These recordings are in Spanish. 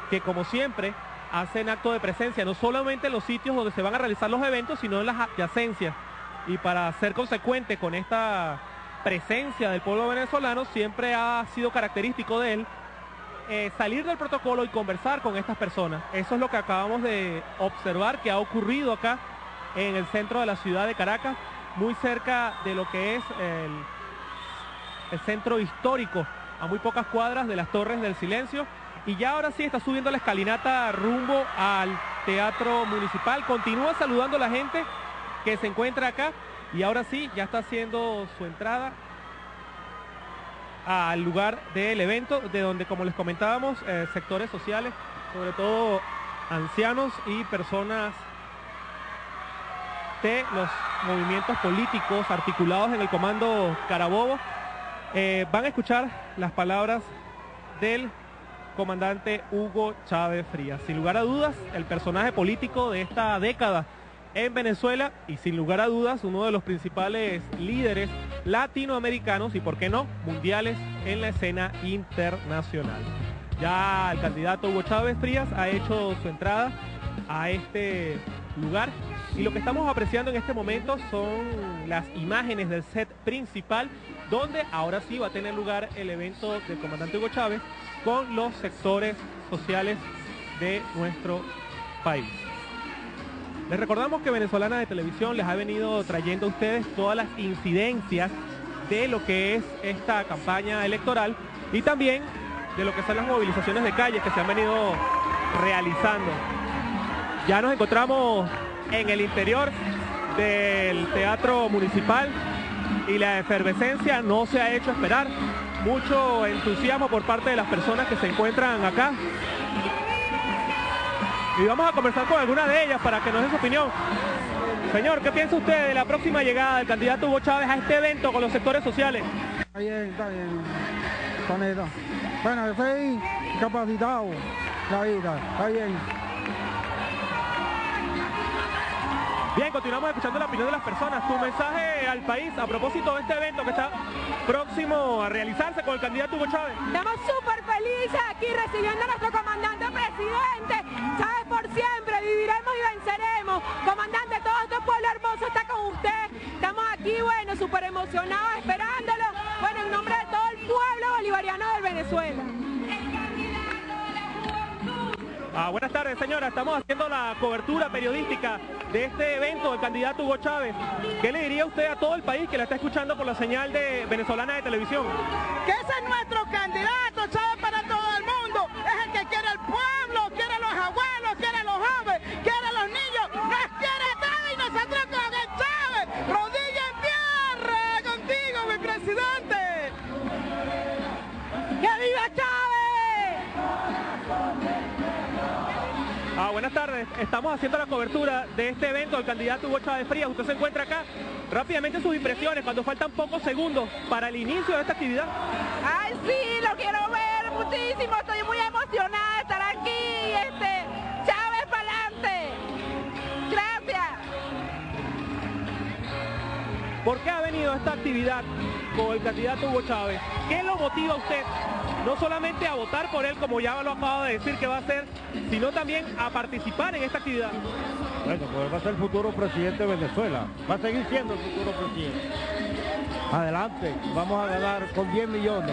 que como siempre hacen acto de presencia, no solamente en los sitios donde se van a realizar los eventos, sino en las adyacencias. Y para ser consecuente con esta presencia del pueblo venezolano, siempre ha sido característico de él salir del protocolo y conversar con estas personas. Eso es lo que acabamos de observar que ha ocurrido acá en el centro de la ciudad de Caracas, muy cerca de lo que es el centro histórico, a muy pocas cuadras de las Torres del Silencio. Y ya ahora sí está subiendo la escalinata rumbo al Teatro Municipal. Continúa saludando a la gente que se encuentra acá y ahora sí ya está haciendo su entrada al lugar del evento, de donde, como les comentábamos, sectores sociales, sobre todo ancianos y personas de los movimientos políticos articulados en el Comando Carabobo, van a escuchar las palabras del comandante Hugo Chávez Frías. Sin lugar a dudas, el personaje político de esta década en Venezuela y sin lugar a dudas uno de los principales líderes latinoamericanos y, por qué no, mundiales en la escena internacional. Ya el candidato Hugo Chávez Frías ha hecho su entrada a este lugar y lo que estamos apreciando en este momento son las imágenes del set principal, donde ahora sí va a tener lugar el evento del comandante Hugo Chávez con los sectores sociales de nuestro país. Les recordamos que Venezolana de Televisión les ha venido trayendo a ustedes todas las incidencias de lo que es esta campaña electoral y también de lo que son las movilizaciones de calles que se han venido realizando. Ya nos encontramos en el interior del Teatro Municipal y la efervescencia no se ha hecho esperar. Mucho entusiasmo por parte de las personas que se encuentran acá. Y vamos a conversar con alguna de ellas para que nos dé su opinión. Señor, ¿qué piensa usted de la próxima llegada del candidato Hugo Chávez a este evento con los sectores sociales? Está bien, con eso. Bueno, yo soy capacitado, la vida, está bien. Bien, continuamos escuchando la opinión de las personas. Tu mensaje al país a propósito de este evento que está próximo a realizarse con el candidato Hugo Chávez. Estamos súper felices aquí recibiendo a nuestro comandante presidente. Chávez por siempre, viviremos y venceremos. Comandante, todo este pueblo hermoso está con usted. Estamos aquí, bueno, súper emocionados, esperándolo. Bueno, en nombre de todo el pueblo bolivariano de Venezuela. Buenas tardes, señora. Estamos haciendo la cobertura periodística de este evento del candidato Hugo Chávez. ¿Qué le diría usted a todo el país que la está escuchando por la señal de Venezolana de Televisión? Que ese es nuestro candidato, Chávez, para todo el mundo. Es el que quiere al pueblo, quiere a los abuelos, quiere a los jóvenes, quiere a los niños. Nos quiere todo y nosotros con el Chávez. Rodilla en tierra, contigo, mi presidente. ¡Que viva Chávez! Buenas tardes, estamos haciendo la cobertura de este evento del candidato Hugo Chávez Frías. Usted se encuentra acá. Rápidamente sus impresiones cuando faltan pocos segundos para el inicio de esta actividad. ¡Ay, sí! Lo quiero ver muchísimo. Estoy muy emocionada de estar aquí. Chávez para adelante. Gracias. ¿Por qué ha venido esta actividad con el candidato Hugo Chávez? ¿Qué lo motiva a usted? No solamente a votar por él, como ya lo acabo de decir que va a hacer, sino también a participar en esta actividad. Bueno, pues va a ser el futuro presidente de Venezuela. Va a seguir siendo el futuro presidente. Adelante, vamos a ganar con 10 millones.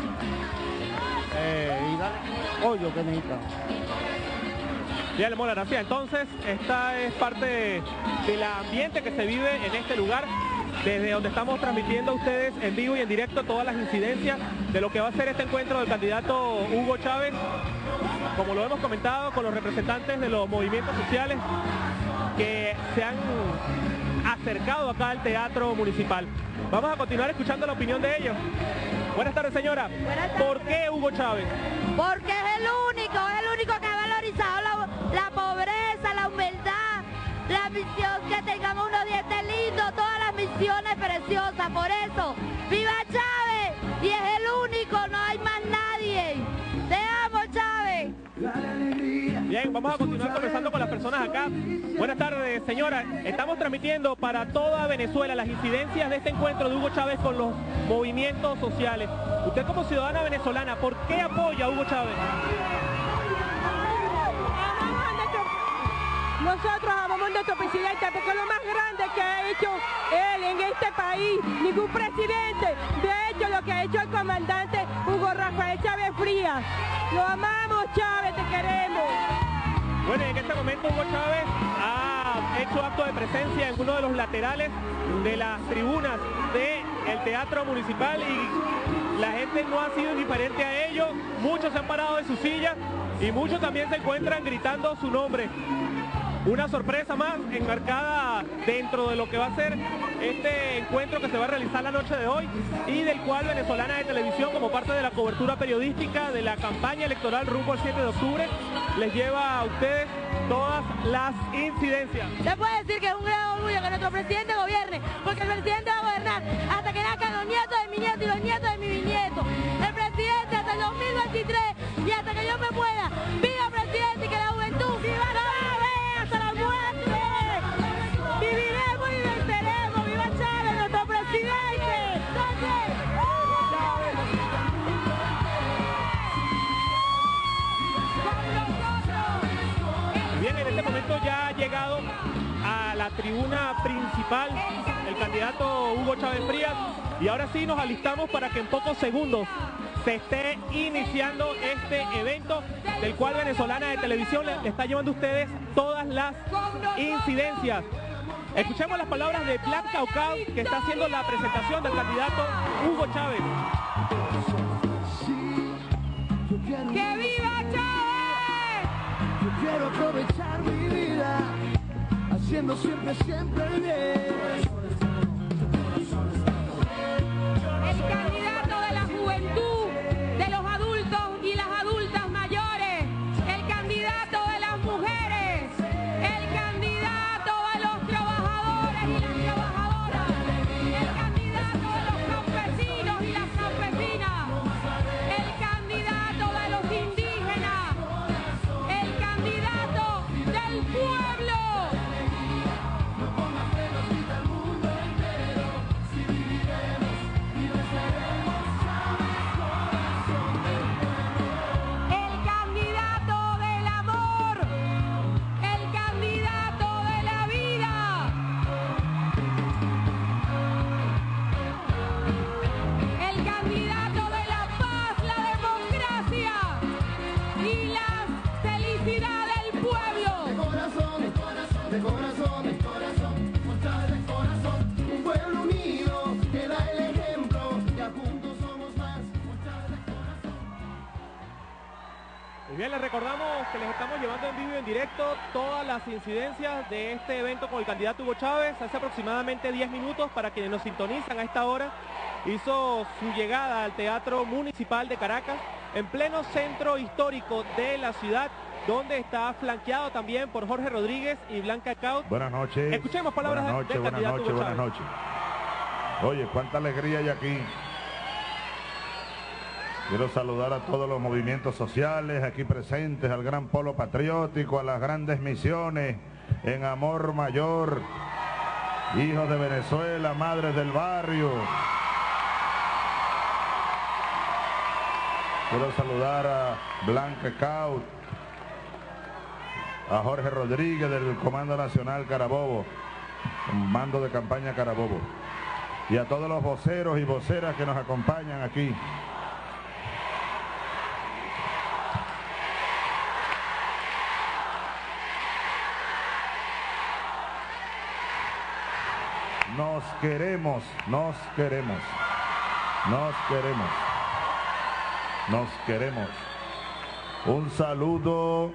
Y dale apoyo que necesita. Bien, Mola, gracias. Entonces, esta es parte del ambiente que se vive en este lugar, desde donde estamos transmitiendo a ustedes en vivo y en directo todas las incidencias de lo que va a ser este encuentro del candidato Hugo Chávez, como lo hemos comentado, con los representantes de los movimientos sociales que se han acercado acá al Teatro Municipal. Vamos a continuar escuchando la opinión de ellos. Buenas tardes, señora. Buenas tardes. ¿Por qué Hugo Chávez? Porque es el único que ha valorizado la pobreza, la humildad, la misión, que tengamos unos dientes lindos, todas las misiones preciosas. Por eso, ¡viva Chávez! Y es el único, no hay más nadie. ¡Te amo, Chávez! Bien, vamos a continuar conversando con las personas acá. Buenas tardes, señora. Estamos transmitiendo para toda Venezuela las incidencias de este encuentro de Hugo Chávez con los movimientos sociales. Usted como ciudadana venezolana, ¿por qué apoya a Hugo Chávez? Nosotros amamos a nuestro presidente porque es lo más grande que ha hecho él en este país. Ningún presidente. De hecho, lo que ha hecho el comandante Hugo Rafael Chávez Frías. Lo amamos, Chávez, te queremos. Bueno, en este momento Hugo Chávez ha hecho acto de presencia en uno de los laterales de las tribunas del Teatro Municipal y la gente no ha sido indiferente a ello. Muchos se han parado de sus sillas y muchos también se encuentran gritando su nombre. Una sorpresa más enmarcada dentro de lo que va a ser este encuentro que se va a realizar la noche de hoy y del cual Venezolana de Televisión, como parte de la cobertura periodística de la campaña electoral rumbo al 7 de octubre, les lleva a ustedes todas las incidencias. Se puede decir que es un gran orgullo que nuestro presidente gobierne, porque el presidente va a gobernar hasta que nazcan los nietos de mi nieto y los nietos de mi bisnieto. El presidente hasta el 2023 y hasta que yo me muera. ¡Viva presidente y que la juventud viva Chávez hasta la muerte! Viviremos y venceremos. ¡Viva Chávez, nuestro presidente! Bien, en este momento ya ha llegado a la tribuna principal el candidato Hugo Chávez Frías y ahora sí nos alistamos para que en pocos segundos se esté iniciando este evento del cual Venezolana de Televisión le está llevando a ustedes todas las incidencias. Escuchemos las palabras de Black Caucao, que está haciendo la presentación del candidato Hugo Chávez. ¡Que viva Chávez! Yo quiero aprovechar mi vida haciendo siempre el bien. El candidato de la juventud, de los adultos y las adultas mayores, el candidato de las mujeres, el candidato de los trabajadores y las trabajadoras, el candidato de los campesinos y las campesinas, el candidato de los indígenas, el candidato del pueblo. El candidato del amor, el candidato de la vida, el candidato de la paz, la democracia y la felicidad del pueblo. De corazón, con Chávez de corazón, un pueblo unido que da el ejemplo, ya juntos somos más, con Chávez de corazón. Muy bien, les recordamos que les estamos llevando en vivo y en directo todas las incidencias de este evento con el candidato Hugo Chávez. Hace aproximadamente 10 minutos, para quienes nos sintonizan a esta hora, hizo su llegada al Teatro Municipal de Caracas, en pleno centro histórico de la ciudad, donde está flanqueado también por Jorge Rodríguez y Blanca Caut. Buenas noches. Escuchemos palabras del candidato Hugo buenas Chávez. noches. Oye, cuánta alegría hay aquí. Quiero saludar a todos los movimientos sociales aquí presentes, al gran polo patriótico, a las grandes misiones en Amor Mayor, Hijos de Venezuela, Madres del Barrio. Quiero saludar a Blanca Caut, a Jorge Rodríguez del Comando Nacional Carabobo, mando de campaña Carabobo, y a todos los voceros y voceras que nos acompañan aquí. Nos queremos, nos queremos, nos queremos, nos queremos. Un saludo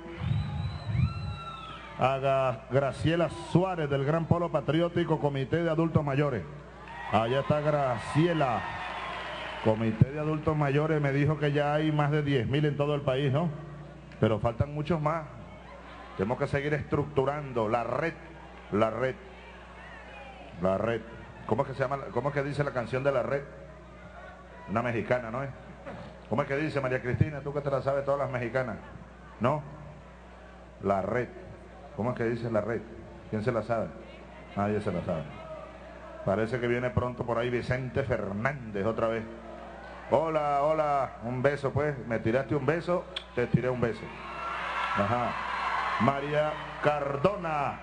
a Graciela Suárez del Gran Polo Patriótico, Comité de Adultos Mayores. Allá está Graciela, Comité de Adultos Mayores. Me dijo que ya hay más de 10.000 en todo el país, ¿no? Pero faltan muchos más. Tenemos que seguir estructurando la red. ¿Cómo es que se llama? ¿Cómo es que dice la canción de la red? Una mexicana, ¿no es? ¿Cómo es que dice, María Cristina? Tú que te la sabes todas las mexicanas. ¿No? La red. ¿Cómo es que dice la red? ¿Quién se la sabe? Nadie se la sabe. Parece que viene pronto por ahí Vicente Fernández otra vez. Hola, hola, un beso pues. Me tiraste un beso, te tiré un beso. Ajá. María Cardona,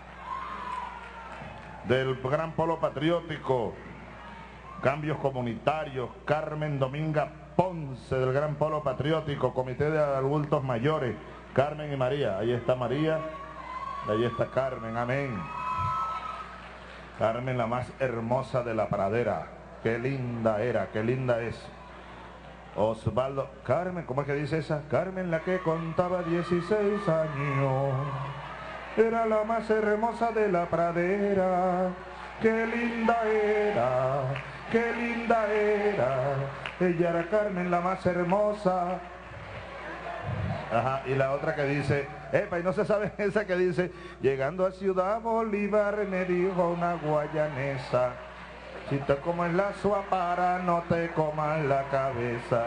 del Gran Polo Patriótico, Cambios Comunitarios. Carmen Dominga Ponce, del Gran Polo Patriótico, Comité de Adultos Mayores. Carmen y María, ahí está María, ahí está Carmen, amén. Carmen, la más hermosa de la pradera, qué linda era, qué linda es. Osvaldo, Carmen, ¿cómo es que dice esa? Carmen, la que contaba 16 años, era la más hermosa de la pradera, qué linda era, qué linda era, ella era Carmen, la más hermosa. Ajá, y la otra que dice, epa, y no se sabe esa que dice, llegando a Ciudad Bolívar me dijo una guayanesa, si te comes la suapara no te comas la cabeza.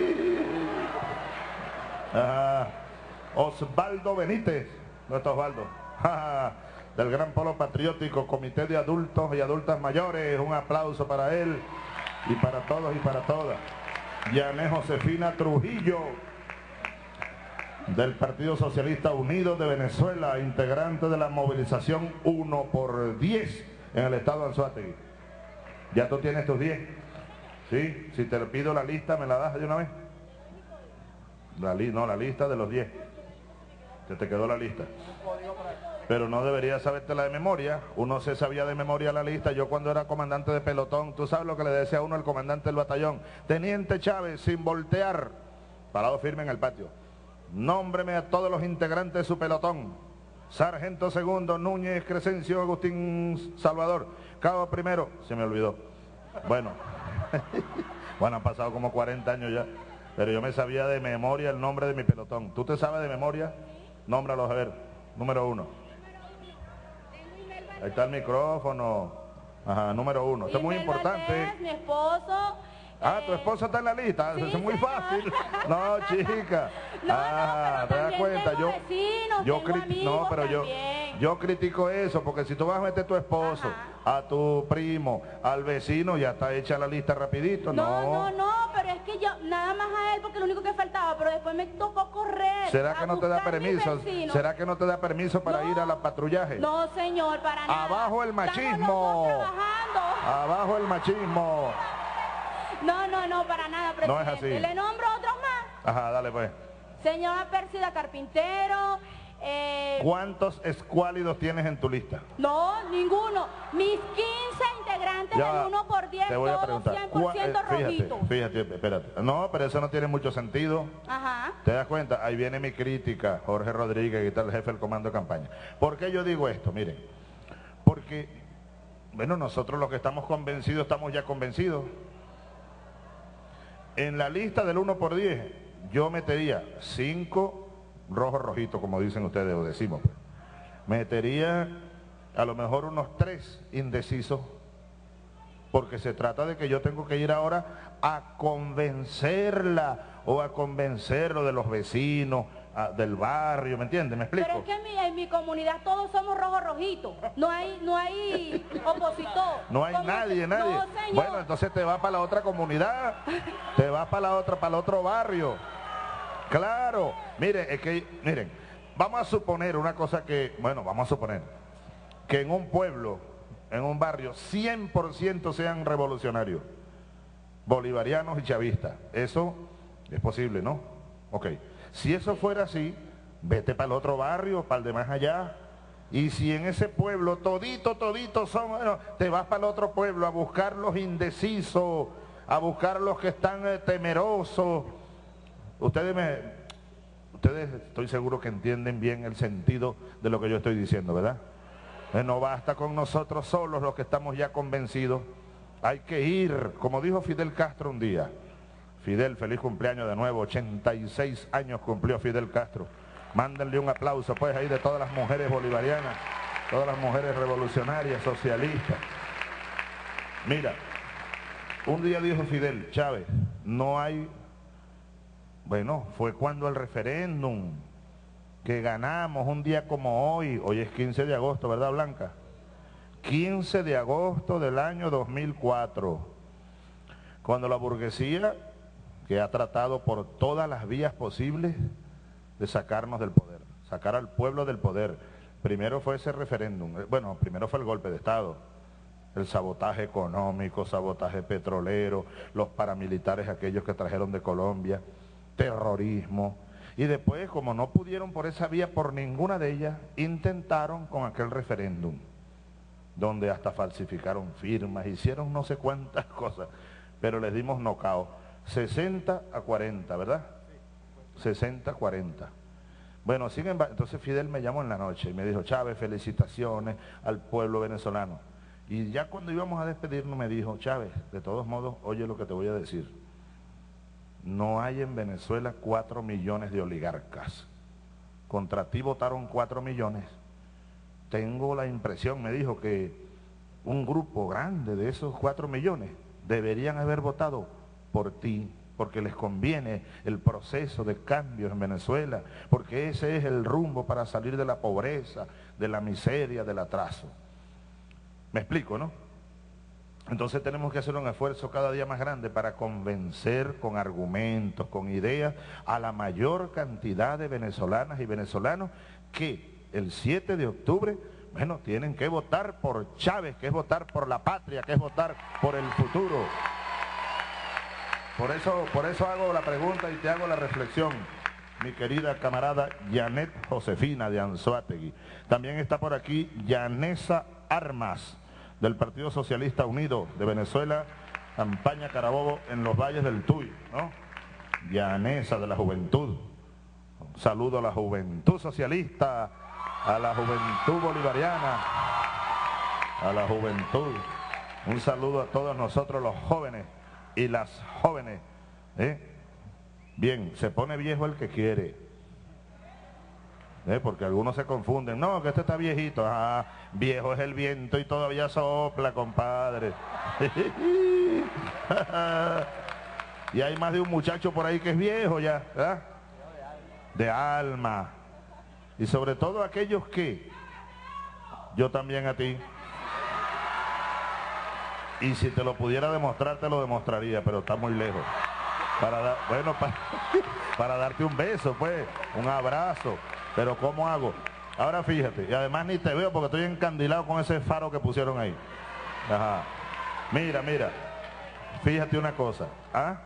Ajá. Osvaldo Benítez, nuestro Osvaldo, del Gran Polo Patriótico, Comité de Adultos y Adultas Mayores, un aplauso para él y para todos y para todas. Yané Josefina Trujillo, del Partido Socialista Unido de Venezuela, integrante de la movilización 1×10 en el estado de Anzoátegui. ¿Ya tú tienes tus 10? ¿Sí? Si te pido la lista, ¿me la das de una vez? No, la lista de los 10. Se te quedó la lista. Pero no deberías sabértela de memoria. Uno se sabía de memoria la lista. Yo cuando era comandante de pelotón, tú sabes lo que le decía a uno el comandante del batallón. Teniente Chávez, sin voltear, parado firme en el patio. Nómbreme a todos los integrantes de su pelotón. Sargento segundo, Núñez Crescencio Agustín Salvador. Cabo primero, se me olvidó. Bueno, bueno, han pasado como 40 años ya. Pero yo me sabía de memoria el nombre de mi pelotón. ¿Tú te sabes de memoria? Nómbralos a ver. Número 1. Ahí está el micrófono. Ajá, número 1. Esto es muy importante. Valdés, mi esposo. Ah, tu esposo está en la lista. Sí, Eso es muy señor. fácil. No, chica. No, ¿te das cuenta? Tengo vecinos, tengo amigos no, pero también. yo critico eso, porque si tú vas a meter a tu esposo, a tu primo, al vecino, ya está hecha la lista rapidito. No, pero es que yo, nada más a él, porque lo único que faltaba, pero después me tocó correr. ¿Será que no te da buscar mis permiso? vecinos. ¿Será que no te da permiso para ir a la patrullaje? No, señor, para nada. Abajo el machismo. Estamos los dos trabajando. Abajo el machismo. No, para nada, presidente. No es así. Le nombro otros más. Ajá, dale pues. Señora Pérsida Carpintero. ¿Cuántos escuálidos tienes en tu lista? No, ninguno. Mis 15 integrantes Ya, del 1×10, te voy a todos preguntar. 100% rojitos. Fíjate, espérate. No, pero eso no tiene mucho sentido. Ajá. ¿Te das cuenta? Ahí viene mi crítica, Jorge Rodríguez, que está el jefe del comando de campaña. ¿Por qué yo digo esto? Miren, porque, bueno, nosotros los que estamos convencidos, estamos ya convencidos. En la lista del 1×10, yo metería 5 rojos rojitos, como dicen ustedes, o decimos. Pues. Metería a lo mejor unos 3 indecisos, porque se trata de que yo tengo que ir ahora a convencerla o a convencerlo de los vecinos, del barrio, ¿me entiendes? ¿Me explico? Pero es que en mi comunidad todos somos rojos rojitos. No hay opositor. No hay nadie. No, señor. Bueno, entonces te vas para la otra comunidad, te vas para el otro barrio. Claro, miren, vamos a suponer una cosa vamos a suponer que en un pueblo, en un barrio, 100% sean revolucionarios, bolivarianos y chavistas. Eso es posible, ¿no? Ok. Si eso fuera así, vete para el otro barrio, para el de más allá. Y si en ese pueblo toditos son, bueno, te vas para el otro pueblo a buscar los indecisos, a buscar los que están temerosos. Ustedes estoy seguro que entienden bien el sentido de lo que yo estoy diciendo, ¿verdad? No basta con nosotros solos los que estamos ya convencidos. Hay que ir, como dijo Fidel Castro un día. Fidel, feliz cumpleaños de nuevo, 86 años cumplió Fidel Castro. Mándenle un aplauso pues ahí de todas las mujeres bolivarianas, todas las mujeres revolucionarias, socialistas. Mira, un día dijo Fidel Chávez, no hay, bueno, fue cuando el referéndum que ganamos un día como hoy es 15 de agosto, ¿verdad, Blanca? 15 de agosto del año 2004, cuando la burguesía, que ha tratado por todas las vías posibles de sacarnos del poder, sacar al pueblo del poder. Primero fue ese referéndum, bueno, primero fue el golpe de Estado, el sabotaje económico, sabotaje petrolero, los paramilitares aquellos que trajeron de Colombia, terrorismo, y después, como no pudieron por esa vía, por ninguna de ellas, intentaron con aquel referéndum, donde hasta falsificaron firmas, hicieron no sé cuántas cosas, pero les dimos knockout, 60-40, ¿verdad? 60-40. Bueno, sin embargo, entonces Fidel me llamó en la noche y me dijo, Chávez, felicitaciones al pueblo venezolano. Y ya cuando íbamos a despedirnos me dijo, Chávez, de todos modos, oye lo que te voy a decir. No hay en Venezuela 4 millones de oligarcas. Contra ti votaron 4 millones. Tengo la impresión, me dijo, que un grupo grande de esos 4 millones deberían haber votado por ti, porque les conviene el proceso de cambio en Venezuela, porque ese es el rumbo para salir de la pobreza, de la miseria, del atraso. ¿Me explico, no? Entonces tenemos que hacer un esfuerzo cada día más grande para convencer con argumentos, con ideas, a la mayor cantidad de venezolanas y venezolanos que el 7 de octubre, bueno, tienen que votar por Chávez, que es votar por la patria, que es votar por el futuro. Por eso hago la pregunta y te hago la reflexión, mi querida camarada Janet Josefina de Anzoátegui. También está por aquí Yanesa Armas, del Partido Socialista Unido de Venezuela, campaña Carabobo en los valles del Tuy, ¿no? Yanesa de la Juventud. Un saludo a la juventud socialista, a la juventud bolivariana, a la juventud. Un saludo a todos nosotros los jóvenes y las jóvenes, Bien, se pone viejo el que quiere, porque algunos se confunden. No, que este está viejito. Ah, viejo es el viento y todavía sopla, compadre. Y hay más de un muchacho por ahí que es viejo ya, ¿verdad? De alma. Y sobre todo aquellos que, yo también a ti, y si te lo pudiera demostrar, te lo demostraría, pero está muy lejos. Para darte un beso, pues, un abrazo. Pero ¿cómo hago? Ahora fíjate, y además ni te veo porque estoy encandilado con ese faro que pusieron ahí. Ajá. Mira, fíjate una cosa. ¿Ah?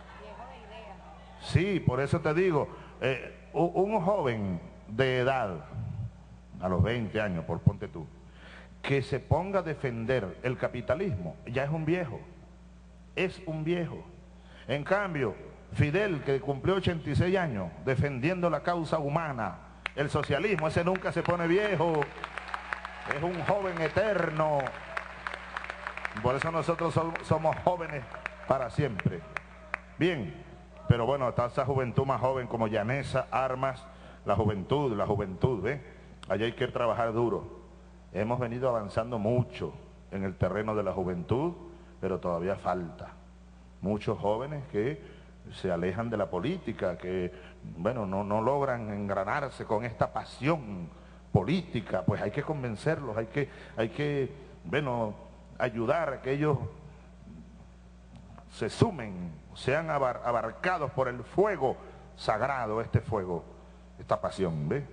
Sí, por eso te digo, un joven de edad, a los 20 años, por ponte tú, que se ponga a defender el capitalismo, ya es un viejo. Es un viejo. En cambio, Fidel, que cumplió 86 años, defendiendo la causa humana, el socialismo, ese nunca se pone viejo, es un joven eterno. Por eso nosotros somos jóvenes para siempre. Bien, pero bueno, está esa juventud más joven como Yanesa Armas, la juventud, ¿ves? Allá hay que trabajar duro. Hemos venido avanzando mucho en el terreno de la juventud, pero todavía falta. Muchos jóvenes que se alejan de la política, que, bueno, no logran engranarse con esta pasión política. Pues hay que convencerlos, hay que, bueno, ayudar a que ellos se sumen, sean abarcados por el fuego sagrado, este fuego, esta pasión, ¿ves?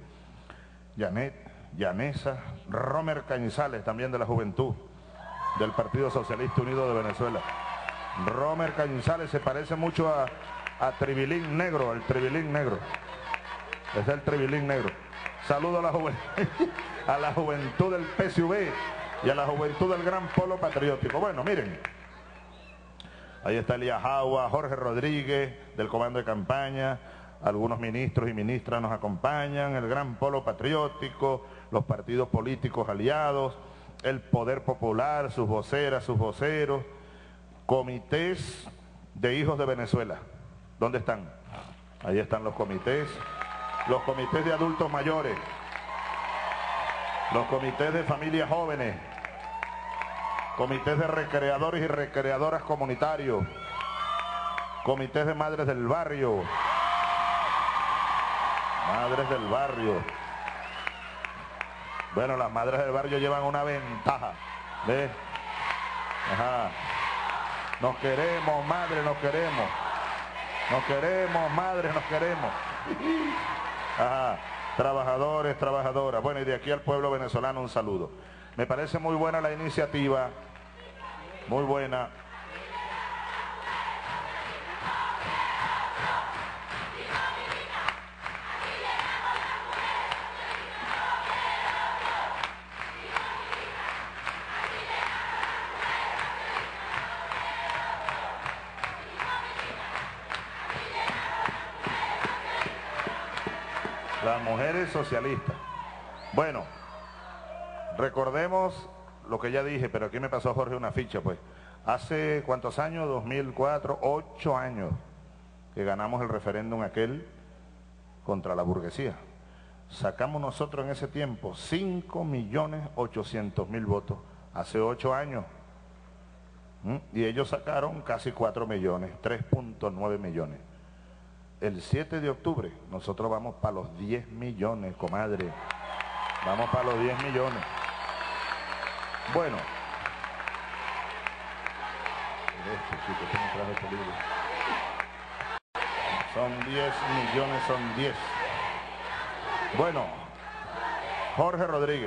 Yanesa, Romer Cañizales, también de la juventud, del Partido Socialista Unido de Venezuela. Romer Cañizales se parece mucho a Tribilín Negro, el Tribilín Negro. Es el Tribilín Negro. Saludo a la juventud del PSV y a la juventud del Gran Polo Patriótico. Bueno, miren, ahí está Elías Jagua, Jorge Rodríguez, del Comando de Campaña, algunos ministros y ministras nos acompañan, el Gran Polo Patriótico, los partidos políticos aliados, el Poder Popular, sus voceras, sus voceros, comités de hijos de Venezuela. ¿Dónde están? Ahí están los comités de adultos mayores, los comités de familias jóvenes, comités de recreadores y recreadoras comunitarios, comités de madres del barrio, Bueno, las madres del barrio llevan una ventaja, ¿ves? Ajá. Nos queremos, madre, nos queremos. Nos queremos, madre, nos queremos. Ajá. trabajadores, trabajadoras. Bueno, y de aquí al pueblo venezolano un saludo. Me parece muy buena la iniciativa, muy buena. Las mujeres socialistas. Bueno, recordemos lo que ya dije, pero aquí me pasó Jorge una ficha, pues. Hace ¿cuántos años? 2004, 8 años que ganamos el referéndum aquel contra la burguesía. Sacamos nosotros en ese tiempo 5.800.000 votos, hace 8 años. Y ellos sacaron casi 4 millones, 3.9 millones. El 7 de octubre nosotros vamos para los 10 millones, comadre. Vamos para los 10 millones. Bueno. Son 10 millones, son 10. Bueno, Jorge Rodríguez.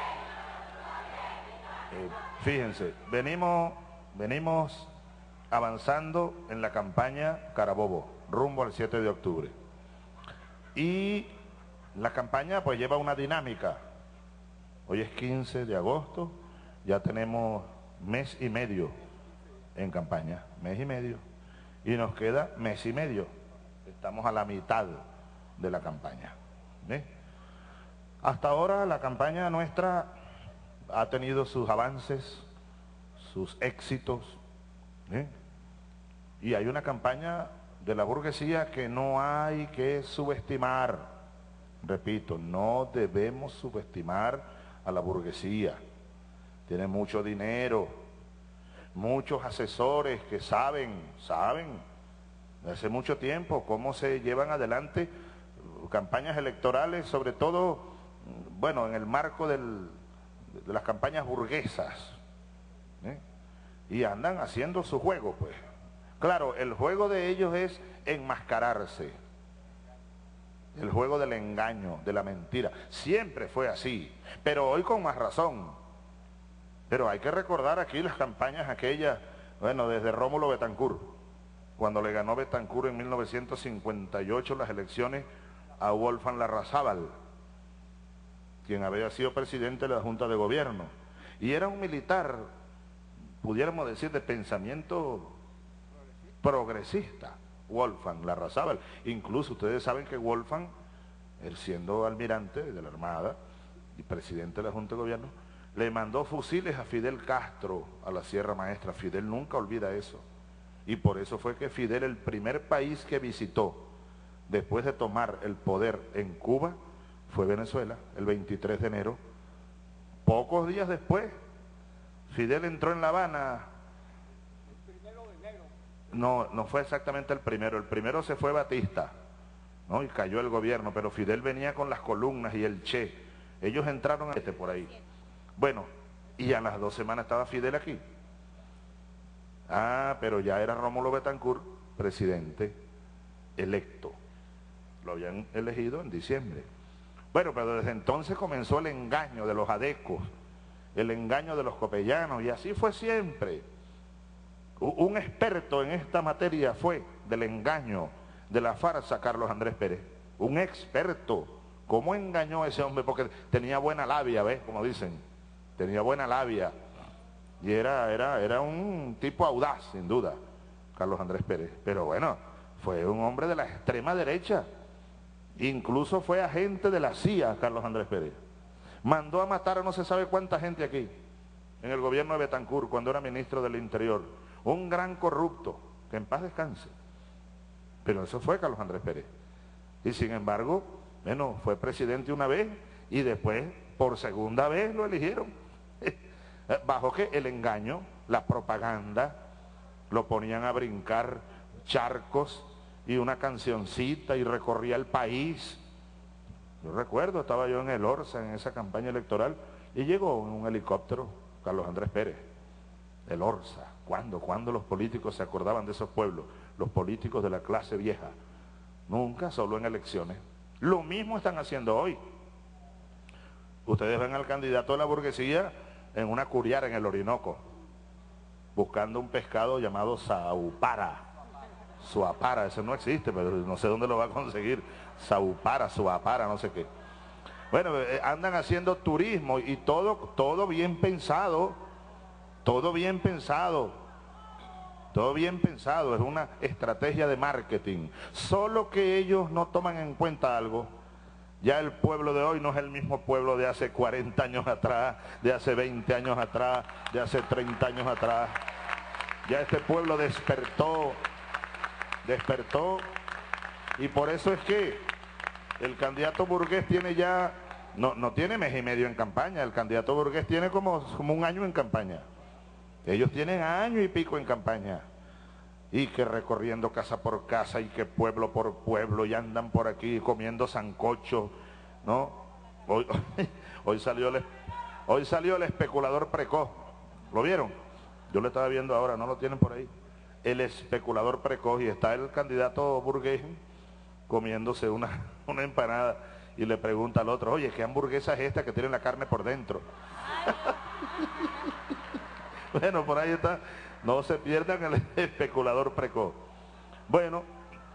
Fíjense, venimos avanzando en la campaña Carabobo, rumbo al 7 de octubre. Y la campaña pues lleva una dinámica. Hoy es 15 de agosto, ya tenemos mes y medio en campaña, mes y medio. Y nos queda mes y medio. Estamos a la mitad de la campaña. ¿Ve? Hasta ahora la campaña nuestra ha tenido sus avances, sus éxitos. ¿Ve? Y hay una campaña de la burguesía que no hay que subestimar. Repito, no debemos subestimar a la burguesía. Tiene mucho dinero, muchos asesores que saben hace mucho tiempo cómo se llevan adelante campañas electorales, sobre todo, bueno, en el marco de las campañas burguesas. Y andan haciendo su juego, pues. Claro, el juego de ellos es enmascararse. El juego del engaño, de la mentira. Siempre fue así, pero hoy con más razón. Pero hay que recordar aquí las campañas aquellas, bueno, desde Rómulo Betancourt, cuando le ganó Betancourt en 1958 las elecciones a Wolfgang Larrazábal, quien había sido presidente de la Junta de Gobierno. Y era un militar, pudiéramos decir, de pensamiento progresista, Wolfgang Larrazábal. Incluso ustedes saben que Wolfgang, él siendo almirante de la Armada y presidente de la Junta de Gobierno, le mandó fusiles a Fidel Castro a la Sierra Maestra. Fidel nunca olvida eso. Y por eso fue que Fidel, el primer país que visitó después de tomar el poder en Cuba, fue Venezuela, el 23 de enero. Pocos días después, Fidel entró en La Habana. No fue exactamente el primero se fue Batista, ¿no? Y cayó el gobierno, pero Fidel venía con las columnas y el Che. Ellos entraron por ahí. Bueno, y a las 2 semanas estaba Fidel aquí. Pero ya era Rómulo Betancourt presidente electo. Lo habían elegido en diciembre. Bueno, pero desde entonces comenzó el engaño de los adecos, el engaño de los copellanos, y así fue siempre. Un experto en esta materia fue del engaño, de la farsa, Carlos Andrés Pérez. Un experto. ¿Cómo engañó a ese hombre? Porque tenía buena labia, ¿ves? Como dicen. Tenía buena labia. Y era un tipo audaz, sin duda, Carlos Andrés Pérez. Pero bueno, fue un hombre de la extrema derecha. Incluso fue agente de la CIA, Carlos Andrés Pérez. Mandó a matar a no se sabe cuánta gente aquí, en el gobierno de Betancourt, cuando era ministro del Interior. Un gran corrupto, que en paz descanse. Pero eso fue Carlos Andrés Pérez. Y sin embargo, bueno, fue presidente una vez y después, por segunda vez, lo eligieron. ¿Bajo qué? El engaño, la propaganda, lo ponían a brincar charcos y una cancioncita y recorría el país. Yo recuerdo, estaba yo en el Orsa en esa campaña electoral y llegó en un helicóptero Carlos Andrés Pérez, el Orsa. ¿Cuándo los políticos se acordaban de esos pueblos? Los políticos de la clase vieja. Nunca, solo en elecciones. Lo mismo están haciendo hoy. Ustedes ven al candidato de la burguesía en una curiara en el Orinoco, buscando un pescado llamado saupara. Suapara, ese no existe, pero no sé dónde lo va a conseguir. Saupara, suapara, no sé qué. Bueno, andan haciendo turismo y todo bien pensado, todo bien pensado, todo bien pensado, es una estrategia de marketing. Solo que ellos no toman en cuenta algo. Ya el pueblo de hoy no es el mismo pueblo de hace 40 años atrás, de hace 20 años atrás, de hace 30 años atrás. Ya este pueblo despertó, y por eso es que el candidato burgués tiene ya, no tiene mes y medio en campaña, el candidato burgués tiene como un año en campaña. Ellos tienen año y pico en campaña. Y que recorriendo casa por casa y que pueblo por pueblo y andan por aquí comiendo sancocho, ¿no? Hoy salió el especulador precoz. ¿Lo vieron? Yo lo estaba viendo ahora, ¿no lo tienen por ahí? El especulador precoz, y está el candidato burgués comiéndose una empanada y le pregunta al otro, oye, ¿qué hamburguesa es esta que tiene la carne por dentro? Bueno, por ahí está. No se pierdan el especulador precoz. Bueno,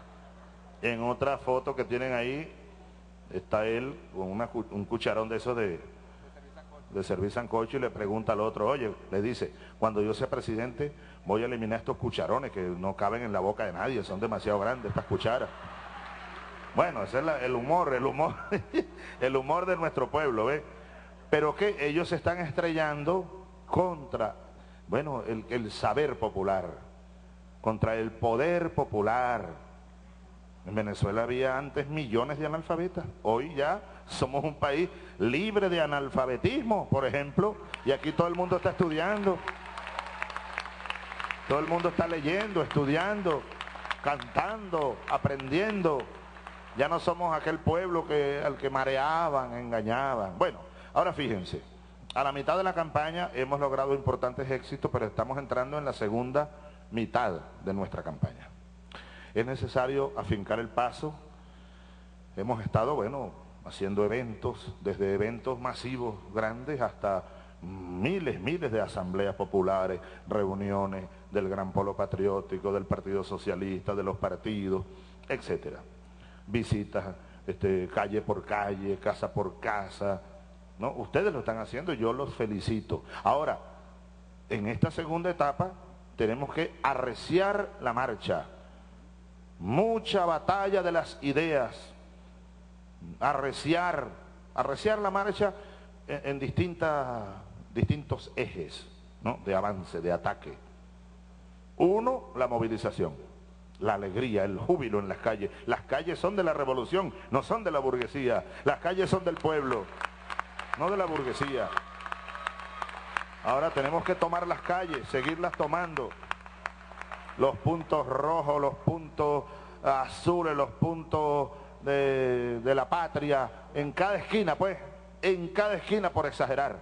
en otra foto que tienen ahí, está él con un cucharón de esos de servir sancocho y le pregunta al otro, oye, le dice, cuando yo sea presidente voy a eliminar estos cucharones que no caben en la boca de nadie, son demasiado grandes estas cucharas. Bueno, ese es el humor el humor de nuestro pueblo, ¿ves? Pero que ellos se están estrellando contra, bueno, el saber popular, contra el poder popular. En Venezuela había antes millones de analfabetas, hoy ya somos un país libre de analfabetismo, por ejemplo, y aquí todo el mundo está estudiando, todo el mundo está leyendo, estudiando, cantando, aprendiendo. Ya no somos aquel pueblo al que mareaban, engañaban. Bueno, ahora fíjense, a la mitad de la campaña hemos logrado importantes éxitos, pero estamos entrando en la segunda mitad de nuestra campaña. Es necesario afincar el paso. Hemos estado, bueno, haciendo eventos, desde eventos masivos grandes hasta miles de asambleas populares, reuniones del Gran Polo Patriótico, del Partido Socialista, de los partidos, etcétera. Visitas, calle por calle, casa por casa, ¿no? Ustedes lo están haciendo y yo los felicito. Ahora, en esta segunda etapa tenemos que arreciar la marcha. Mucha batalla de las ideas. Arreciar la marcha en distintos ejes, ¿no? De avance, de ataque. Uno, la movilización. La alegría, el júbilo en las calles. Las calles son de la revolución, no son de la burguesía. Las calles son del pueblo, no de la burguesía. Ahora tenemos que tomar las calles, seguirlas tomando. Los puntos rojos, los puntos azules, los puntos de la patria, en cada esquina, pues, en cada esquina, por exagerar.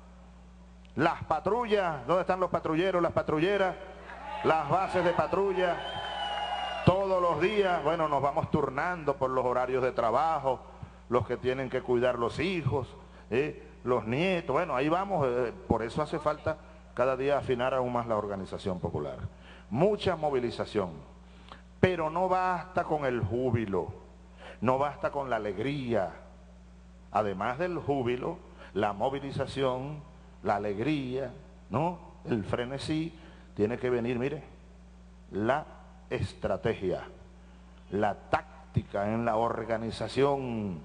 Las patrullas, ¿dónde están los patrulleros, las patrulleras? Las bases de patrulla. Todos los días, bueno, nos vamos turnando por los horarios de trabajo, los que tienen que cuidar los hijos, los nietos, bueno, ahí vamos, por eso hace falta cada día afinar aún más la organización popular. Mucha movilización, pero no basta con el júbilo, no basta con la alegría. Además del júbilo, la movilización, la alegría, ¿no? El frenesí, tiene que venir, mire, la estrategia, la táctica en la organización,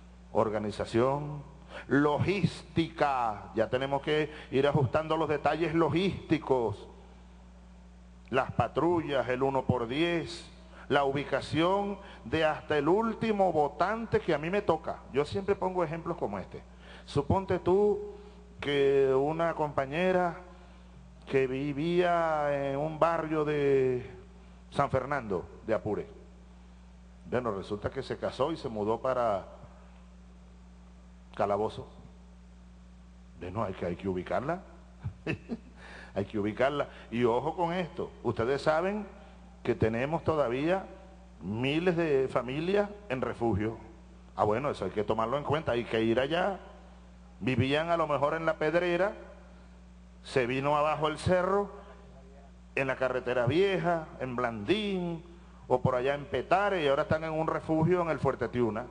logística, ya tenemos que ir ajustando los detalles logísticos, las patrullas, el 1×10, la ubicación de hasta el último votante que a mí me toca. Yo siempre pongo ejemplos como este. Suponte tú que una compañera que vivía en un barrio de San Fernando de Apure, bueno, resulta que se casó y se mudó para Calabozo. Bueno, hay que ubicarla. Hay que ubicarla. Y ojo con esto, ustedes saben que tenemos todavía miles de familias en refugio. Ah, bueno, eso hay que tomarlo en cuenta, hay que ir allá. Vivían a lo mejor en La Pedrera, se vino abajo el cerro, en la carretera vieja, en Blandín, o por allá en Petare, y ahora están en un refugio en el Fuerte Tiuna.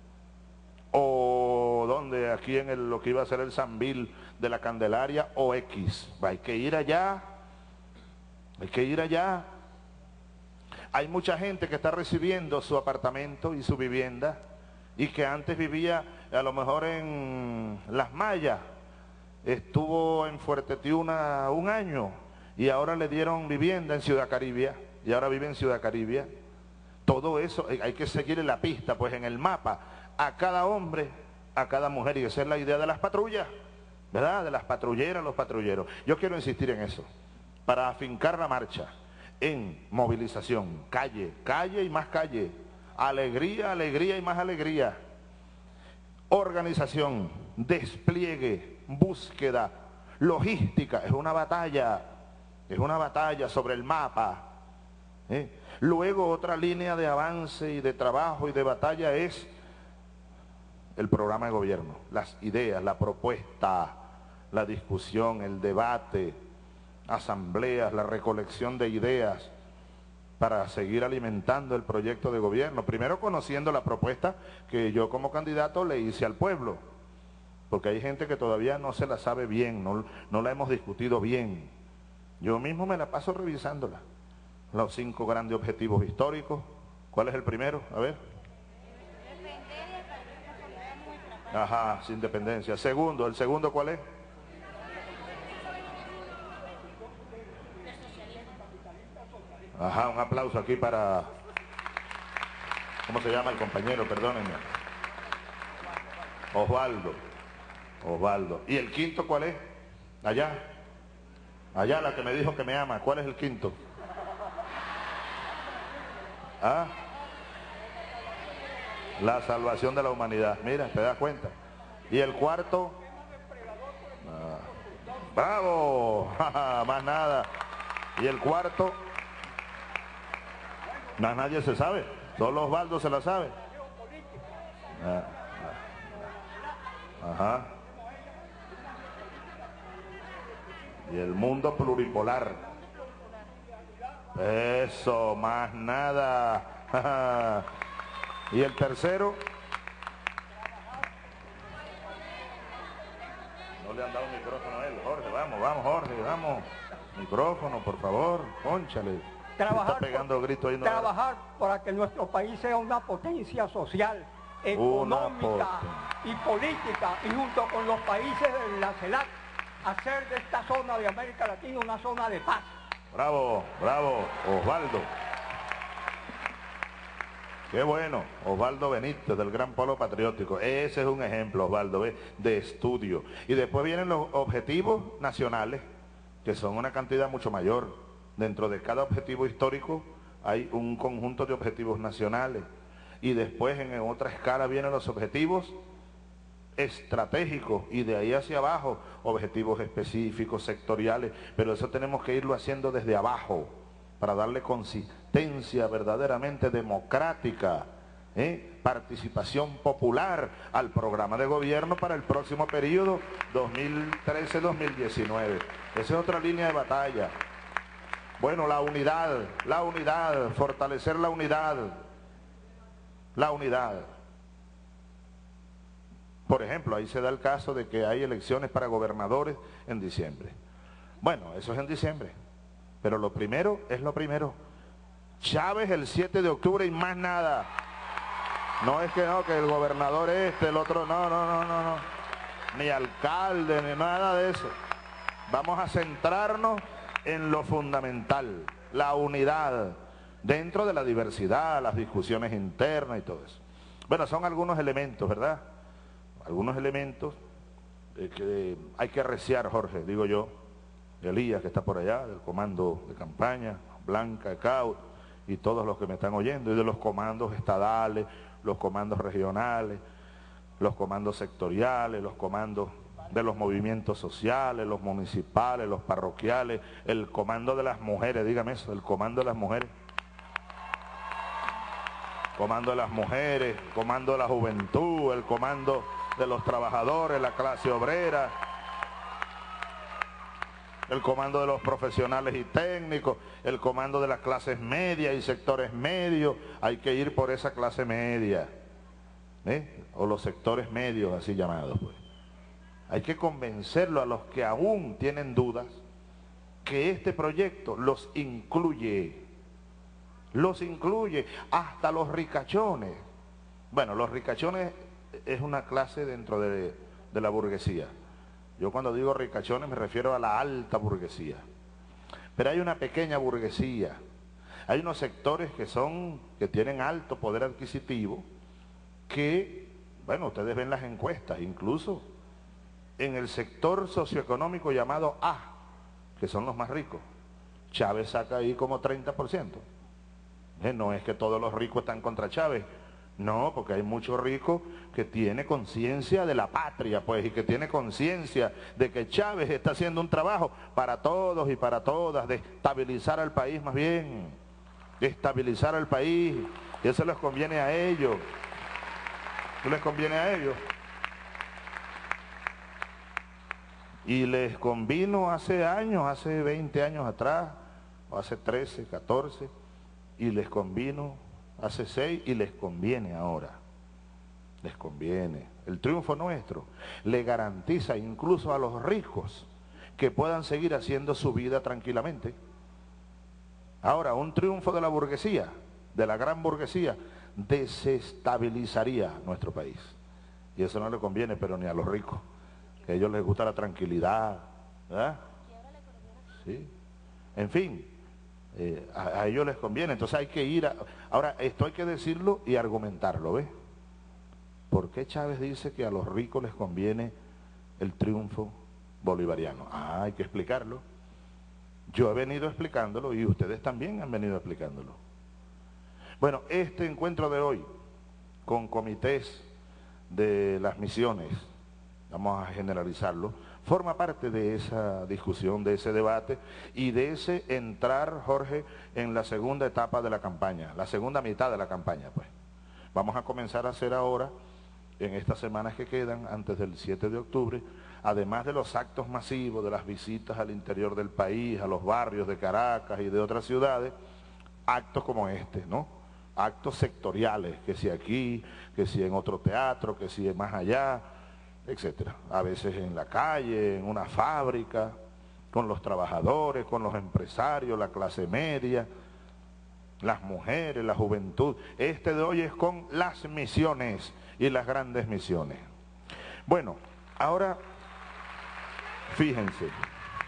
O donde, aquí en lo que iba a ser el Sambil de la Candelaria, o X. Hay que ir allá, hay que ir allá. Hay mucha gente que está recibiendo su apartamento y su vivienda, y que antes vivía a lo mejor en Las Mayas, estuvo en Fuerte Tiuna un año, y ahora le dieron vivienda en Ciudad Caribia, y ahora vive en Ciudad Caribia. Todo eso hay que seguir en la pista, pues en el mapa, a cada hombre, a cada mujer, y esa es la idea de las patrullas, ¿verdad? De las patrulleras, los patrulleros. Yo quiero insistir en eso, para afincar la marcha, en movilización, calle, calle y más calle, alegría, alegría y más alegría, organización, despliegue, búsqueda, logística, es una batalla sobre el mapa. Luego otra línea de avance y de trabajo y de batalla es el programa de gobierno, las ideas, la propuesta, la discusión, el debate, asambleas, la recolección de ideas para seguir alimentando el proyecto de gobierno. Primero conociendo la propuesta que yo como candidato le hice al pueblo, porque hay gente que todavía no se la sabe bien, no la hemos discutido bien. Yo mismo me la paso revisándola. Los 5 grandes objetivos históricos. ¿Cuál es el primero? A ver. Ajá, sin dependencia. Segundo, ¿el segundo cuál es? Ajá, un aplauso aquí para... ¿Cómo se llama el compañero? Perdónenme. Osvaldo. Osvaldo. ¿Y el quinto cuál es? Allá. Allá la que me dijo que me ama. ¿Cuál es el quinto? ¿Ah? La salvación de la humanidad. Mira, ¿te das cuenta? ¿Y el cuarto? ¡Bravo! Más nada. ¿Y el cuarto? Nadie se sabe. Solo Osvaldo se la sabe. Ajá. Y el mundo pluripolar. Eso, más nada. ¿Y el tercero? No le han dado micrófono a él, Jorge. Vamos, Jorge, vamos. Micrófono, por favor, pónchale. Trabajar, está pegando grito ahí, no trabajar para que nuestro país sea una potencia social, económica y política, y junto con los países de la CELAC, hacer de esta zona de América Latina una zona de paz. Bravo, bravo, Osvaldo. Qué bueno, Osvaldo Benítez, del Gran Polo Patriótico. Ese es un ejemplo, Osvaldo, de estudio. Y después vienen los objetivos nacionales, que son una cantidad mucho mayor. Dentro de cada objetivo histórico hay un conjunto de objetivos nacionales. Y después en otra escala vienen los objetivos estratégicos, y de ahí hacia abajo objetivos específicos, sectoriales, pero eso tenemos que irlo haciendo desde abajo para darle consistencia verdaderamente democrática, participación popular al programa de gobierno para el próximo periodo 2013-2019. Esa es otra línea de batalla. Bueno, la unidad, fortalecer la unidad. Por ejemplo, ahí se da el caso de que hay elecciones para gobernadores en diciembre. Bueno, eso es en diciembre, pero lo primero es lo primero. Chávez el 7 de octubre y más nada. No es que no, que el gobernador el otro, no. Ni alcalde, ni nada de eso. Vamos a centrarnos en lo fundamental, la unidad, dentro de la diversidad, las discusiones internas y todo eso. Bueno, son algunos elementos, ¿verdad? Algunos elementos que hay que arreciar, Jorge, digo yo, Elías, que está por allá, del comando de campaña, Blanca, Caut, y todos los que me están oyendo, y de los comandos estadales, los comandos regionales, los comandos sectoriales, los comandos de los movimientos sociales, los municipales, los parroquiales, el comando de las mujeres, dígame eso, el comando de las mujeres. comando de las mujeres, comando de la juventud, el comando de los trabajadores, la clase obrera, el comando de los profesionales y técnicos, el comando de las clases medias y sectores medios. Hay que ir por esa clase media, o los sectores medios así llamados, pues. Hay que convencerlo a los que aún tienen dudas que este proyecto los incluye hasta los ricachones. Bueno, los ricachones es una clase dentro de la burguesía. Yo cuando digo ricachones me refiero a la alta burguesía. Pero hay una pequeña burguesía. Hay unos sectores que tienen alto poder adquisitivo, que, bueno, ustedes ven las encuestas, incluso en el sector socioeconómico llamado A, que son los más ricos, Chávez saca ahí como 30%. No es que todos los ricos están contra Chávez, no, porque hay muchos ricos que tienen conciencia de la patria, pues, y que tiene conciencia de que Chávez está haciendo un trabajo para todos y para todas, de estabilizar al país más bien, de estabilizar al país, y eso les conviene a ellos, eso les conviene a ellos. Y les convino hace años, hace 20 años atrás, o hace 13, 14, y les convino hace 6 y les conviene ahora. Les conviene. El triunfo nuestro le garantiza incluso a los ricos que puedan seguir haciendo su vida tranquilamente. Ahora, un triunfo de la burguesía, de la gran burguesía, desestabilizaría nuestro país. Y eso no le conviene, pero ni a los ricos, que a ellos les gusta la tranquilidad, ¿verdad? Sí. En fin, a ellos les conviene. Entonces hay que ir ahora, esto hay que decirlo y argumentarlo, ¿ves? ¿Por qué Chávez dice que a los ricos les conviene el triunfo bolivariano? Hay que explicarlo. Yo he venido explicándolo y ustedes también han venido explicándolo. Bueno, este encuentro de hoy con comités de las misiones, vamos a generalizarlo, forma parte de esa discusión, de ese debate y de ese entrar, Jorge, en la segunda etapa de la campaña, la segunda mitad de la campaña, pues. Vamos a comenzar a hacer ahora, en estas semanas que quedan, antes del 7 de octubre, además de los actos masivos, de las visitas al interior del país, a los barrios de Caracas y de otras ciudades, actos como este, ¿no? Actos sectoriales, que si aquí, que si en otro teatro, que si más allá, etcétera. A veces en la calle, en una fábrica, con los trabajadores, con los empresarios, la clase media, las mujeres, la juventud. Este de hoy es con las misiones y las grandes misiones. Bueno, ahora fíjense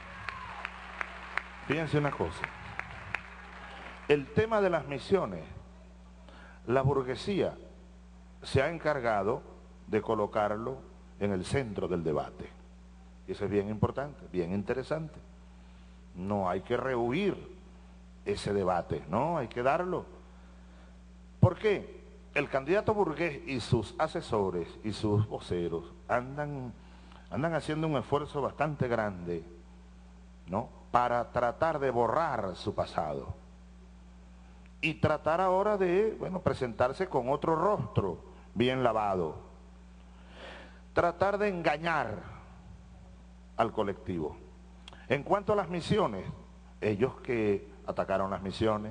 una cosa. El tema de las misiones, la burguesía se ha encargado de colocarlo en el centro del debate. Y eso es bien importante, bien interesante. No hay que rehuir ese debate, no, hay que darlo. ¿Por qué? El candidato burgués y sus asesores y sus voceros andan haciendo un esfuerzo bastante grande, ¿no?, para tratar de borrar su pasado. Y tratar ahora de, bueno, presentarse con otro rostro bien lavado. Tratar de engañar al colectivo. En cuanto a las misiones, ellos que atacaron las misiones,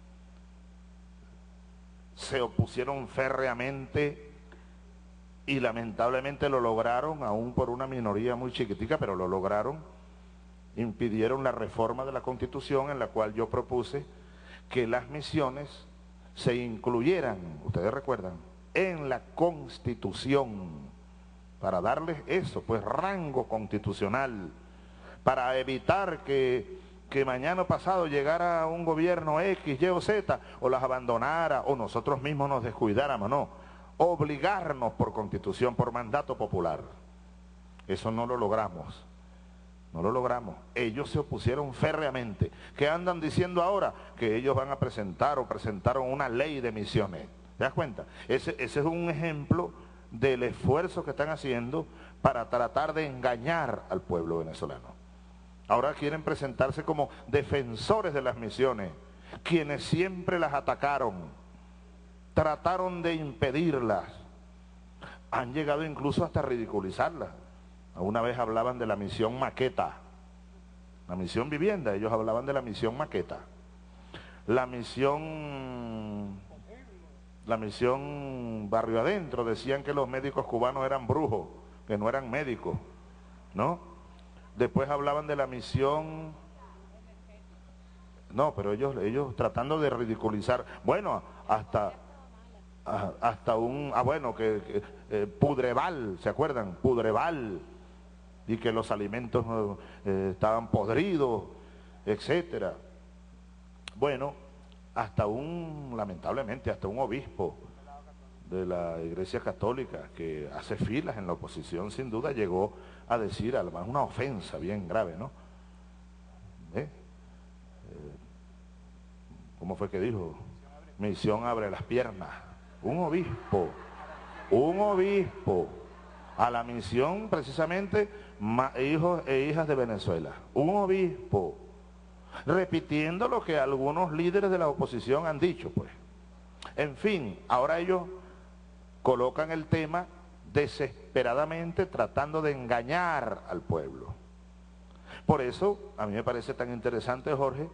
se opusieron férreamente y lamentablemente lo lograron, aún por una minoría muy chiquitica, pero lo lograron, impidieron la reforma de la Constitución en la cual yo propuse que las misiones se incluyeran, ustedes recuerdan, en la Constitución, para darles eso, pues rango constitucional, para evitar que mañana pasado llegara un gobierno X, Y o Z, o las abandonara, o nosotros mismos nos descuidáramos, no, obligarnos por Constitución, por mandato popular. Eso no lo logramos, no lo logramos. Ellos se opusieron férreamente. ¿Qué andan diciendo ahora? Que ellos van a presentar o presentaron una ley de misiones. ¿Te das cuenta? Ese es un ejemplo del esfuerzo que están haciendo para tratar de engañar al pueblo venezolano. Ahora quieren presentarse como defensores de las misiones, quienes siempre las atacaron. trataron de impedirlas, han llegado incluso hasta ridiculizarlas. Una vez hablaban de la misión Maqueta, la misión vivienda, ellos hablaban de la misión Maqueta. La misión Barrio Adentro, decían que los médicos cubanos eran brujos, que no eran médicos, ¿no? Después hablaban de la misión... No, pero ellos tratando de ridiculizar, bueno, hasta un... bueno, Pudreval, ¿se acuerdan? Pudreval, y que los alimentos estaban podridos, etcétera. Bueno, lamentablemente, hasta un obispo de la Iglesia Católica que hace filas en la oposición, sin duda, llegó a decir, además, una ofensa bien grave, ¿no? ¿Cómo fue que dijo? Misión abre las piernas. Un obispo, a la misión precisamente hijos e hijas de Venezuela. Un obispo, repitiendo lo que algunos líderes de la oposición han dicho, pues. En fin, ahora ellos colocan el tema desesperadamente tratando de engañar al pueblo. Por eso, a mí me parece tan interesante, Jorge,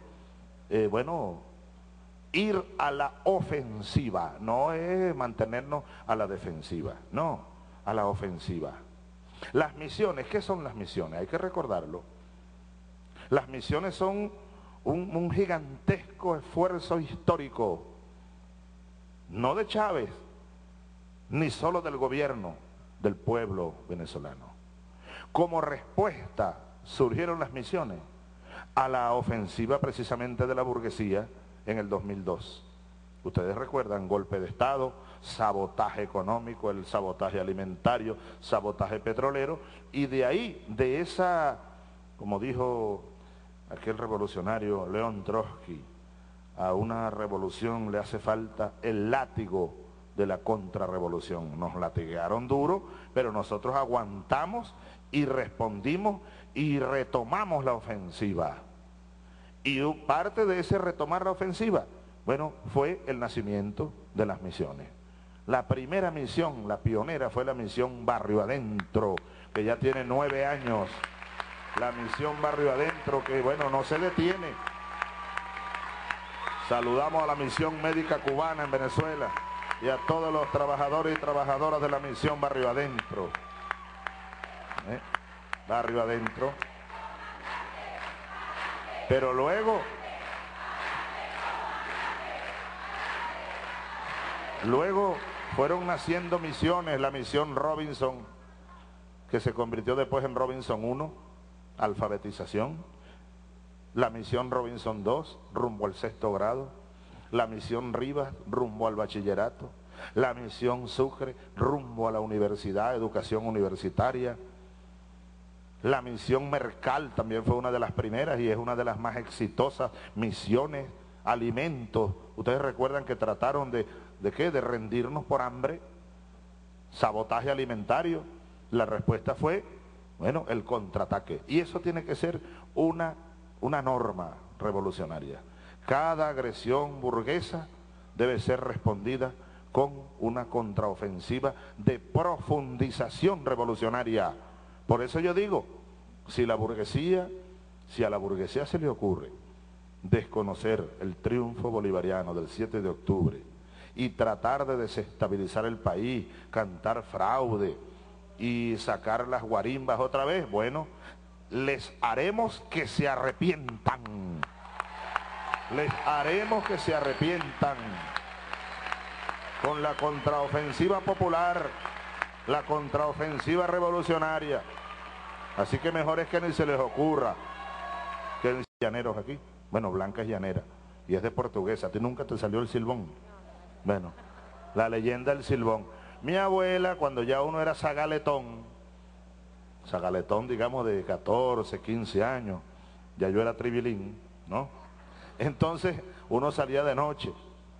ir a la ofensiva, no es mantenernos a la defensiva, no, a la ofensiva. Las misiones, ¿qué son las misiones? Hay que recordarlo. Las misiones son un gigantesco esfuerzo histórico, no de Chávez, ni solo del gobierno, del pueblo venezolano. Como respuesta surgieron las misiones a la ofensiva precisamente de la burguesía en el 2002. Ustedes recuerdan, golpe de Estado, sabotaje económico, el sabotaje alimentario, sabotaje petrolero, y de ahí, de esa, como dijo aquel revolucionario León Trotsky, a una revolución le hace falta el látigo de la contrarrevolución. Nos latigaron duro, pero nosotros aguantamos y respondimos y retomamos la ofensiva. Y parte de ese retomar la ofensiva, bueno, fue el nacimiento de las misiones. La primera misión, la pionera, fue la misión Barrio Adentro, que ya tiene 9 años. La misión Barrio Adentro, que bueno, no se detiene. Saludamos a la misión médica cubana en Venezuela y a todos los trabajadores y trabajadoras de la misión Barrio Adentro. Barrio Adentro. Pero luego fueron naciendo misiones, la misión Robinson, que se convirtió después en Robinson 1, alfabetización, la misión Robinson 2, rumbo al 6º grado, la misión Rivas, rumbo al bachillerato, la misión Sucre, rumbo a la universidad, educación universitaria. La misión Mercal también fue una de las primeras y es una de las más exitosas misiones. Alimentos, ustedes recuerdan que trataron ¿de qué? De rendirnos por hambre, sabotaje alimentario. La respuesta fue, bueno, el contraataque. Y eso tiene que ser una norma revolucionaria. Cada agresión burguesa debe ser respondida con una contraofensiva de profundización revolucionaria. Por eso yo digo, si a la burguesía se le ocurre desconocer el triunfo bolivariano del 7 de octubre y tratar de desestabilizar el país, cantar fraude y sacar las guarimbas otra vez, bueno, les haremos que se arrepientan. Les haremos que se arrepientan con la contraofensiva popular, la contraofensiva revolucionaria. Así que mejor es que ni se les ocurra. Que llaneros aquí. Bueno, Blanca es llanera y es de portuguesa. ¿A ti nunca te salió el silbón? Bueno, la leyenda del silbón. Mi abuela, cuando ya uno era zagaletón, digamos de 14, 15 años, ya yo era tribilín, ¿no? Entonces uno salía de noche,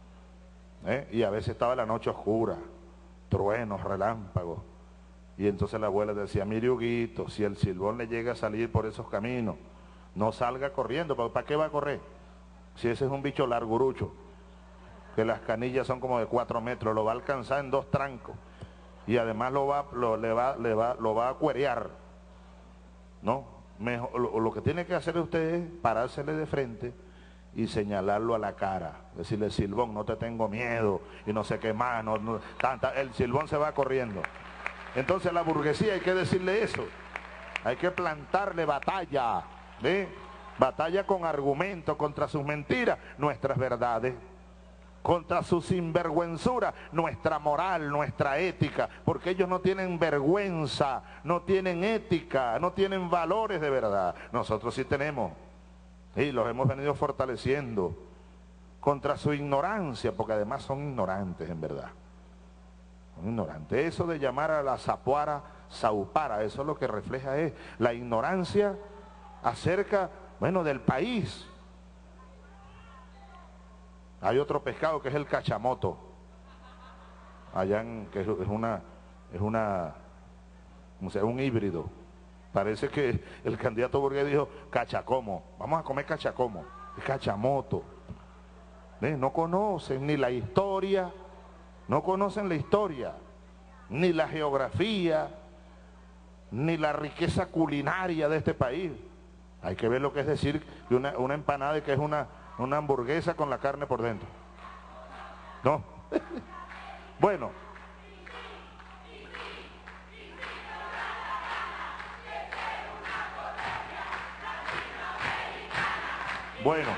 y a veces estaba la noche oscura, truenos, relámpagos. Y entonces la abuela decía, mire Huguito, si el silbón le llega a salir por esos caminos, no salga corriendo. ¿Para qué va a correr? Si ese es un bicho largurucho. que las canillas son como de 4 metros, lo va a alcanzar en 2 trancos y además lo va a cuerear, ¿no? Lo que tiene que hacer usted es parársele de frente y señalarlo a la cara, decirle: Silbón, no te tengo miedo y no sé qué más, el Silbón se va corriendo. Entonces a la burguesía hay que decirle eso, hay que plantarle batalla, ¿ve? Batalla con argumentos contra sus mentiras, nuestras verdades, contra su sinvergüenzura, nuestra moral, nuestra ética, porque ellos no tienen vergüenza, no tienen ética, no tienen valores de verdad. Nosotros sí tenemos, y los hemos venido fortaleciendo contra su ignorancia, porque además son ignorantes en verdad. Son ignorantes. Eso de llamar a la zapuara, saupara, eso lo que refleja es la ignorancia acerca, bueno, del país. Hay otro pescado que es el cachamoto, allá que es un híbrido. Parece que el candidato burgués dijo cachacomo, vamos a comer cachacomo, es cachamoto. No conocen ni la historia, no conocen la historia, ni la geografía, ni la riqueza culinaria de este país. Hay que ver lo que es decir que una empanada y que es una hamburguesa con la carne por dentro. ¿No? Bueno. Bueno.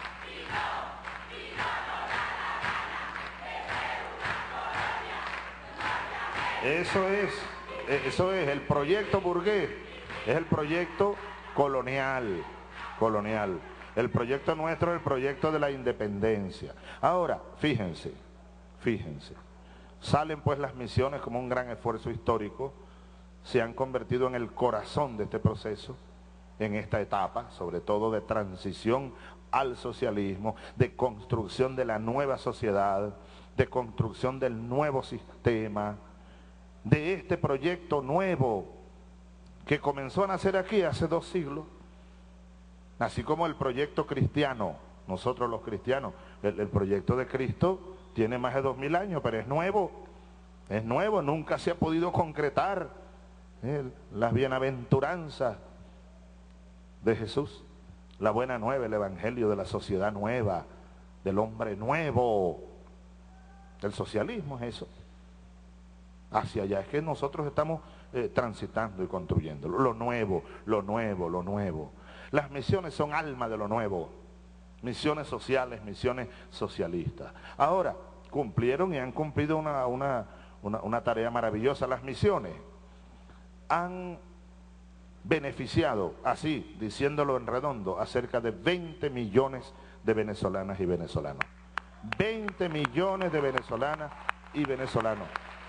Eso es el proyecto burgués, es el proyecto colonial. El proyecto nuestro es el proyecto de la independencia. Ahora, fíjense, salen pues las misiones como un gran esfuerzo histórico, se han convertido en el corazón de este proceso, en esta etapa, sobre todo de transición al socialismo, de construcción de la nueva sociedad, de construcción del nuevo sistema, de este proyecto nuevo que comenzó a nacer aquí hace 2 siglos, así como el proyecto cristiano. Nosotros los cristianos, el proyecto de Cristo tiene más de 2000 años, pero es nuevo, nunca se ha podido concretar las bienaventuranzas de Jesús, la buena nueva, el evangelio de la sociedad nueva, del hombre nuevo. El socialismo es eso. Hacia allá es que nosotros estamos transitando y construyendo lo nuevo. Las misiones son alma de lo nuevo, misiones sociales, misiones socialistas. Ahora, cumplieron y han cumplido una tarea maravillosa. Las misiones han beneficiado, así, diciéndolo en redondo, a cerca de 20 millones de venezolanas y venezolanos. 20 millones de venezolanas y venezolanos.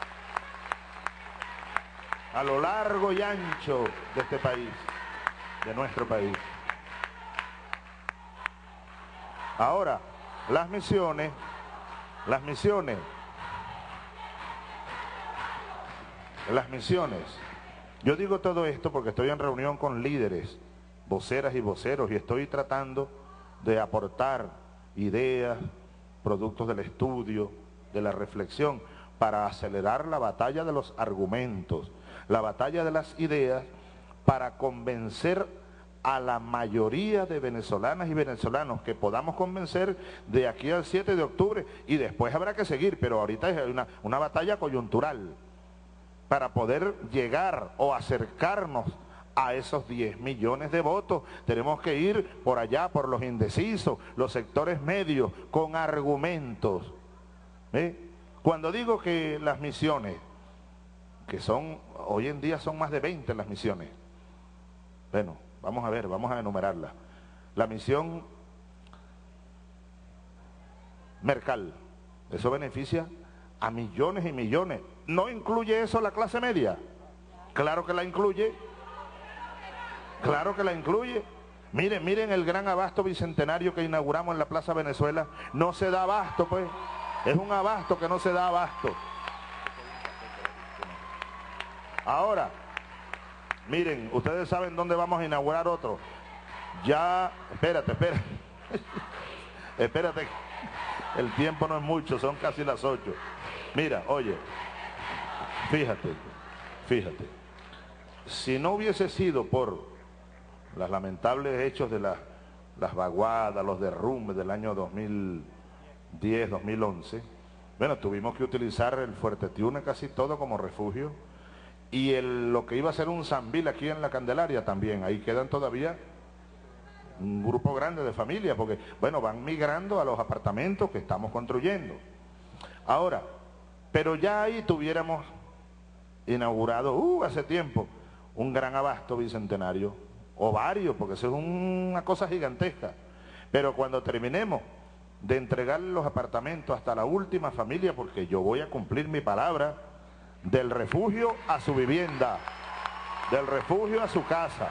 A lo largo y ancho de este país, de nuestro país. Ahora, las misiones, yo digo todo esto porque estoy en reunión con líderes, voceras y voceros, y estoy tratando de aportar ideas, productos del estudio, de la reflexión, para acelerar la batalla de los argumentos, la batalla de las ideas, para convencer a la mayoría de venezolanas y venezolanos que podamos convencer de aquí al 7 de octubre, y después habrá que seguir, pero ahorita es una batalla coyuntural, para poder llegar o acercarnos a esos 10 millones de votos. Tenemos que ir por allá, por los indecisos, los sectores medios, con argumentos. Cuando digo que las misiones, que son, hoy en día son más de 20 las misiones, bueno, vamos a ver, vamos a enumerarlas. La misión Mercal, eso beneficia a millones y millones. ¿No incluye eso la clase media? Claro que la incluye. Claro que la incluye. Miren el gran abasto bicentenario que inauguramos en la Plaza Venezuela. No se da abasto, pues. Es un abasto que no se da abasto. Ahora, miren, ustedes saben dónde vamos a inaugurar otro. Ya, espérate. El tiempo no es mucho, son casi las 8. Mira, oye, fíjate, si no hubiese sido por los lamentables hechos de las vaguadas, los derrumbes del año 2010, 2011, bueno, tuvimos que utilizar el Fuerte Tiuna casi todo como refugio, y lo que iba a ser un Sambil aquí en la Candelaria también, ahí quedan todavía un grupo grande de familias, porque, bueno, van migrando a los apartamentos que estamos construyendo. Ahora, pero ya ahí tuviéramos inaugurado, hace tiempo, un gran abasto bicentenario, o varios, porque eso es una cosa gigantesca. Pero cuando terminemos de entregar los apartamentos hasta la última familia, porque yo voy a cumplir mi palabra, del refugio a su vivienda, del refugio a su casa,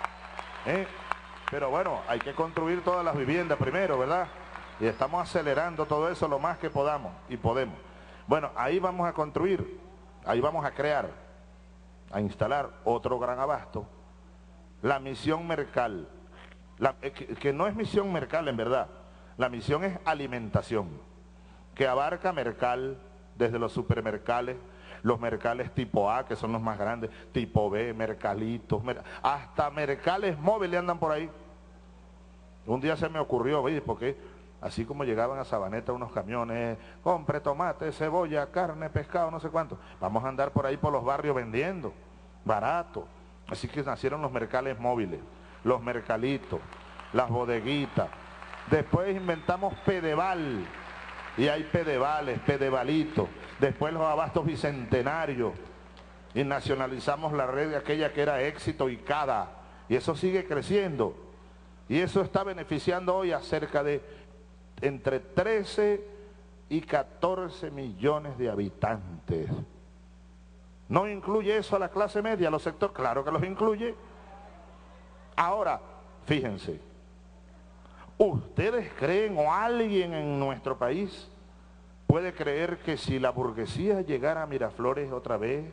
pero bueno, hay que construir todas las viviendas primero, ¿verdad? Y estamos acelerando todo eso lo más que podamos y podemos. Bueno, ahí vamos a construir, ahí vamos a crear, a instalar otro gran abasto, la misión Mercal, que no es misión Mercal en verdad, la misión es alimentación, que abarca Mercal, desde los supermercales, los mercales tipo A, que son los más grandes, tipo B, mercalitos, hasta mercales móviles andan por ahí. Un día se me ocurrió, ¿veis? Porque así como llegaban a Sabaneta unos camiones, compre tomate, cebolla, carne, pescado, no sé cuánto, vamos a andar por ahí por los barrios vendiendo, barato. Así que nacieron los mercales móviles, los mercalitos, las bodeguitas. Después inventamos Pedeval, y hay Pedevales, Pedevalitos. Después los abastos bicentenarios, y nacionalizamos la red de aquella que era Éxito y Cada, y eso sigue creciendo, y eso está beneficiando hoy a cerca de entre 13 y 14 millones de habitantes. ¿No incluye eso a la clase media, a los sectores? Claro que los incluye. Ahora, fíjense, ¿ustedes creen o alguien en nuestro país puede creer que si la burguesía llegara a Miraflores otra vez,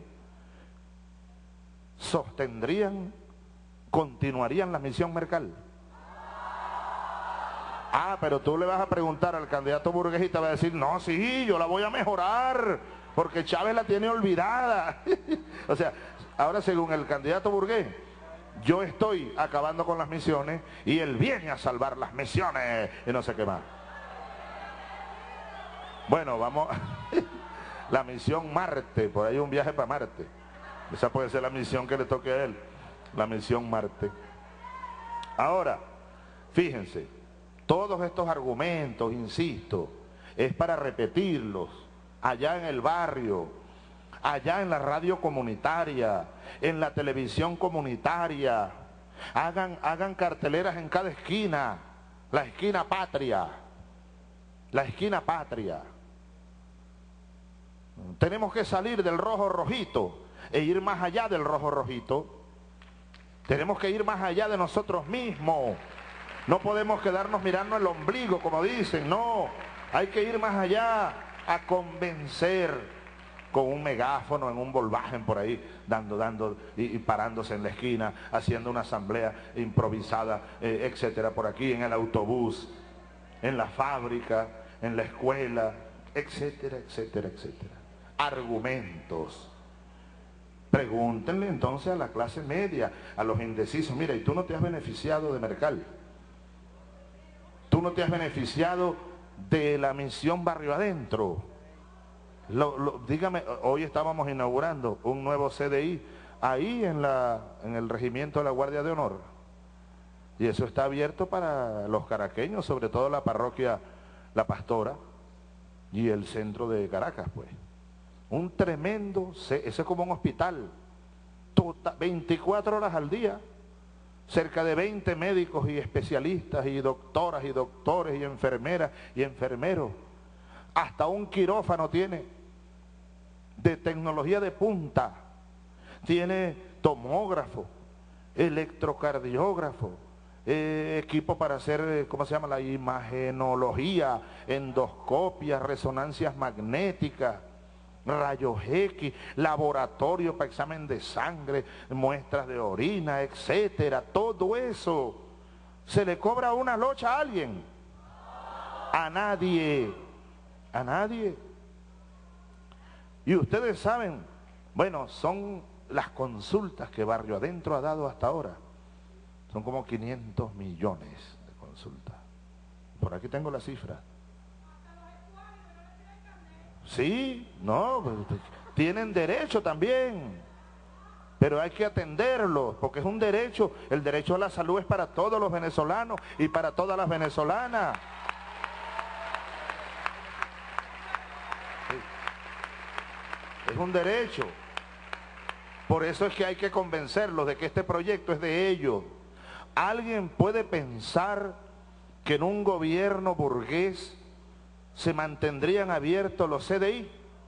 continuarían la misión Mercal? Pero tú le vas a preguntar al candidato burgués y te va a decir, no, sí, yo la voy a mejorar, porque Chávez la tiene olvidada. O sea, ahora según el candidato burgués, yo estoy acabando con las misiones y él viene a salvar las misiones y no sé qué más. Bueno, vamos, la misión Marte, por ahí un viaje para Marte. Esa puede ser la misión que le toque a él, la misión Marte. Ahora, fíjense, todos estos argumentos, insisto, es para repetirlos allá en el barrio, allá en la radio comunitaria, en la televisión comunitaria. Hagan carteleras en cada esquina, la esquina patria, la esquina patria. Tenemos que salir del rojo rojito e ir más allá del rojo rojito. Tenemos que ir más allá de nosotros mismos. No podemos quedarnos mirando el ombligo, como dicen, no. Hay que ir más allá a convencer con un megáfono en un Volkswagen por ahí, dando y parándose en la esquina, haciendo una asamblea improvisada, etcétera, por aquí en el autobús, en la fábrica, en la escuela, etcétera, etcétera, etcétera. Argumentos. Pregúntenle entonces a la clase media, a los indecisos, mira, y tú no te has beneficiado de Mercal, tú no te has beneficiado de la misión Barrio Adentro. Dígame, hoy estábamos inaugurando un nuevo CDI ahí en el regimiento de la Guardia de Honor, y eso está abierto para los caraqueños, sobre todo la parroquia La Pastora y el centro de Caracas, pues. Un tremendo, eso es como un hospital, 24 horas al día, cerca de 20 médicos y especialistas y doctoras y doctores y enfermeras y enfermeros. Hasta un quirófano tiene, de tecnología de punta. Tiene tomógrafo, electrocardiógrafo, equipo para hacer, ¿cómo se llama? La imagenología, endoscopia, resonancias magnéticas, rayos X, laboratorio para examen de sangre, muestras de orina, etcétera. Todo eso, ¿se le cobra una locha a alguien? A nadie. A nadie. Y ustedes saben, bueno, son las consultas que Barrio Adentro ha dado hasta ahora. Son como 500 millones de consultas. Por aquí tengo la cifra. Sí, no, tienen derecho también. Pero hay que atenderlo, porque es un derecho. El derecho a la salud es para todos los venezolanos y para todas las venezolanas. Es un derecho. Por eso es que hay que convencerlos de que este proyecto es de ellos. ¿Alguien puede pensar que en un gobierno burgués se mantendrían abiertos los CDI?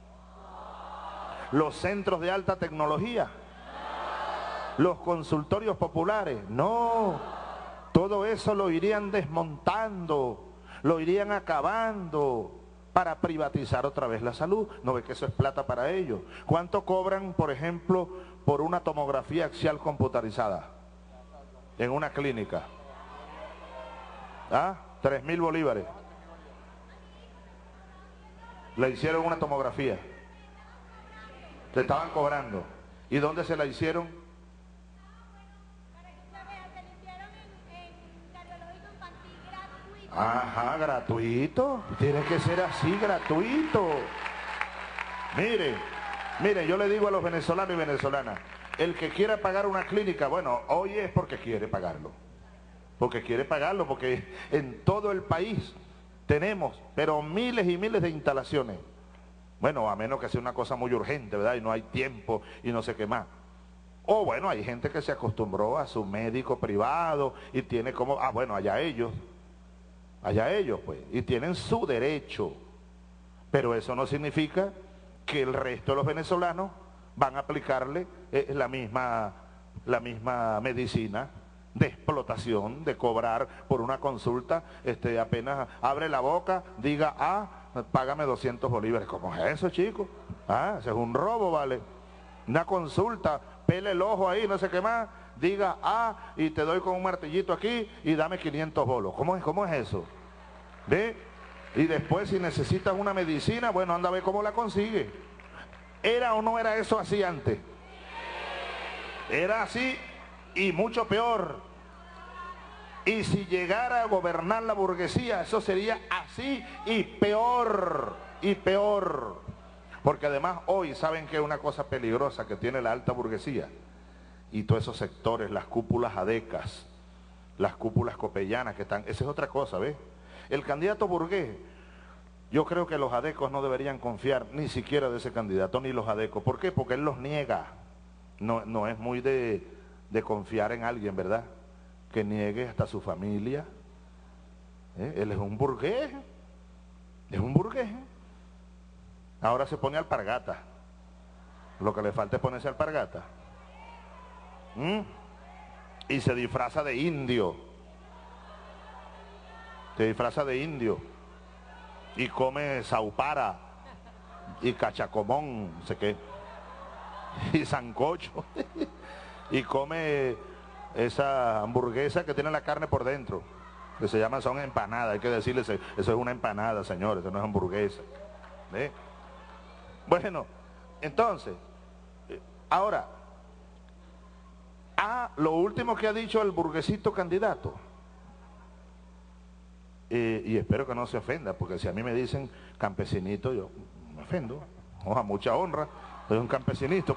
¿Los centros de alta tecnología? ¿Los consultorios populares? No. Todo eso lo irían desmontando, lo irían acabando para privatizar otra vez la salud. ¿No ve que eso es plata para ellos? ¿Cuánto cobran, por ejemplo, por una tomografía axial computarizada en una clínica? ¿Ah? 3.000 bolívares. Le hicieron una tomografía. Le estaban cobrando. ¿Y dónde se la hicieron? Ajá, gratuito. Tiene que ser así, gratuito. Mire, yo le digo a los venezolanos y venezolanas, el que quiera pagar una clínica, bueno, hoy es porque quiere pagarlo. Porque en todo el país tenemos, pero miles y miles de instalaciones. Bueno, a menos que sea una cosa muy urgente, ¿verdad? Y no hay tiempo y no sé qué más. O bueno, hay gente que se acostumbró a su médico privado y tiene como, bueno, allá ellos pues, y tienen su derecho. Pero eso no significa que el resto de los venezolanos van a aplicarle la misma medicina de explotación, de cobrar por una consulta, apenas abre la boca, diga, págame 200 bolívares. ¿Cómo es eso, chico? Ese es un robo, ¿vale? Una consulta, pele el ojo ahí, no sé qué más, diga, y te doy con un martillito aquí y dame 500 bolos. ¿Cómo es eso? ¿Ve? Y después, si necesitas una medicina, bueno, anda a ver cómo la consigue. ¿Era o no era eso así antes? Era así y mucho peor. Y si llegara a gobernar la burguesía, eso sería así y peor, y peor. Porque además hoy, ¿saben qué es una cosa peligrosa que tiene la alta burguesía? Y todos esos sectores, las cúpulas adecas, las cúpulas copellanas que están, esa es otra cosa, ¿ves? El candidato burgués, yo creo que los adecos no deberían confiar ni siquiera de ese candidato, ni los adecos. ¿Por qué? Porque él los niega. No es muy de confiar en alguien, ¿verdad? Que niegue hasta su familia. Él es un burgués. Es un burgués. Ahora se pone alpargata. Lo que le falta es ponerse alpargata. Y se disfraza de indio. Se disfraza de indio. Y come saupara. Y cachacomón, no sé qué. Y sancocho. Y come esa hamburguesa que tiene la carne por dentro. Que se llama, son empanadas. Hay que decirles, eso es una empanada, señores. Eso no es hamburguesa. ¿Ve? Bueno, entonces, ahora, lo último que ha dicho el burguesito candidato, y espero que no se ofenda, porque si a mí me dicen campesinito, yo me ofendo, a mucha honra, soy un campesinito.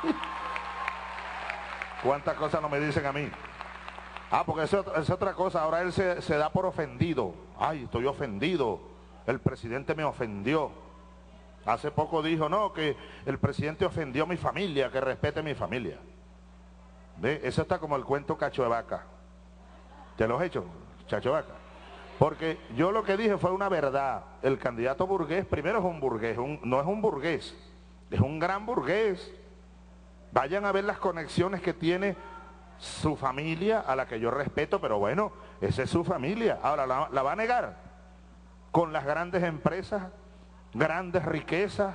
¿Cuántas cosas no me dicen a mí? Porque es otra cosa, ahora él se da por ofendido. Ay, estoy ofendido, el presidente me ofendió. Hace poco dijo, no, que el presidente ofendió a mi familia, que respete mi familia. ¿Ve? Eso está como el cuento cacho de vaca. ¿Te lo he hecho, chacho de vaca? Porque yo lo que dije fue una verdad. El candidato burgués, primero es un burgués, no es un burgués, es un gran burgués. Vayan a ver las conexiones que tiene su familia, a la que yo respeto, pero bueno, esa es su familia. Ahora, ¿la va a negar? Con las grandes empresas, grandes riquezas,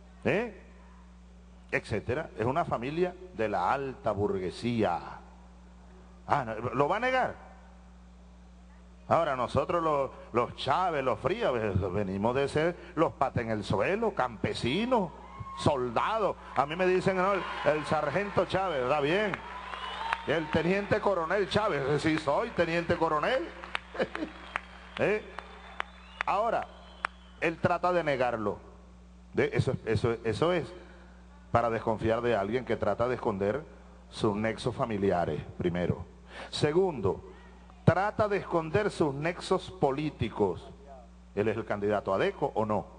etcétera. Es una familia de la alta burguesía. ¿Lo va a negar? Ahora nosotros los Chávez, los Frías, venimos de ser los patas en el suelo, campesinos, soldados. A mí me dicen, no, el sargento Chávez, ¿está bien? El teniente coronel Chávez, sí soy teniente coronel. Ahora, él trata de negarlo. Eso es para desconfiar de alguien que trata de esconder sus nexos familiares, primero. Segundo, trata de esconder sus nexos políticos. ¿Él es el candidato ADECO o no?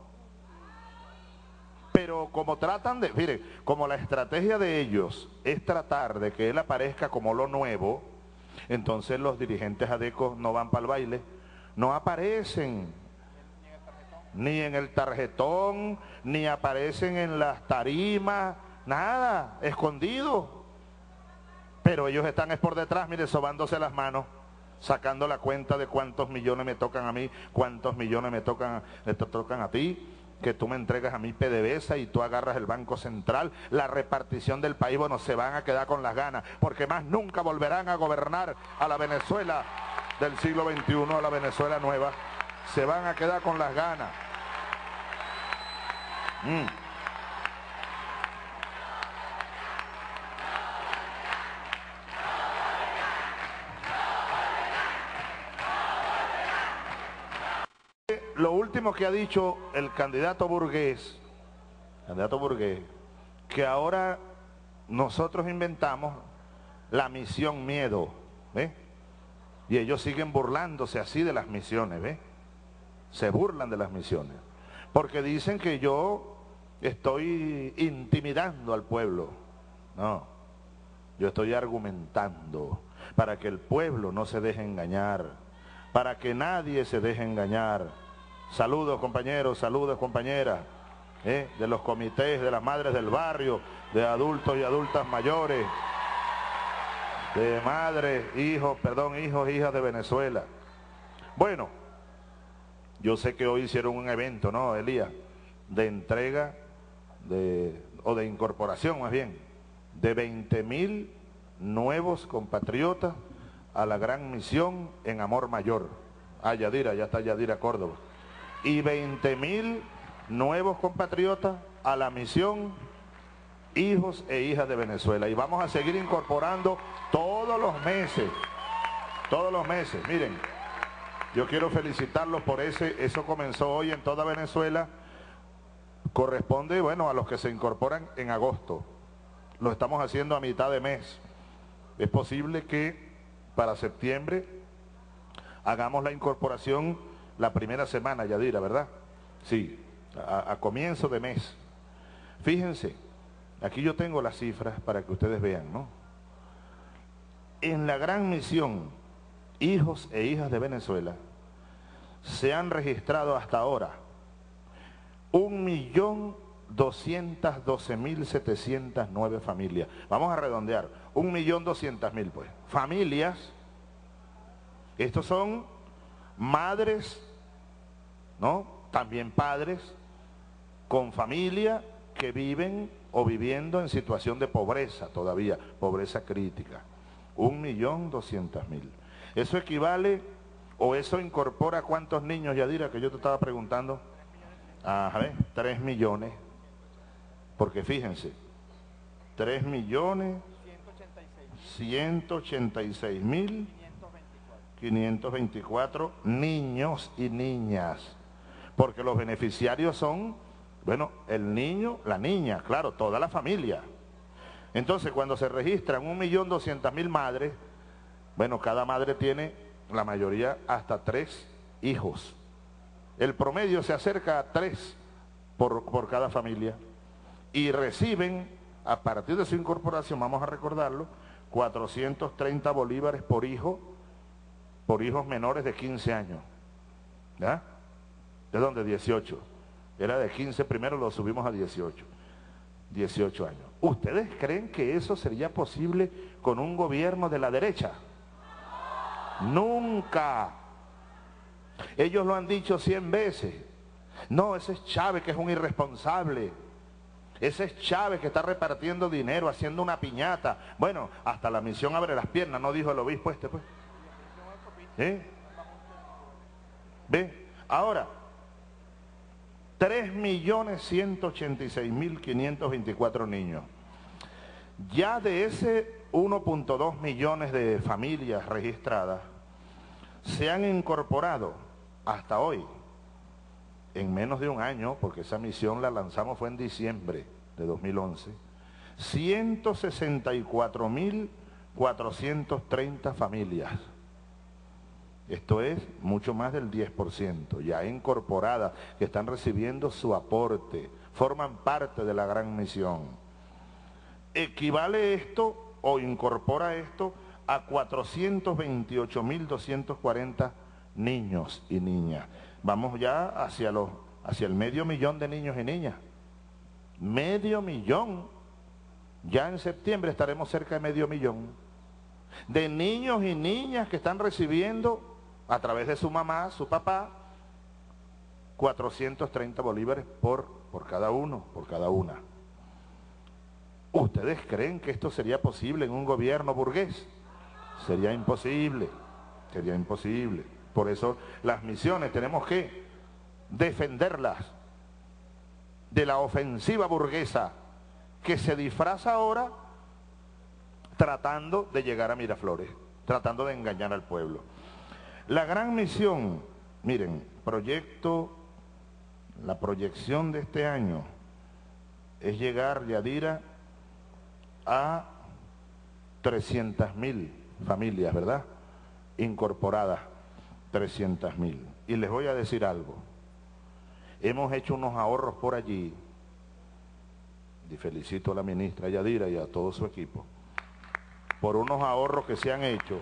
Pero como tratan de, miren, como la estrategia de ellos es tratar de que él aparezca como lo nuevo, entonces los dirigentes ADECO no van para el baile, no aparecen ni en el tarjetón, ni aparecen en las tarimas, nada, escondido. Pero ellos están es por detrás, mire, sobándose las manos, sacando la cuenta de cuántos millones me tocan a mí, cuántos millones te tocan a ti, que tú me entregas a mí PDVSA y tú agarras el Banco Central. La repartición del país, bueno, se van a quedar con las ganas, porque más nunca volverán a gobernar a la Venezuela del siglo XXI, a la Venezuela nueva. Se van a quedar con las ganas. Lo último que ha dicho el candidato Burgués, que ahora nosotros inventamos la misión miedo, ¿ves? Y ellos siguen burlándose así de las misiones, ¿ves? Se burlan de las misiones, porque dicen que yo estoy intimidando al pueblo. No, yo estoy argumentando para que el pueblo no se deje engañar, para que nadie se deje engañar. Saludos compañeros, saludos compañeras, de los comités, de las madres del barrio, de adultos y adultas mayores, de madres, hijos, hijas de Venezuela. Bueno, yo sé que hoy hicieron un evento, ¿no, Elías? De entrega, o de incorporación más bien, de 20.000 nuevos compatriotas a la gran misión en Amor Mayor. Yadira, ya está Yadira Córdoba. Y 20.000 nuevos compatriotas a la misión Hijos e Hijas de Venezuela. Y vamos a seguir incorporando todos los meses. Miren, yo quiero felicitarlos por eso comenzó hoy en toda Venezuela. Corresponde, bueno, a los que se incorporan en agosto. Lo estamos haciendo a mitad de mes. Es posible que para septiembre hagamos la incorporación la primera semana, Yadira, ¿verdad? Sí, a comienzo de mes. Fíjense, aquí yo tengo las cifras para que ustedes vean, ¿no? En la gran misión Hijos e Hijas de Venezuela se han registrado hasta ahora 1.212.709 familias. Vamos a redondear, 1.200.000 pues. Familias, estos son madres, ¿no? También padres con familia que viven o viviendo en situación de pobreza todavía, pobreza crítica. 1.200.000. Eso equivale, o eso incorpora ¿cuántos niños, Yadira, que yo te estaba preguntando? A ver, 3 millones. Porque fíjense, 3.186.524 niños y niñas. Porque los beneficiarios son, bueno, el niño, la niña, claro, toda la familia. Entonces, cuando se registran 1.200.000 madres, bueno, cada madre tiene, la mayoría, hasta 3 hijos. El promedio se acerca a 3 por cada familia. Y reciben, a partir de su incorporación, vamos a recordarlo, 430 bolívares por hijo, por hijos menores de 15 años. ¿Ya? ¿De dónde? 18. Era de 15, primero lo subimos a 18. 18 años. ¿Ustedes creen que eso sería posible con un gobierno de la derecha? Nunca. Ellos lo han dicho 100 veces. No, ese es Chávez, que es un irresponsable. Ese es Chávez, que está repartiendo dinero, haciendo una piñata. Bueno, hasta la misión abre las piernas, ¿no dijo el obispo este, pues? ¿Ve? Ahora, 3.186.524 niños. Ya de ese 1.2 millones de familias registradas, se han incorporado hasta hoy, en menos de un año, porque esa misión la lanzamos fue en diciembre de 2011, 164.430 familias. Esto es mucho más del 10%, ya incorporadas, que están recibiendo su aporte, forman parte de la gran misión. Equivale esto o incorpora esto a 428.240 niños y niñas. Vamos ya hacia el 500.000 de niños y niñas. 500.000. Ya en septiembre estaremos cerca de 500.000 de niños y niñas que están recibiendo a través de su mamá, su papá, 430 bolívares por cada uno, por cada una. ¿Ustedes creen que esto sería posible en un gobierno burgués? Sería imposible, sería imposible. Por eso las misiones tenemos que defenderlas de la ofensiva burguesa que se disfraza ahora tratando de llegar a Miraflores, tratando de engañar al pueblo. La gran misión, miren, la proyección de este año es llegar, Yadira, a 300.000 familias, ¿verdad? Incorporadas, 300.000. Y les voy a decir algo. Hemos hecho unos ahorros por allí, y felicito a la ministra Yadira y a todo su equipo, por unos ahorros que se han hecho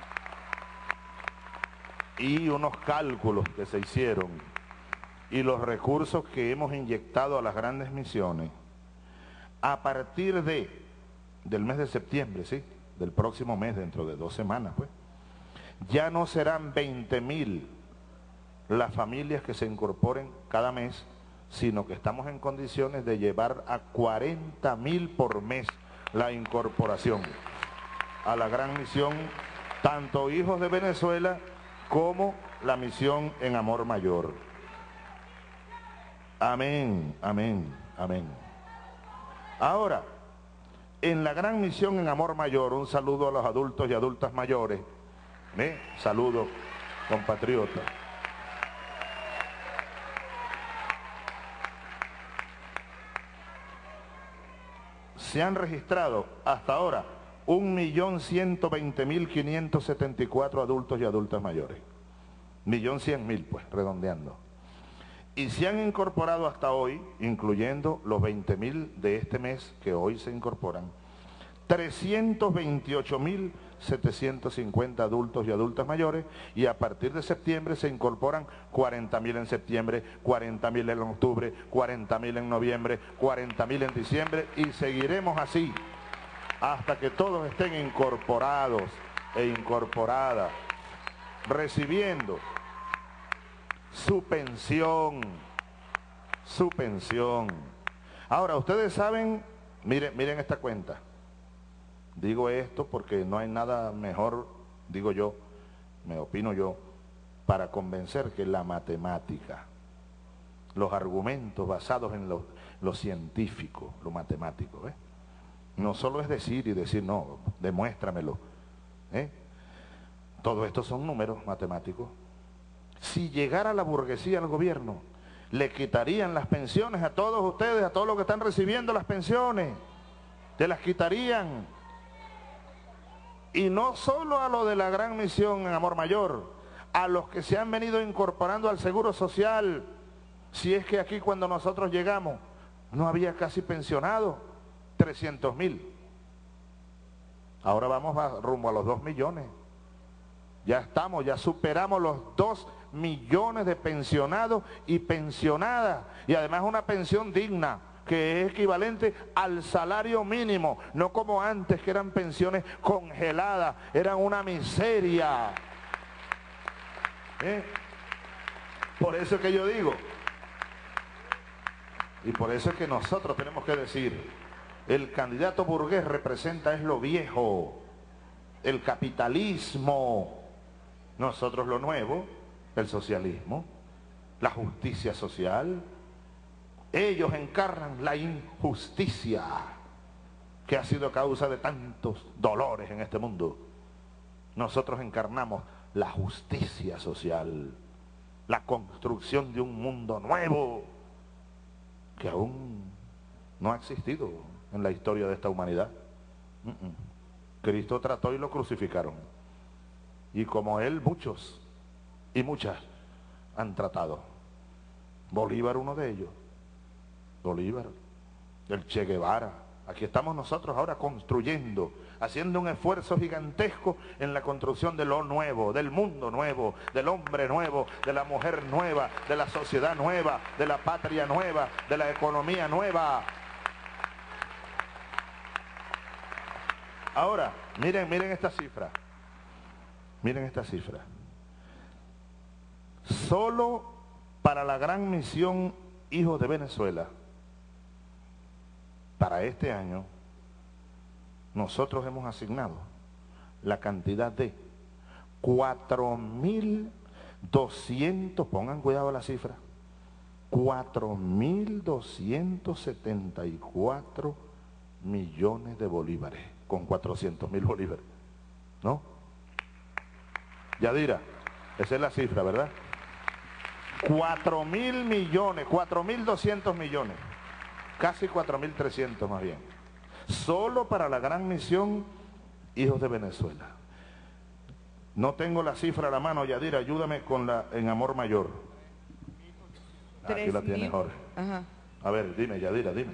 y unos cálculos que se hicieron y los recursos que hemos inyectado a las grandes misiones. A partir del mes de septiembre, ¿sí?, del próximo mes, dentro de 2 semanas, pues, ya no serán 20.000 las familias que se incorporen cada mes, sino que estamos en condiciones de llevar a 40.000 por mes la incorporación a la gran misión, tanto Hijos de Venezuela como la misión en Amor Mayor. Amén, amén, amén. Ahora, en la gran misión en Amor Mayor, un saludo a los adultos y adultas mayores. Saludo, compatriotas. Se han registrado hasta ahora 1.120.574 adultos y adultas mayores. 1.100.000, pues, redondeando. Y se han incorporado hasta hoy, incluyendo los 20.000 de este mes que hoy se incorporan, 328.750 adultos y adultas mayores, y a partir de septiembre se incorporan 40.000 en septiembre, 40.000 en octubre, 40.000 en noviembre, 40.000 en diciembre, y seguiremos así hasta que todos estén incorporados e incorporadas, recibiendo su pensión, su pensión. Ahora, ustedes saben, miren esta cuenta. Digo esto porque no hay nada mejor, digo yo, me opino yo, para convencer que la matemática, los argumentos basados en lo científico, lo matemático, ¿eh? No solo es decir y decir, no, demuéstramelo, ¿eh? Todo esto son números matemáticos. Si llegara la burguesía al gobierno, le quitarían las pensiones a todos ustedes, a todos los que están recibiendo las pensiones, te las quitarían. Y no solo a lo de la gran misión en Amor Mayor, a los que se han venido incorporando al Seguro Social. Si es que aquí cuando nosotros llegamos no había casi pensionados, 300.000. Ahora vamos rumbo a los 2 millones. Ya superamos los 2 millones de pensionados y pensionadas, y además una pensión digna, que es equivalente al salario mínimo, no como antes que eran pensiones congeladas, eran una miseria. Por eso es que yo digo, y por eso es que nosotros tenemos que decir, el candidato burgués representa es lo viejo, el capitalismo, nosotros lo nuevo, el socialismo, la justicia social. Ellos encarnan la injusticia que ha sido causa de tantos dolores en este mundo. Nosotros encarnamos la justicia social, la construcción de un mundo nuevo que aún no ha existido en la historia de esta humanidad. Cristo trató y lo crucificaron. Y como él, muchos y muchas han tratado. Bolívar, uno de ellos. Bolívar, el Che Guevara. Aquí estamos nosotros ahora construyendo, haciendo un esfuerzo gigantesco en la construcción de lo nuevo, del mundo nuevo, del hombre nuevo, de la mujer nueva, de la sociedad nueva, de la patria nueva, de la economía nueva. Ahora, miren esta cifra. Miren esta cifra. Solo para la gran misión Hijos de Venezuela, para este año, nosotros hemos asignado la cantidad de 4.200, pongan cuidado a la cifra, 4.274 millones de bolívares, con 400.000 bolívares, ¿no? Yadira, esa es la cifra, ¿verdad? 4.000 millones, 4.200 millones, casi 4.300 más bien, solo para la gran misión Hijos de Venezuela. No tengo la cifra a la mano, Yadira, ayúdame con la en Amor Mayor. Aquí la tiene Jorge. Ajá. A ver, dime, Yadira, dime.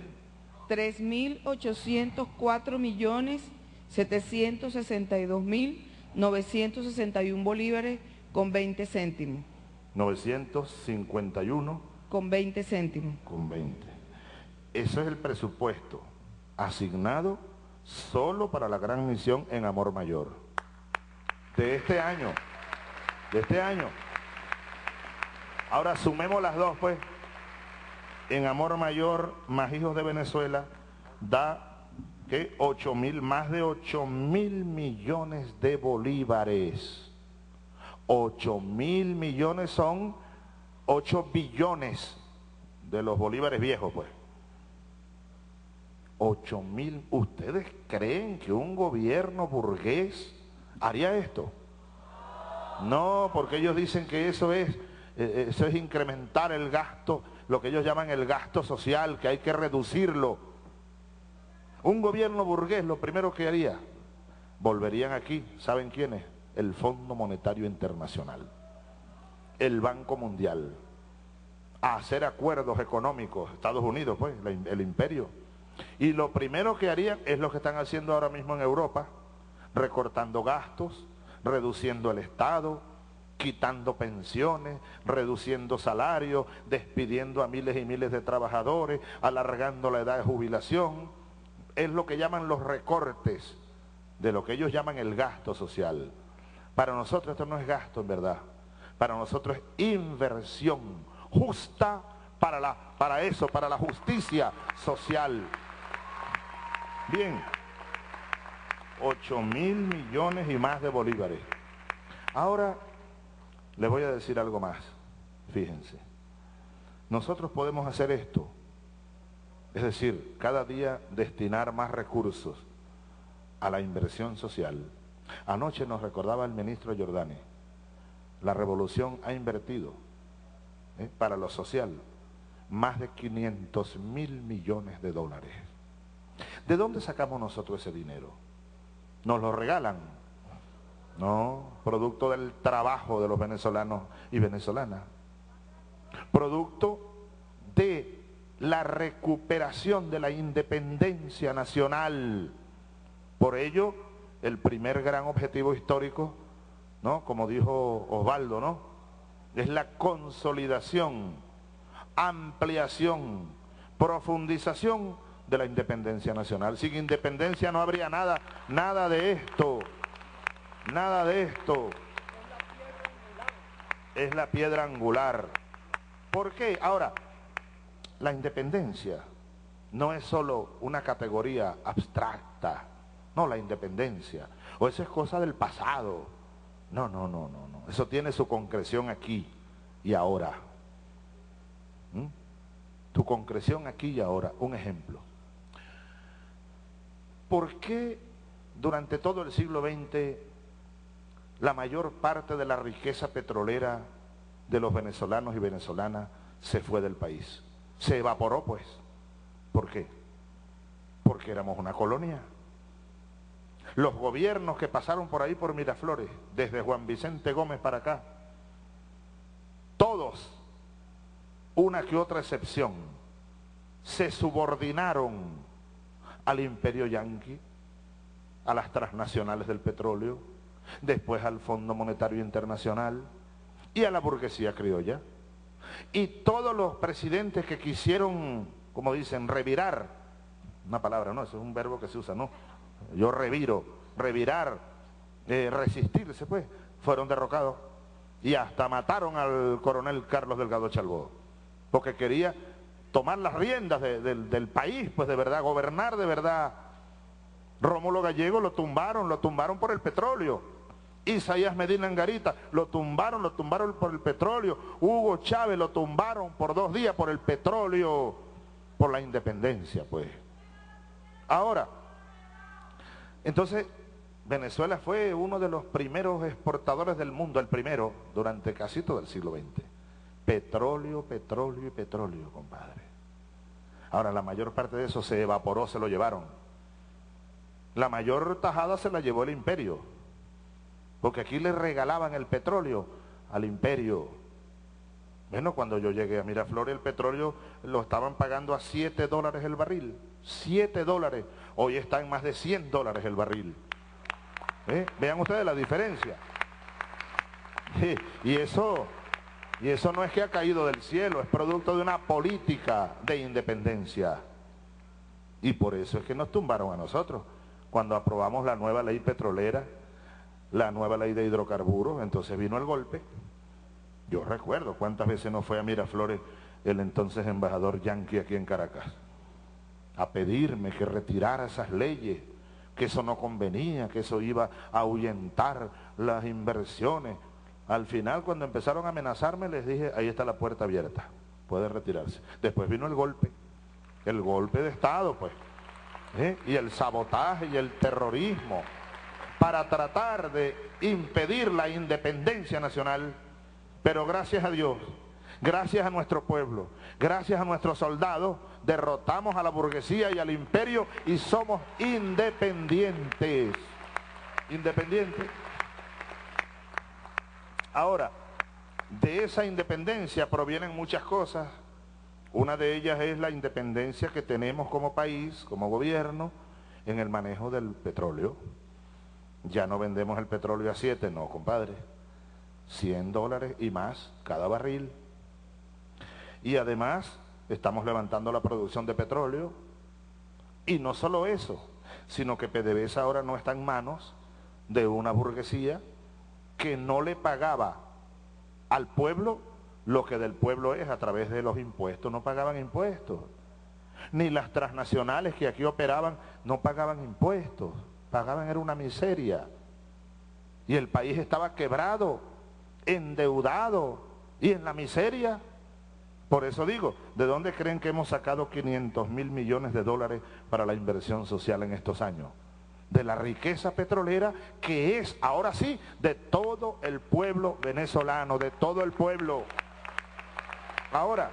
3.804.762.961 bolívares con 20 céntimos. 951. Con 20 céntimos. Con 20. Eso es el presupuesto asignado solo para la gran misión en Amor Mayor. De este año. De este año. Ahora sumemos las dos, pues. En Amor Mayor más Hijos de Venezuela da, ¿qué? 8.000, más de 8.000 millones de bolívares. 8.000 millones son 8 billones de los bolívares viejos, pues. 8.000. ¿Ustedes creen que un gobierno burgués haría esto? No, porque ellos dicen que eso es incrementar el gasto, lo que ellos llaman el gasto social, que hay que reducirlo. Un gobierno burgués lo primero que haría, volverían aquí, ¿saben quiénes? El Fondo Monetario Internacional, el Banco Mundial, a hacer acuerdos económicos, Estados Unidos, pues, el imperio. Y lo primero que harían es lo que están haciendo ahora mismo en Europa, recortando gastos, reduciendo el Estado, quitando pensiones, reduciendo salarios, despidiendo a miles y miles de trabajadores, alargando la edad de jubilación. Es lo que llaman los recortes de lo que ellos llaman el gasto social. Para nosotros esto no es gasto, en verdad. Para nosotros es inversión justa para la justicia social. Bien, 8.000 millones y más de bolívares. Ahora les voy a decir algo más. Fíjense, nosotros podemos hacer esto, es decir, cada día destinar más recursos a la inversión social. Anoche nos recordaba el ministro Giordani, la revolución ha invertido para lo social más de 500.000 millones de dólares. ¿De dónde sacamos nosotros ese dinero? ¿Nos lo regalan? No, producto del trabajo de los venezolanos y venezolanas. Producto de la recuperación de la independencia nacional. Por ello, el primer gran objetivo histórico, ¿no? Como dijo Osvaldo, ¿no? Es la consolidación, ampliación, profundización de la independencia nacional. Sin independencia no habría nada de esto. Nada de esto. Es la piedra angular. ¿Por qué? Ahora, la independencia no es solo una categoría abstracta. No, la independencia. O eso es cosa del pasado. No, no, no, no, no. Eso tiene su concreción aquí y ahora. Tu concreción aquí y ahora. Un ejemplo. ¿Por qué durante todo el siglo XX la mayor parte de la riqueza petrolera de los venezolanos y venezolanas se fue del país? Se evaporó, pues. ¿Por qué? Porque éramos una colonia. Los gobiernos que pasaron por ahí por Miraflores, desde Juan Vicente Gómez para acá, todos, una que otra excepción, se subordinaron al imperio yanqui, a las transnacionales del petróleo, después al Fondo Monetario Internacional y a la burguesía criolla. Y todos los presidentes que quisieron, como dicen, revirar, una palabra, no, eso es un verbo que se usa, no, yo reviro, revirar, resistirse, pues, fueron derrocados y hasta mataron al coronel Carlos Delgado Chalbó, porque quería tomar las riendas del país, pues de verdad, gobernar de verdad. Rómulo Gallego lo tumbaron por el petróleo. Isaías Medina Angarita lo tumbaron por el petróleo. Hugo Chávez lo tumbaron por 2 días por el petróleo, por la independencia, pues. Ahora, entonces, Venezuela fue uno de los primeros exportadores del mundo, el primero, durante casi todo el siglo XX. Petróleo, petróleo y petróleo, compadre. Ahora, la mayor parte de eso se evaporó, se lo llevaron. La mayor tajada se la llevó el imperio, porque aquí le regalaban el petróleo al imperio. Bueno, cuando yo llegué a Miraflores, el petróleo lo estaban pagando a $7 el barril. $7. Hoy está en más de $100 el barril. Vean ustedes la diferencia. Y eso no es que ha caído del cielo, es producto de una política de independencia. Y por eso es que nos tumbaron a nosotros. Cuando aprobamos la nueva ley petrolera, la nueva ley de hidrocarburos, entonces vino el golpe. Yo recuerdo cuántas veces nos fue a Miraflores el entonces embajador yanqui aquí en Caracas a pedirme que retirara esas leyes, que eso no convenía, que eso iba a ahuyentar las inversiones. Al final, cuando empezaron a amenazarme, les dije, ahí está la puerta abierta, puede retirarse. Después vino el golpe de Estado, pues, y el sabotaje y el terrorismo para tratar de impedir la independencia nacional. Pero gracias a Dios, gracias a nuestro pueblo, gracias a nuestros soldados, derrotamos a la burguesía y al imperio y somos independientes. Independientes. Ahora, de esa independencia provienen muchas cosas. Una de ellas es la independencia que tenemos como país, como gobierno, en el manejo del petróleo. Ya no vendemos el petróleo a 7, no, compadre. $100 y más cada barril. Y además estamos levantando la producción de petróleo. Y no solo eso, sino que PDVSA ahora no está en manos de una burguesía que no le pagaba al pueblo lo que del pueblo es a través de los impuestos. No pagaban impuestos. Ni las transnacionales que aquí operaban no pagaban impuestos. Pagaban era una miseria. Y el país estaba quebrado, endeudado y en la miseria. Por eso digo, ¿de dónde creen que hemos sacado 500.000 millones de dólares para la inversión social en estos años? De la riqueza petrolera que es, ahora sí, de todo el pueblo venezolano, de todo el pueblo. Ahora,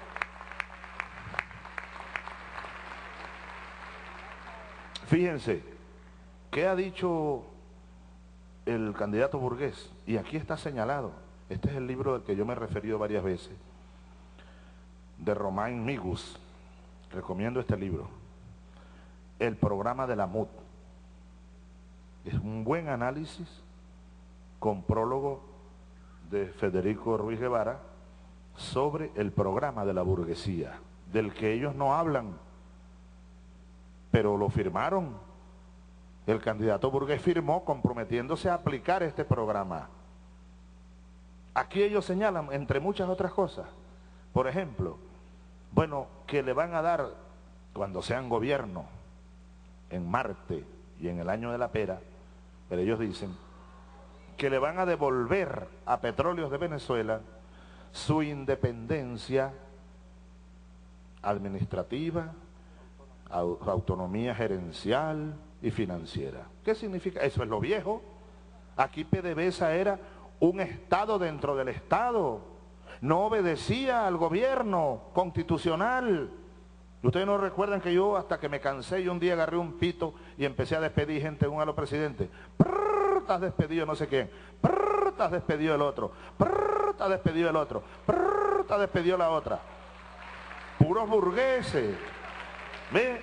fíjense, ¿qué ha dicho el candidato burgués? Y aquí está señalado, este es el libro del que yo me he referido varias veces, de Romain Migus. Recomiendo este libro, El programa de la MUD. Es un buen análisis con prólogo de Federico Ruiz Guevara sobre el programa de la burguesía, del que ellos no hablan, pero lo firmaron. El candidato burgués firmó comprometiéndose a aplicar este programa. Aquí ellos señalan, entre muchas otras cosas, por ejemplo, bueno, que le van a dar, cuando sean gobierno, en Marte y en el año de la pera, pero ellos dicen que le van a devolver a Petróleos de Venezuela su independencia administrativa, autonomía gerencial y financiera. ¿Qué significa? Eso es lo viejo. Aquí PDVSA era un Estado dentro del Estado. No obedecía al gobierno constitucional. Ustedes no recuerdan que yo, hasta que me cansé, y un día agarré un pito y empecé a despedir gente uno a los presidentes. Prrr, estás despedido no sé quién. Prrr, estás despedido el otro. Prrr, estás despedido el otro. Prrr, estás despedido la otra. Puros burgueses. ¿Ve?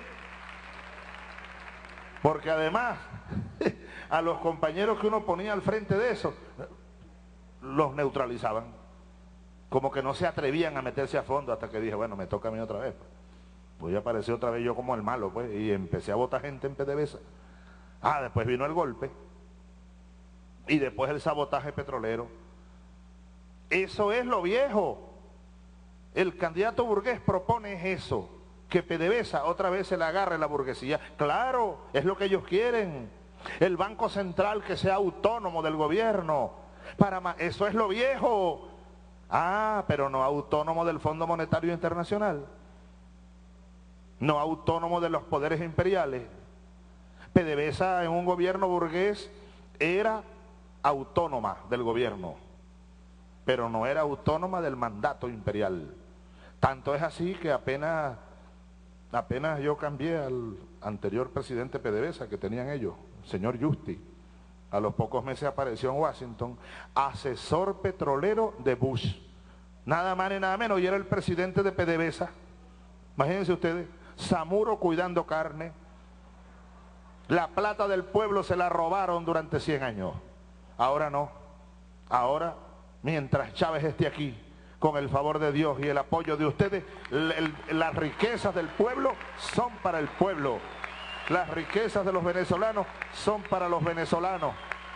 Porque además, a los compañeros que uno ponía al frente de eso, los neutralizaban. Como que no se atrevían a meterse a fondo, hasta que dije, bueno, me toca a mí otra vez. Pues ya aparecí otra vez yo como el malo, pues, y empecé a botar gente en PDVSA. Después vino el golpe, y después el sabotaje petrolero. Eso es lo viejo. El candidato burgués propone eso, que PDVSA otra vez se le agarre la burguesía. Claro, es lo que ellos quieren. El Banco Central que sea autónomo del gobierno. Eso es lo viejo. Pero no autónomo del Fondo Monetario Internacional. No autónomo de los poderes imperiales. PDVSA en un gobierno burgués era autónoma del gobierno, pero no era autónoma del mandato imperial. Tanto es así que apenas yo cambié al anterior presidente PDVSA que tenían ellos, señor Justi, a los pocos meses apareció en Washington, asesor petrolero de Bush, nada más ni nada menos, y era el presidente de PDVSA. Imagínense ustedes, Zamuro cuidando carne. La plata del pueblo se la robaron durante 100 años. Ahora no. Ahora, mientras Chávez esté aquí, con el favor de Dios y el apoyo de ustedes, las riquezas del pueblo son para el pueblo. Las riquezas de los venezolanos son para los venezolanos.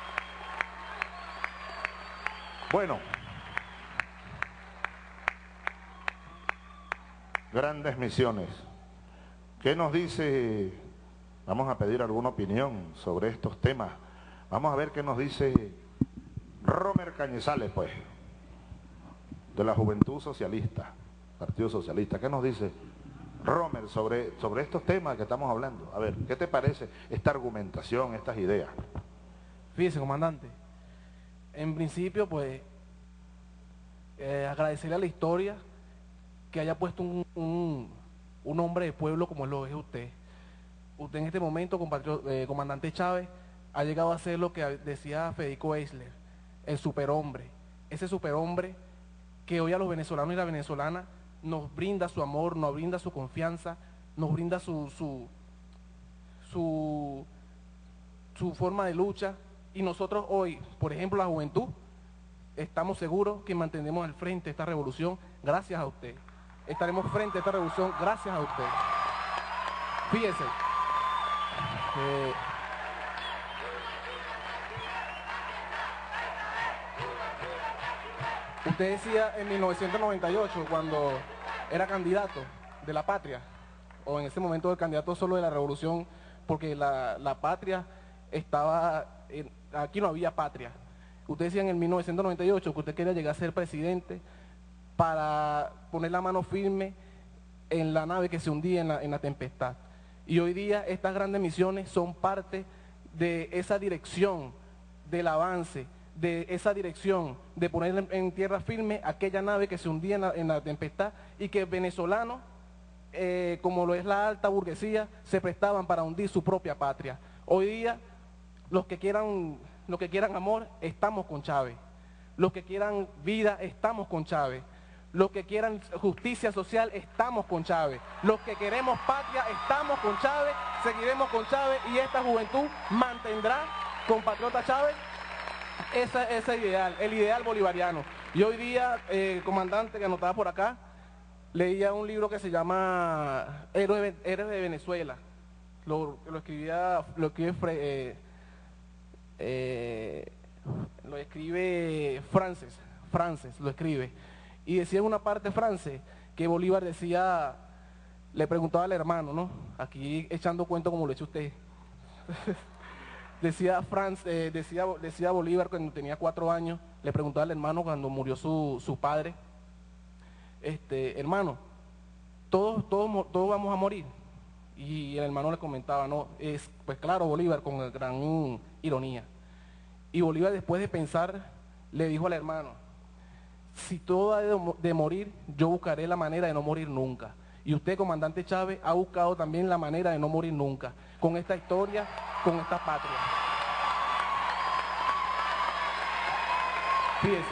Bueno, grandes misiones. ¿Qué nos dice? Vamos a pedir alguna opinión sobre estos temas. Vamos a ver qué nos dice Romer Cañizales, pues, de la Juventud Socialista, Partido Socialista. ¿Qué nos dice Romer sobre estos temas que estamos hablando? A ver, ¿qué te parece esta argumentación, estas ideas? Fíjese, comandante, en principio, pues, agradecerle a la historia que haya puesto un hombre de pueblo como lo es usted. Usted en este momento, comandante Chávez, ha llegado a ser lo que decía Federico Eisler, el superhombre. Ese superhombre que hoy a los venezolanos y las venezolanas nos brinda su amor, nos brinda su confianza, nos brinda su forma de lucha. Y nosotros hoy, por ejemplo, la juventud, estamos seguros que mantendremos al frente esta revolución gracias a usted. Estaremos frente a esta revolución gracias a usted. Fíjese. Usted decía en 1998, cuando era candidato de la patria, o en ese momento el candidato solo de la revolución, porque la patria estaba, aquí no había patria. Usted decía en el 1998 que usted quería llegar a ser presidente para poner la mano firme en la nave que se hundía en la tempestad. Y hoy día estas grandes misiones son parte de esa dirección del avance, de esa dirección de poner en tierra firme aquella nave que se hundía en la tempestad, y que venezolanos, como lo es la alta burguesía, se prestaban para hundir su propia patria. Hoy día, los que quieran amor, estamos con Chávez. Los que quieran vida, estamos con Chávez. Los que quieran justicia social, estamos con Chávez. Los que queremos patria, estamos con Chávez, seguiremos con Chávez, y esta juventud mantendrá, compatriota Chávez, ese ideal, el ideal bolivariano. Y hoy día, comandante, que anotaba por acá, leía un libro que se llama Héroes de Venezuela. Lo escribe Frances, lo escribe. Y decía en una parte, Frances, que Bolívar decía, le preguntaba al hermano, ¿no? Aquí echando cuento como lo echa usted. Decía decía Bolívar cuando tenía 4 años, le preguntaba al hermano cuando murió su padre, hermano, todos vamos a morir. Y el hermano le comentaba, no, pues claro, Bolívar, con gran ironía. Y Bolívar, después de pensar, le dijo al hermano, si todo ha de morir, yo buscaré la manera de no morir nunca. Y usted, comandante Chávez, ha buscado también la manera de no morir nunca, con esta historia, con esta patria. Fíjese.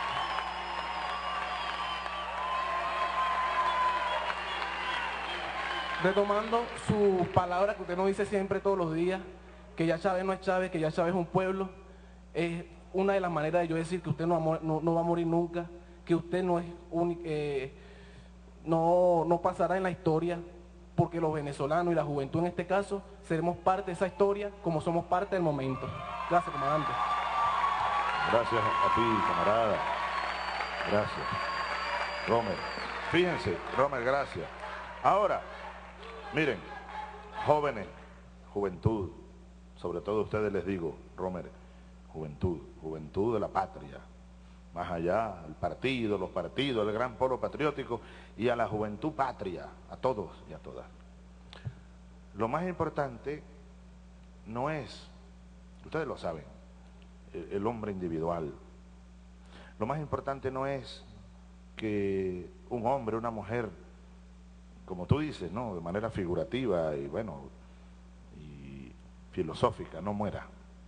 Retomando su palabra que usted nos dice siempre todos los días, que ya Chávez no es Chávez, que ya Chávez es un pueblo, es una de las maneras de yo decir que usted no va a morir nunca, que usted no es no pasará en la historia, porque los venezolanos y la juventud en este caso seremos parte de esa historia como somos parte del momento. Gracias, comandante. Gracias a ti, camarada. Gracias. Romer. Fíjense, Romer, gracias. Ahora, miren, jóvenes, juventud, sobre todo a ustedes les digo, Romer, juventud de la patria, más allá, el partido, los partidos, el gran polo patriótico y a la juventud patria, a todos y a todas. Lo más importante no es, ustedes lo saben, el hombre individual. Lo más importante no es que un hombre, una mujer, como tú dices, ¿no?, de manera figurativa y bueno, y filosófica, no muera.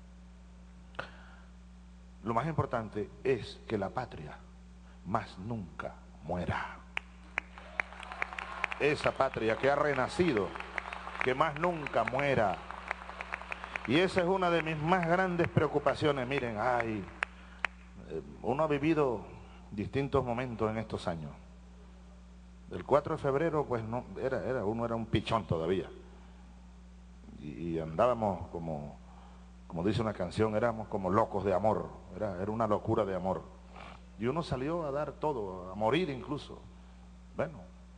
Lo más importante es que la patria más nunca muera. Esa patria que ha renacido, que más nunca muera. Y esa es una de mis más grandes preocupaciones. Miren, uno ha vivido distintos momentos en estos años. El 4 de febrero, pues no, uno era un pichón todavía. Y andábamos como dice una canción, éramos como locos de amor. Era una locura de amor. Y uno salió a dar todo, a morir incluso. Bueno,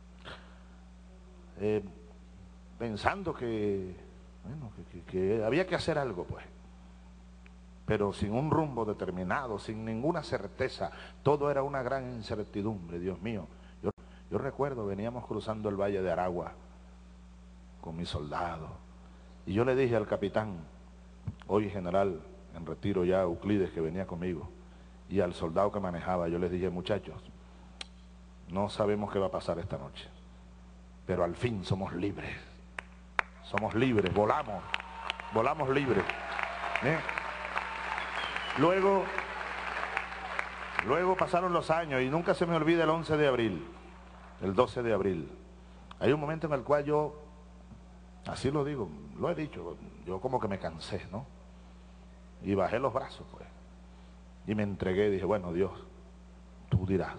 pensando que había que hacer algo, pues. Pero sin un rumbo determinado, sin ninguna certeza. Todo era una gran incertidumbre, Dios mío. Yo recuerdo, veníamos cruzando el Valle de Aragua con mis soldados. Y yo le dije al capitán, hoy general en retiro ya, Euclides, que venía conmigo, y al soldado que manejaba, yo les dije, muchachos, no sabemos qué va a pasar esta noche, pero al fin somos libres. Somos libres, volamos libres. Luego pasaron los años y nunca se me olvida el 11 de abril, el 12 de abril. Hay un momento en el cual yo, así lo digo, lo he dicho, yo como que me cansé, ¿no? Y bajé los brazos, pues. Y me entregué, dije, bueno, Dios, tú dirás.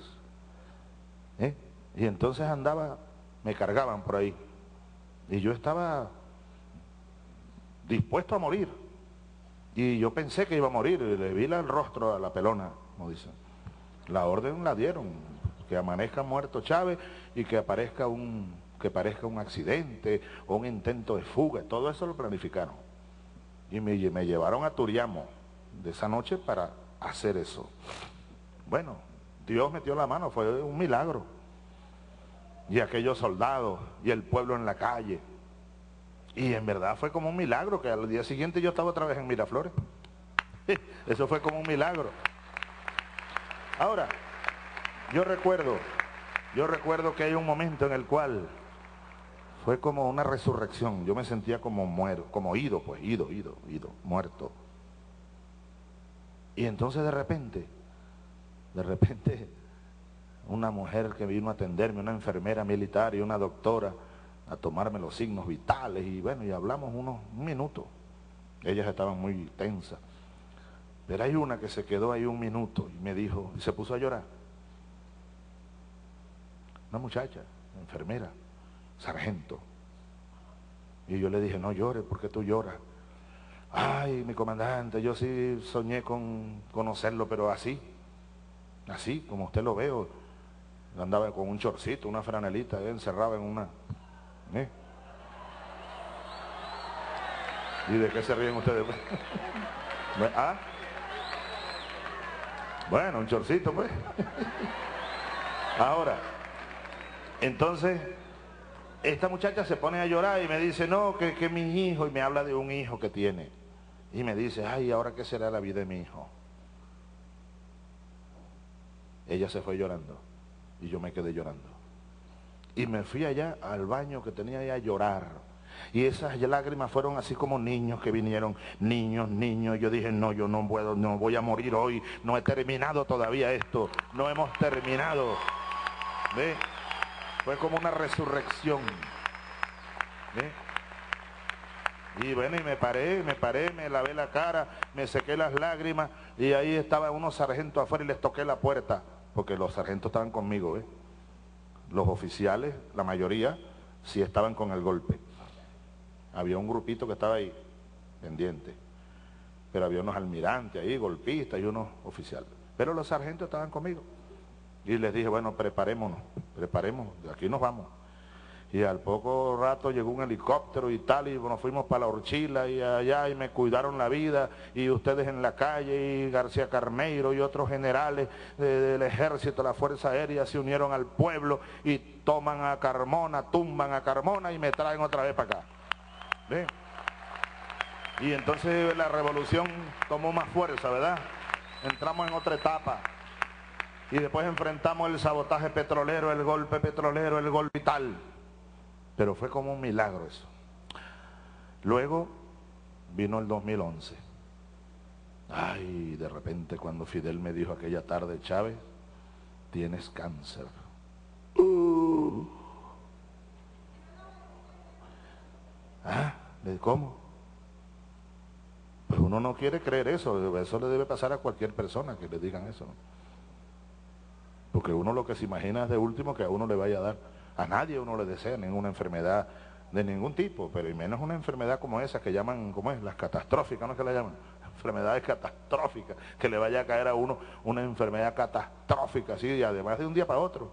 Y entonces me cargaban por ahí. Y yo estaba dispuesto a morir. Y yo pensé que iba a morir. Y le vi el rostro a la pelona, como dicen. La orden la dieron, que amanezca muerto Chávez y que parezca un accidente o un intento de fuga. Todo eso lo planificaron. Y me llevaron a Turiamo de esa noche para hacer eso. Bueno, Dios metió la mano, fue un milagro. Y aquellos soldados y el pueblo en la calle. Y en verdad fue como un milagro que al día siguiente yo estaba otra vez en Miraflores. Eso fue como un milagro. Ahora, yo recuerdo que hay un momento en el cual fue como una resurrección. Yo me sentía como muerto, como ido, muerto. Y entonces de repente, una mujer que vino a atenderme, una enfermera militar y una doctora, a tomarme los signos vitales, y bueno, y hablamos un minuto. Ellas estaban muy tensas. Pero hay una que se quedó ahí un minuto y me dijo, y se puso a llorar. Una muchacha, enfermera, sargento. Y yo le dije, no llores, ¿por qué tú lloras? Ay, mi comandante, yo sí soñé con conocerlo, pero así, como usted lo veo. Andaba con un chorcito, una franelita, encerrado en una... ¿Y de qué se ríen ustedes? ¿Ah? Bueno, un chorcito, pues. Ahora, entonces, esta muchacha se pone a llorar y me dice, no, que mi hijo, y me habla de un hijo que tiene. Y me dice, ay, ¿ahora qué será la vida de mi hijo? Ella se fue llorando y yo me quedé llorando. Y me fui allá al baño que tenía allá a llorar. Y esas lágrimas fueron así como niños que vinieron, niños. Yo dije, no, yo no puedo, no voy a morir hoy, no he terminado todavía esto, no hemos terminado. ¿Ve? Fue como una resurrección. ¿Ve? Y bueno, y me paré, me lavé la cara, me sequé las lágrimas, y ahí estaban unos sargentos afuera y les toqué la puerta, porque los sargentos estaban conmigo, ¿ve? Los oficiales, la mayoría, sí estaban con el golpe. Había un grupito que estaba ahí, pendiente. Pero había unos almirantes ahí, golpistas y unos oficiales. Pero los sargentos estaban conmigo. Y les dije, bueno, preparémonos, de aquí nos vamos. Y al poco rato llegó un helicóptero y tal, y nos fuimos para la Horchila y allá, y me cuidaron la vida, y ustedes en la calle, y García Carneiro y otros generales del ejército, la Fuerza Aérea, se unieron al pueblo y toman a Carmona, tumban a Carmona y me traen otra vez para acá. ¿Ven? Y entonces la revolución tomó más fuerza, ¿verdad? Entramos en otra etapa. Y después enfrentamos el sabotaje petrolero, el golpe y tal. Pero fue como un milagro eso. Luego vino el 2011. Ay, de repente cuando Fidel me dijo aquella tarde, Chávez, tienes cáncer. ¿Ah? ¿Cómo? Pues uno no quiere creer eso. Eso le debe pasar a cualquier persona que le digan eso, ¿no? Porque uno lo que se imagina es de último que a uno le vaya a dar. A nadie uno le desea ninguna enfermedad de ningún tipo, pero y menos una enfermedad como esa que llaman, ¿cómo es? Las catastróficas, ¿no es que la llaman? Enfermedades catastróficas, que le vaya a caer a uno una enfermedad catastrófica, así, y además de un día para otro.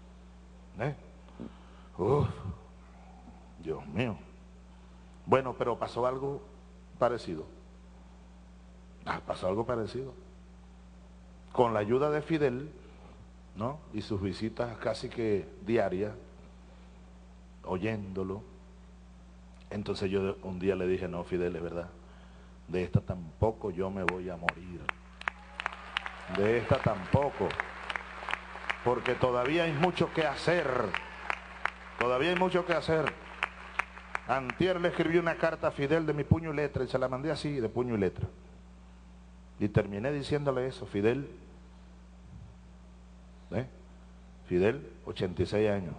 Uf, Dios mío. Bueno, pero pasó algo parecido. Pasó algo parecido. Con la ayuda de Fidel, ¿no? Y sus visitas casi que diarias, oyéndolo. Entonces yo un día le dije, no, Fidel, es verdad, de esta tampoco yo me voy a morir. De esta tampoco. Porque todavía hay mucho que hacer. Todavía hay mucho que hacer. Antier le escribí una carta a Fidel de mi puño y letra y se la mandé así, de puño y letra. Y terminé diciéndole eso, Fidel, Fidel, 86 años.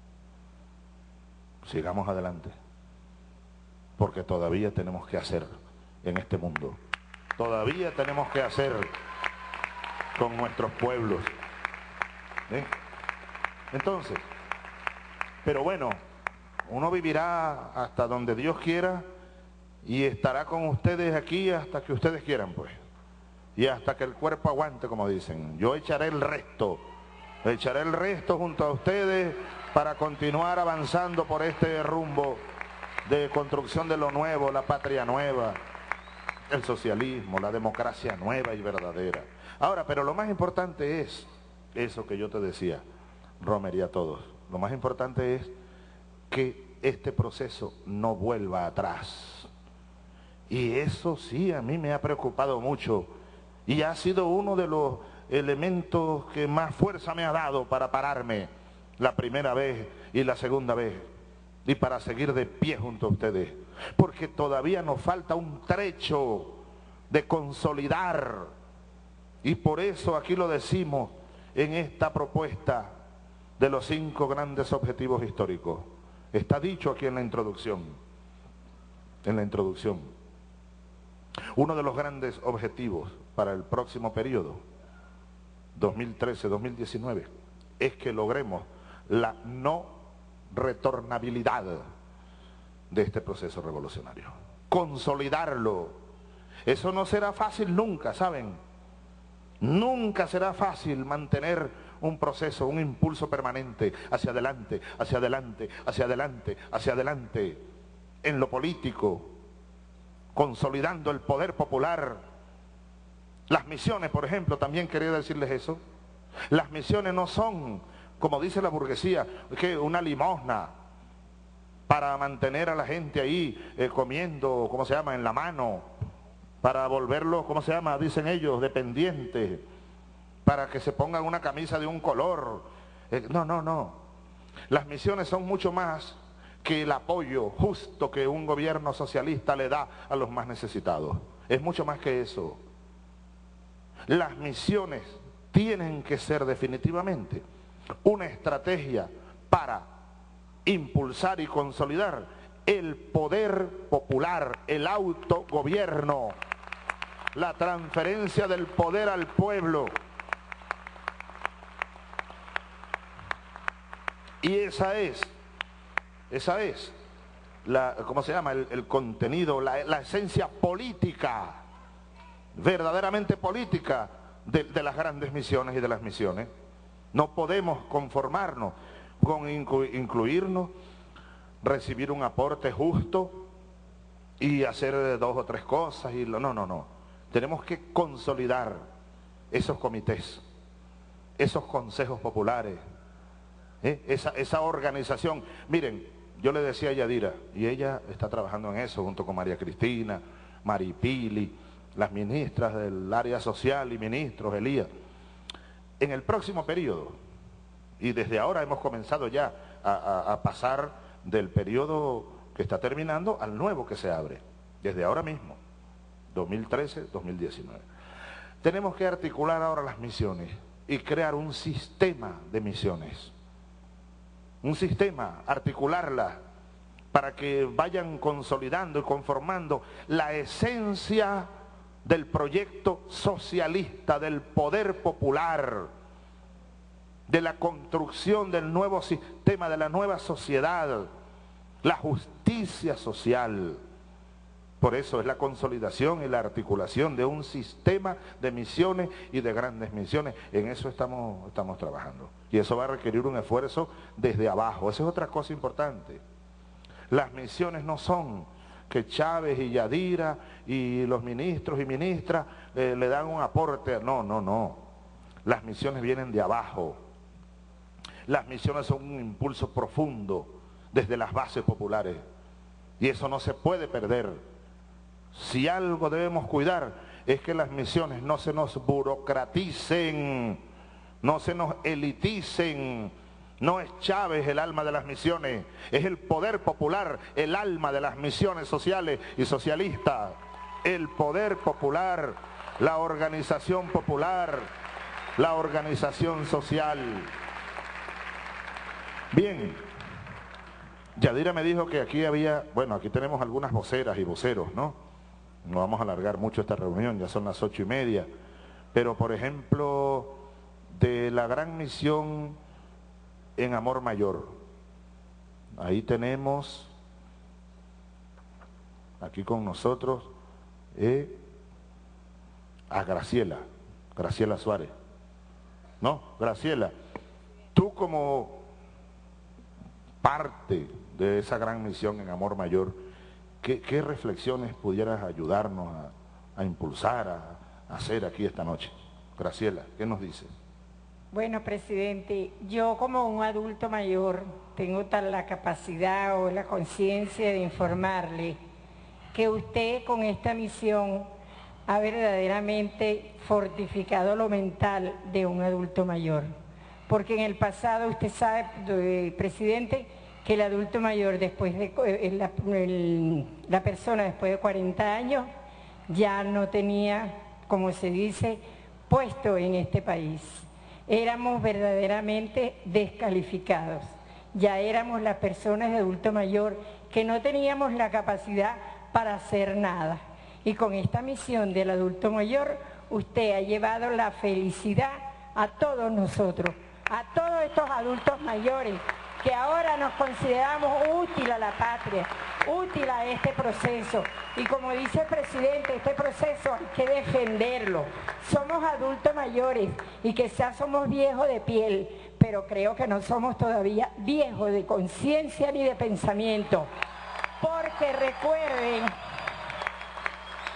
Sigamos adelante. Porque todavía tenemos que hacer en este mundo. Todavía tenemos que hacer con nuestros pueblos. Entonces, pero bueno, uno vivirá hasta donde Dios quiera y estará con ustedes aquí hasta que ustedes quieran, pues. Y hasta que el cuerpo aguante, como dicen. Yo echaré el resto junto a ustedes para continuar avanzando por este rumbo de construcción de lo nuevo, la patria nueva, el socialismo, la democracia nueva y verdadera. Ahora, pero lo más importante es eso que yo te decía, Romer, y a todos. Lo más importante es que este proceso no vuelva atrás. Y eso sí a mí me ha preocupado mucho y ha sido uno de los elementos que más fuerza me ha dado para pararme la primera vez y la segunda vez y para seguir de pie junto a ustedes, porque todavía nos falta un trecho de consolidar, y por eso aquí lo decimos en esta propuesta de los 5 grandes objetivos históricos. Está dicho aquí en la introducción. Uno de los grandes objetivos para el próximo periodo 2013-2019 es que logremos la no retornabilidad de este proceso revolucionario, consolidarlo. Eso no será fácil nunca, ¿saben? Nunca será fácil mantener un proceso, un impulso permanente hacia adelante, en lo político, consolidando el poder popular. Las misiones, por ejemplo, también quería decirles eso. Las misiones no son, como dice la burguesía, que una limosna para mantener a la gente ahí comiendo, ¿cómo se llama?, en la mano, para volverlos, ¿cómo se llama?, dicen ellos, dependientes, para que se pongan una camisa de un color. No, no, no. Las misiones son mucho más que el apoyo justo que un gobierno socialista le da a los más necesitados. Es mucho más que eso. Las misiones tienen que ser definitivamente una estrategia para impulsar y consolidar el poder popular, el autogobierno, la transferencia del poder al pueblo. Y esa es la, ¿cómo se llama?, el contenido, la esencia política, verdaderamente política de las grandes misiones y de las misiones. No podemos conformarnos con incluirnos, recibir un aporte justo y hacer 2 o 3 cosas. No, no, no. Tenemos que consolidar esos comités, esos consejos populares, esa organización. Miren, yo le decía a Yadira, y ella está trabajando en eso junto con María Cristina, Maripili, las ministras del área social y ministros, Elías. En el próximo periodo, y desde ahora hemos comenzado ya a pasar del periodo que está terminando al nuevo que se abre, desde ahora mismo, 2013-2019. Tenemos que articular ahora las misiones y crear un sistema de misiones. Un sistema, articularlas para que vayan consolidando y conformando la esencia del proyecto socialista, del poder popular, de la construcción del nuevo sistema, de la nueva sociedad, la justicia social. Por eso es la consolidación y la articulación de un sistema de misiones y de grandes misiones. En eso estamos trabajando. Y eso va a requerir un esfuerzo desde abajo. Esa es otra cosa importante. Las misiones no son que Chávez y Yadira y los ministros y ministras le dan un aporte. No, no, no. Las misiones vienen de abajo. Las misiones son un impulso profundo desde las bases populares. Y eso no se puede perder. Si algo debemos cuidar es que las misiones no se nos burocraticen, no se nos eliticen. No es Chávez el alma de las misiones, es el poder popular el alma de las misiones sociales y socialistas. El poder popular, la organización popular, la organización social. Bien, Yadira me dijo que aquí había, bueno, aquí tenemos algunas voceras y voceros, ¿no? No vamos a alargar mucho esta reunión, ya son las 8:30. Pero, por ejemplo, de la gran misión en Amor Mayor, ahí tenemos, aquí con nosotros, a Graciela Suárez. ¿No? Graciela, tú como parte de esa gran misión en Amor Mayor, ¿qué reflexiones pudieras ayudarnos a impulsar, a hacer aquí esta noche? Graciela, ¿qué nos dices? Bueno, presidente, yo como un adulto mayor tengo la capacidad o la conciencia de informarle que usted con esta misión ha verdaderamente fortificado lo mental de un adulto mayor. Porque en el pasado usted sabe, presidente, que el adulto mayor, después de la persona después de 40 años, ya no tenía, como se dice, puesto en este país. Éramos verdaderamente descalificados. Ya éramos las personas de adulto mayor que no teníamos la capacidad para hacer nada. Y con esta misión del adulto mayor, usted ha llevado la felicidad a todos nosotros, a todos estos adultos mayores que ahora nos consideramos útil a la patria, útil a este proceso. Y como dice el presidente, este proceso hay que defenderlo. Somos adultos mayores y quizás somos viejos de piel, pero creo que no somos todavía viejos de conciencia ni de pensamiento. Porque recuerden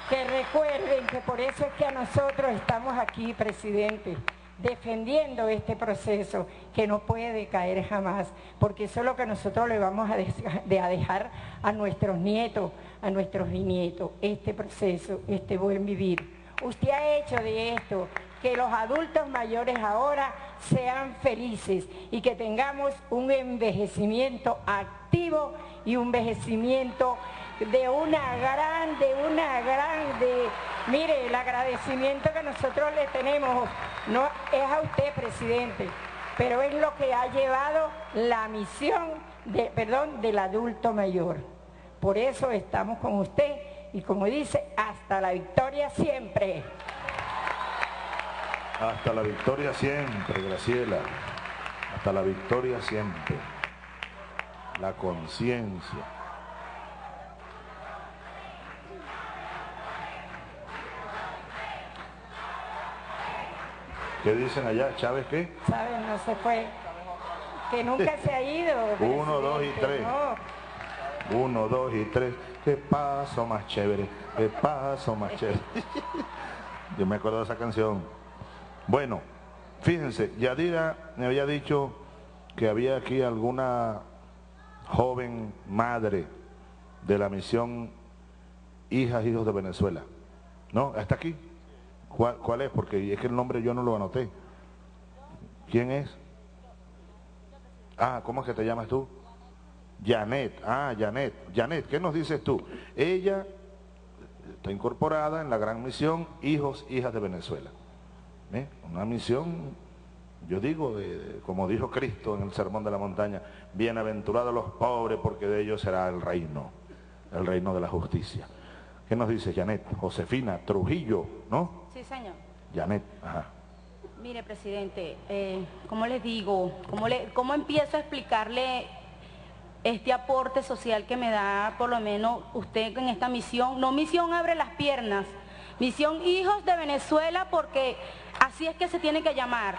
que recuerden que por eso es que a nosotros estamos aquí, presidente, defendiendo este proceso que no puede caer jamás, porque eso es lo que nosotros le vamos a dejar a nuestros nietos, a nuestros bisnietos, este proceso, este buen vivir. Usted ha hecho de esto que los adultos mayores ahora sean felices y que tengamos un envejecimiento activo y un envejecimiento mire, el agradecimiento que nosotros le tenemos no es a usted, presidente, pero es lo que ha llevado la misión del adulto mayor. Por eso estamos con usted y como dice, hasta la victoria siempre. Hasta la victoria siempre, Graciela. Hasta la victoria siempre. La conciencia. ¿Qué dicen allá? ¿Chávez qué? Chávez no se fue. Que nunca se ha ido. 1, 2 y 3. No. 1, 2 y 3. Qué paso más chévere. Qué paso más chévere. Yo me acuerdo de esa canción. Bueno, fíjense, Yadira me había dicho que había aquí alguna joven madre de la misión Hijas, Hijos de Venezuela. ¿No? ¿Está aquí? ¿Cuál es? Porque es que el nombre yo no lo anoté. ¿Quién es? Ah, ¿cómo es que te llamas tú? Janet. Ah, Janet. Janet, ¿qué nos dices tú? Ella está incorporada en la gran misión Hijos, Hijas de Venezuela. Una misión, yo digo, como dijo Cristo en el Sermón de la Montaña, bienaventurados los pobres porque de ellos será el reino de la justicia. ¿Qué nos dice Janet? Josefina Trujillo, ¿no? Sí, señor. Janet, ajá. Mire, presidente, ¿cómo les digo? ¿Cómo empiezo a explicarle este aporte social que me da por lo menos usted en esta misión? No misión Abre las Piernas, misión Hijos de Venezuela, porque así es que se tiene que llamar.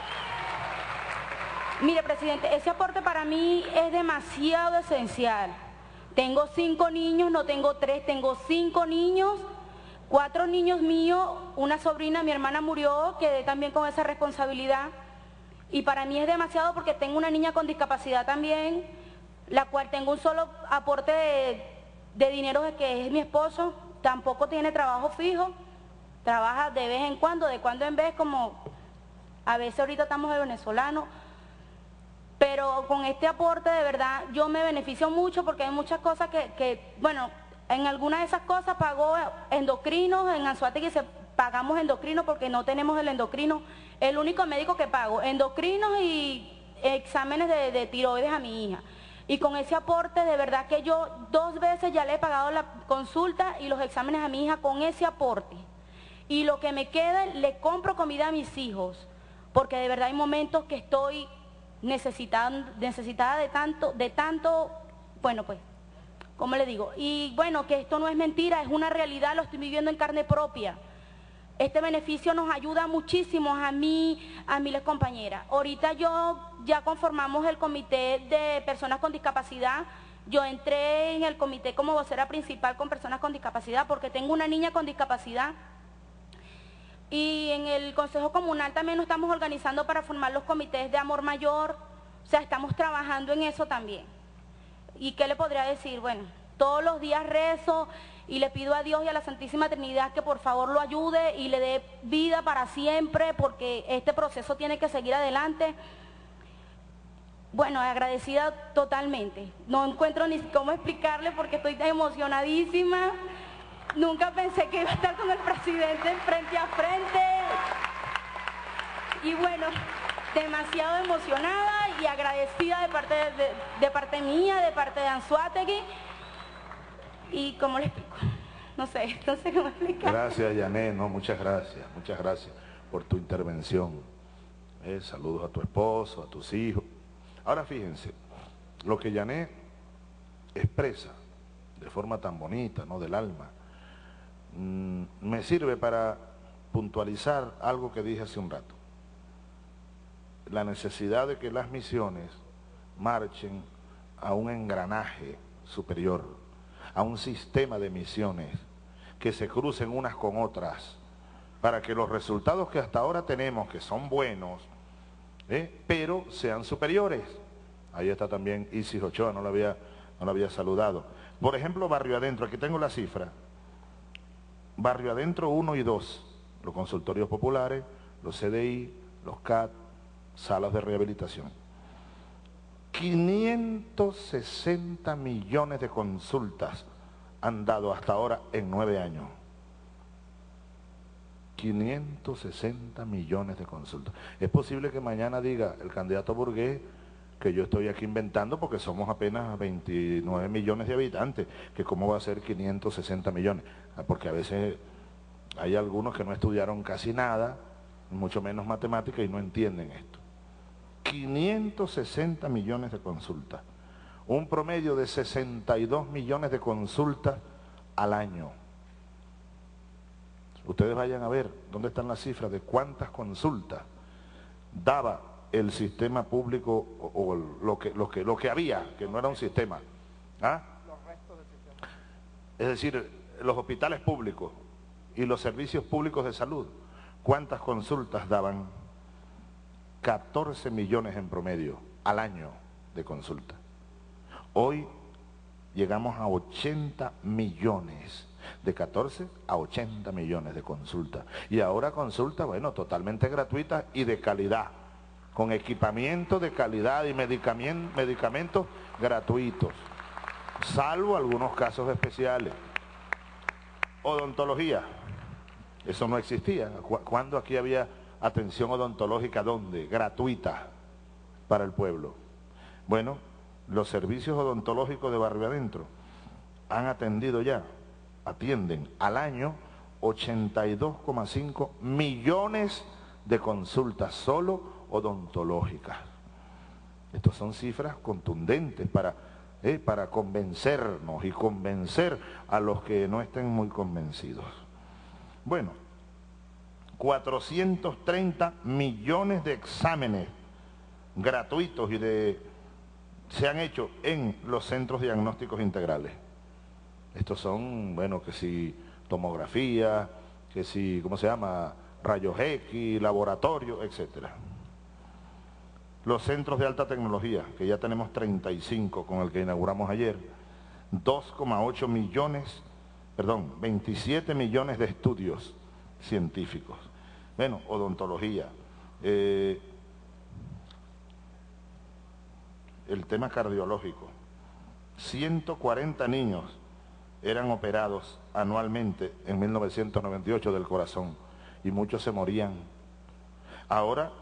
Mire, presidente, ese aporte para mí es demasiado esencial. Tengo 5 niños, no tengo 3, tengo 5 niños, 4 niños míos, una sobrina, mi hermana murió, quedé también con esa responsabilidad. Y para mí es demasiado porque tengo una niña con discapacidad también, la cual tengo un solo aporte de dinero que es mi esposo, tampoco tiene trabajo fijo, trabaja de vez en cuando en vez, como a veces ahorita estamos de venezolanos. Pero con este aporte de verdad yo me beneficio mucho porque hay muchas cosas bueno, en algunas de esas cosas pago endocrinos, en Anzoátegui pagamos endocrinos porque no tenemos el endocrino, el único médico que pago, endocrinos y exámenes de tiroides a mi hija. Y con ese aporte de verdad que yo 2 veces ya le he pagado la consulta y los exámenes a mi hija con ese aporte. Y lo que me queda, le compro comida a mis hijos, porque de verdad hay momentos que estoy necesitada de tanto, bueno, pues, ¿cómo le digo? Y bueno, que esto no es mentira, es una realidad, lo estoy viviendo en carne propia. Este beneficio nos ayuda muchísimo a mí, a mis compañeras. Ahorita ya conformamos el comité de personas con discapacidad. Yo entré en el comité como vocera principal con personas con discapacidad porque tengo una niña con discapacidad. Y en el Consejo Comunal también nos estamos organizando para formar los comités de amor mayor. O sea, estamos trabajando en eso también. ¿Y qué le podría decir? Bueno, todos los días rezo y le pido a Dios y a la Santísima Trinidad que por favor lo ayude y le dé vida para siempre, porque este proceso tiene que seguir adelante. Bueno, agradecida totalmente. No encuentro ni cómo explicarle porque estoy emocionadísima. Nunca pensé que iba a estar con el presidente frente a frente. Y bueno, demasiado emocionada y agradecida de parte mía, de parte de Anzoátegui. Y cómo le explico, no sé cómo explicar. Gracias, Janet, no, muchas gracias por tu intervención. Saludos a tu esposo, a tus hijos. Ahora fíjense, lo que Janet expresa de forma tan bonita, ¿no?, del alma, me sirve para puntualizar algo que dije hace un rato. La necesidad de que las misiones marchen a un engranaje superior, a un sistema de misiones que se crucen unas con otras, para que los resultados que hasta ahora tenemos, que son buenos, pero sean superiores. Ahí está también Isis Ochoa, no la había saludado. Por ejemplo, Barrio Adentro, aquí tengo la cifra. Barrio Adentro 1 y 2, los consultorios populares, los CDI, los CAT, salas de rehabilitación. 560 millones de consultas han dado hasta ahora en 9 años. 560 millones de consultas. Es posible que mañana diga el candidato Burgués que yo estoy aquí inventando porque somos apenas 29 millones de habitantes, que cómo va a ser 560 millones, porque a veces hay algunos que no estudiaron casi nada, mucho menos matemática, y no entienden esto. 560 millones de consultas, un promedio de 62 millones de consultas al año. Ustedes vayan a ver dónde están las cifras de cuántas consultas daba el sistema público o lo que había, que no era un sistema. ¿Ah? Es decir, los hospitales públicos y los servicios públicos de salud, ¿cuántas consultas daban? 14 millones en promedio al año de consulta. Hoy llegamos a 80 millones, de 14 a 80 millones de consultas. Y ahora consultas, bueno, totalmente gratuitas y de calidad, con equipamiento de calidad y medicamentos gratuitos, salvo algunos casos especiales. Odontología, eso no existía. ¿Cuándo aquí había atención odontológica? ¿Dónde? Gratuita para el pueblo. Bueno, los servicios odontológicos de Barrio Adentro atienden al año 82,5 millones de consultas solo odontológicas. Estas son cifras contundentes para convencernos y convencer a los que no estén muy convencidos. Bueno, 430 millones de exámenes gratuitos se han hecho en los centros diagnósticos integrales. Estos son, bueno, que si tomografía, que si, ¿cómo se llama?, rayos X, laboratorio, etcétera. Los centros de alta tecnología, que ya tenemos 35 con el que inauguramos ayer, 2,8 millones, 27 millones de estudios científicos. Bueno, odontología, el tema cardiológico, 140 niños eran operados anualmente en 1998 del corazón y muchos se morían. Ahora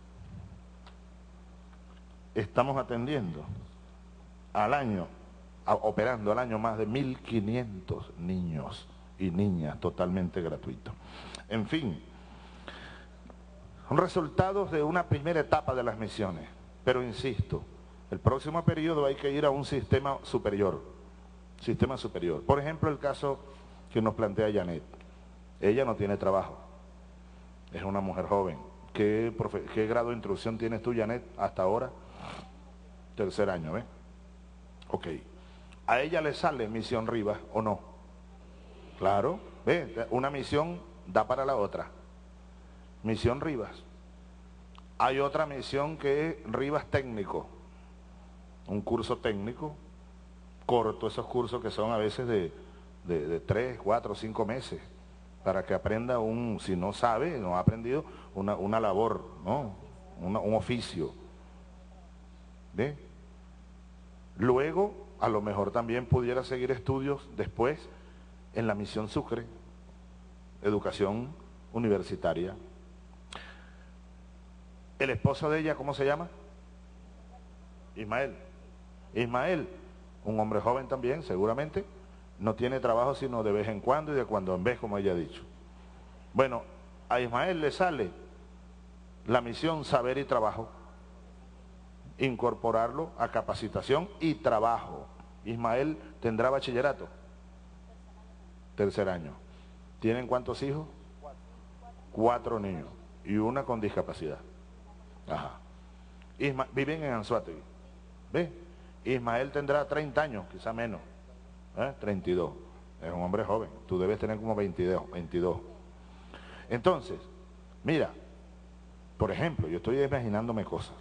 estamos atendiendo al año, operando al año más de 1.500 niños y niñas totalmente gratuitos. En fin, son resultados de una primera etapa de las misiones, pero insisto, el próximo periodo hay que ir a un sistema superior. Por ejemplo, el caso que nos plantea Janet. Ella no tiene trabajo, es una mujer joven. ¿Qué grado de instrucción tienes tú, Janet, hasta ahora? 3er año, ¿ves? Ok. ¿A ella le sale Misión Rivas o no? Claro, ¿ves? Una misión da para la otra. Misión Rivas. Hay otra misión que es Rivas Técnico, un curso técnico corto, esos cursos que son a veces de 3, 4, 5 meses, para que aprenda si no sabe, no ha aprendido, una labor, ¿no? Un oficio. ¿Ve? Luego, a lo mejor también pudiera seguir estudios después en la Misión Sucre, educación universitaria. ¿El esposo de ella cómo se llama? Ismael. Ismael, un hombre joven también, seguramente, no tiene trabajo sino de vez en cuando y de cuando en vez, como ella ha dicho. Bueno, a Ismael le sale la misión Saber y Trabajo, incorporarlo a capacitación y trabajo. Ismael tendrá bachillerato, 3er año. ¿Tienen cuántos hijos? 4 niños y una con discapacidad. Ajá. Viven en Anzoátegui. ¿Ve? Ismael tendrá 30 años, quizá menos, 32. Es un hombre joven. Tú debes tener como 22. Entonces, mira, por ejemplo, yo estoy imaginándome cosas.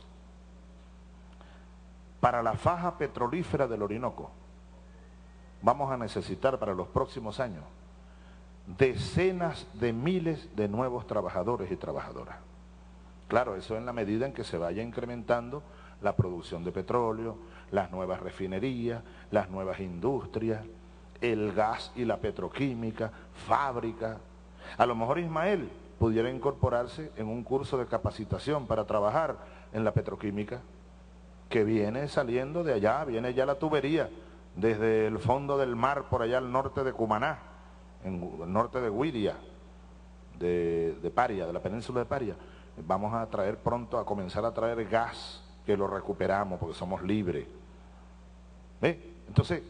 Para la faja petrolífera del Orinoco, vamos a necesitar para los próximos años decenas de miles de nuevos trabajadores y trabajadoras. Claro, eso en la medida en que se vaya incrementando la producción de petróleo, las nuevas refinerías, las nuevas industrias, el gas y la petroquímica, fábricas. A lo mejor Ismael pudiera incorporarse en un curso de capacitación para trabajar en la petroquímica, que viene saliendo de allá, viene ya la tubería, desde el fondo del mar por allá al norte de Cumaná, en el norte de Güiria, de Paria, de la península de Paria. Vamos a traer pronto, a comenzar a traer gas, que lo recuperamos porque somos libres. ¿Ve? Entonces,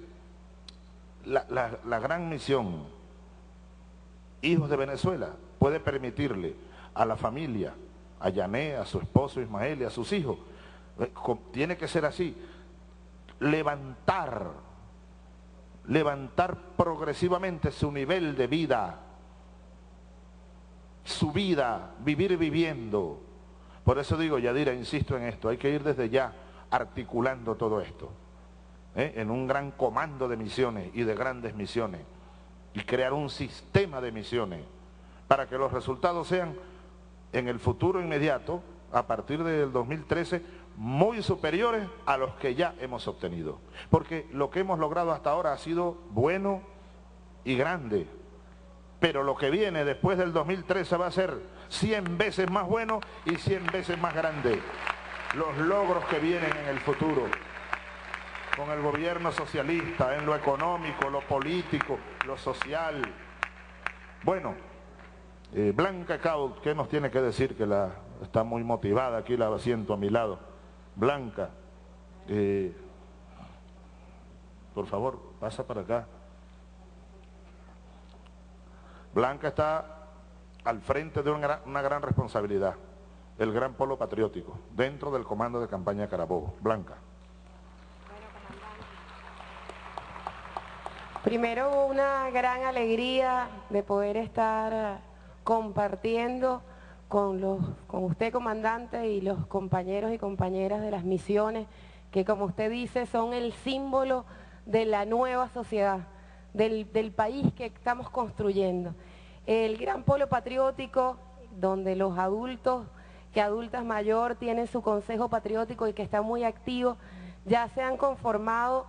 la gran misión, Hijos de Venezuela, puede permitirle a la familia, a Yané, a su esposo Ismael y a sus hijos, tiene que ser así, levantar progresivamente su nivel de vida, su vida, vivir viviendo. Por eso digo, Yadira, insisto en esto, hay que ir desde ya articulando todo esto, en un gran comando de misiones y de grandes misiones, y crear un sistema de misiones para que los resultados sean en el futuro inmediato, a partir del 2013, muy superiores a los que ya hemos obtenido. Porque lo que hemos logrado hasta ahora ha sido bueno y grande, pero lo que viene después del 2013 va a ser 100 veces más bueno y 100 veces más grande. Los logros que vienen en el futuro, con el gobierno socialista, en lo económico, lo político, lo social. Bueno, Blanca Caut, ¿qué nos tiene que decir? Que está muy motivada, aquí la siento a mi lado. Blanca, por favor, pasa para acá. Blanca está al frente de una gran responsabilidad, el Gran Polo Patriótico, dentro del Comando de Campaña de Carabobo. Blanca. Primero, una gran alegría de poder estar compartiendo con usted, comandante, y los compañeros y compañeras de las misiones, que como usted dice, son el símbolo de la nueva sociedad, del país que estamos construyendo. El Gran Polo Patriótico, donde los adultos, que adultas mayor tienen su consejo patriótico y que está muy activo, ya se han conformado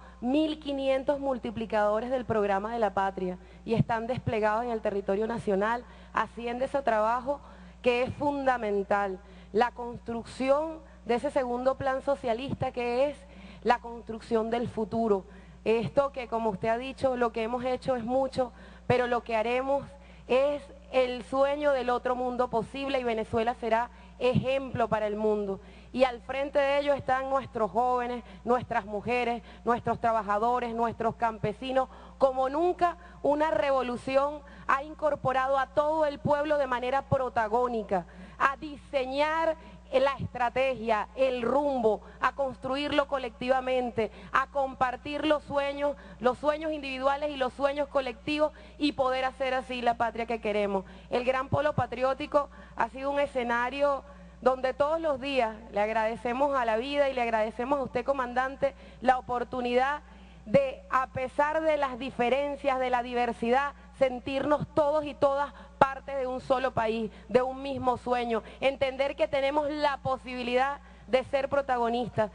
1.500 multiplicadores del programa de la patria y están desplegados en el territorio nacional, haciendo ese trabajo que es fundamental, la construcción de ese segundo plan socialista, que es la construcción del futuro. Esto que, como usted ha dicho, lo que hemos hecho es mucho, pero lo que haremos es el sueño del otro mundo posible, y Venezuela será ejemplo para el mundo. Y al frente de ello están nuestros jóvenes, nuestras mujeres, nuestros trabajadores, nuestros campesinos. Como nunca, una revolución ha incorporado a todo el pueblo de manera protagónica, a diseñar la estrategia, el rumbo, a construirlo colectivamente, a compartir los sueños individuales y los sueños colectivos, y poder hacer así la patria que queremos. El Gran Polo Patriótico ha sido un escenario donde todos los días le agradecemos a la vida y le agradecemos a usted, comandante, la oportunidad de, a pesar de las diferencias, de la diversidad, sentirnos todos y todas parte de un solo país, de un mismo sueño, entender que tenemos la posibilidad de ser protagonistas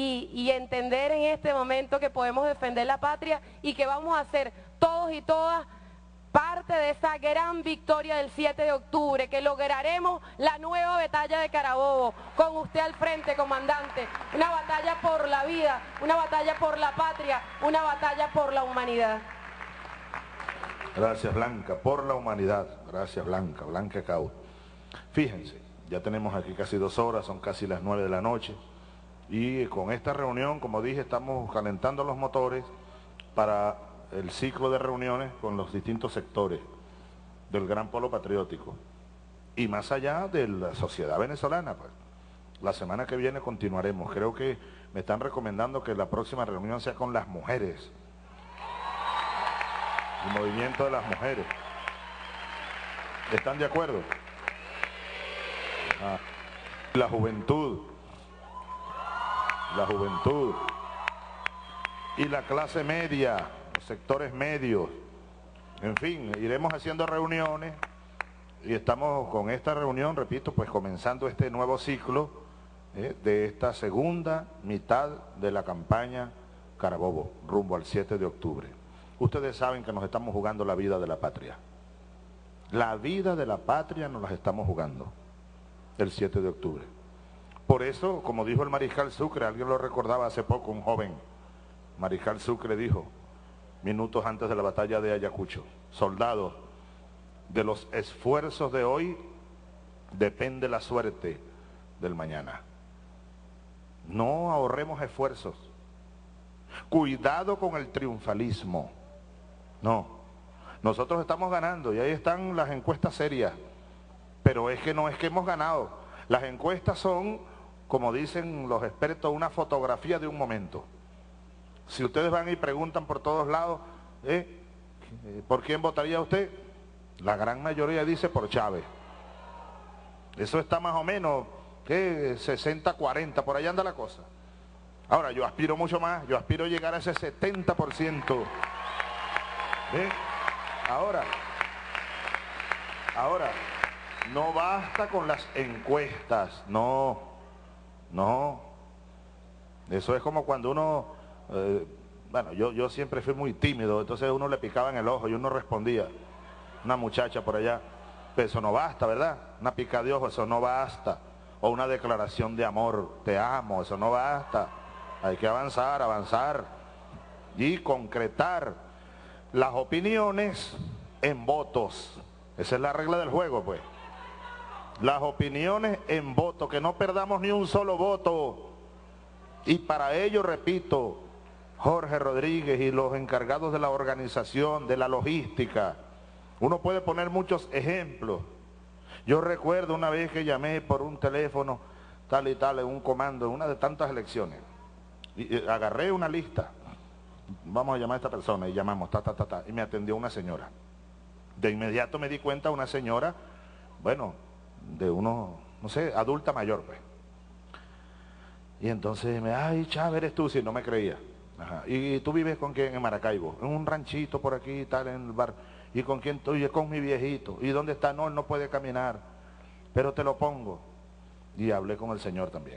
y entender en este momento que podemos defender la patria y que vamos a ser todos y todas parte de esa gran victoria del 7 de octubre, que lograremos la nueva batalla de Carabobo, con usted al frente, comandante. Una batalla por la vida, una batalla por la patria, una batalla por la humanidad. Gracias, Blanca, por la humanidad. Gracias, Blanca, Blanca Caut. Fíjense, ya tenemos aquí casi 2 horas, son casi las 9 de la noche, y con esta reunión, como dije, estamos calentando los motores para el ciclo de reuniones con los distintos sectores del Gran Polo Patriótico y más allá de la sociedad venezolana. Pues la semana que viene continuaremos. Creo que me están recomendando que la próxima reunión sea con las mujeres. el movimiento de las mujeres. ¿Están de acuerdo? La juventud y la clase media, los sectores medios, en fin, iremos haciendo reuniones y estamos con esta reunión, repito, pues comenzando este nuevo ciclo de esta segunda mitad de la campaña Carabobo, rumbo al 7 de octubre. Ustedes saben que nos estamos jugando la vida de la patria. La vida de la patria nos la estamos jugando el 7 de octubre. Por eso, como dijo el mariscal Sucre, alguien lo recordaba hace poco, un joven, mariscal Sucre dijo, minutos antes de la batalla de Ayacucho, soldados, de los esfuerzos de hoy depende la suerte del mañana. No ahorremos esfuerzos. Cuidado con el triunfalismo. No. Nosotros estamos ganando y ahí están las encuestas serias. Pero es que no es que hemos ganado. Las encuestas son, como dicen los expertos, una fotografía de un momento. Si ustedes van y preguntan por todos lados, ¿por quién votaría usted? La gran mayoría dice por Chávez. Eso está más o menos, 60-40, por allá anda la cosa. Ahora, yo aspiro mucho más, yo aspiro a llegar a ese 70%. Ahora, no basta con las encuestas, no. Eso es como cuando uno, bueno, yo siempre fui muy tímido, entonces uno le picaba en el ojo y uno respondía. Una muchacha por allá, pero eso no basta, ¿verdad? Una pica de ojo, eso no basta. O una declaración de amor, te amo, eso no basta. Hay que avanzar y concretar las opiniones en votos. Esa es la regla del juego, pues. Las opiniones en voto, que no perdamos ni un solo voto. Y para ello, repito, Jorge Rodríguez y los encargados de la organización, de la logística, uno puede poner muchos ejemplos. Yo recuerdo una vez que llamé por un teléfono, tal y tal, en un comando, en una de tantas elecciones. Y agarré una lista. Vamos a llamar a esta persona y llamamos, y me atendió una señora. De inmediato me di cuenta, una señora, bueno, de uno, no sé, adulta mayor, pues. Y entonces ay, Chávez, eres tú, si no me creía. Ajá. ¿Y tú vives con quién? En Maracaibo, en un ranchito por aquí, tal, en el bar. ¿Y con quién estoy? Con mi viejito. ¿Y dónde está? No, él no puede caminar, pero te lo pongo. Y hablé con el señor también.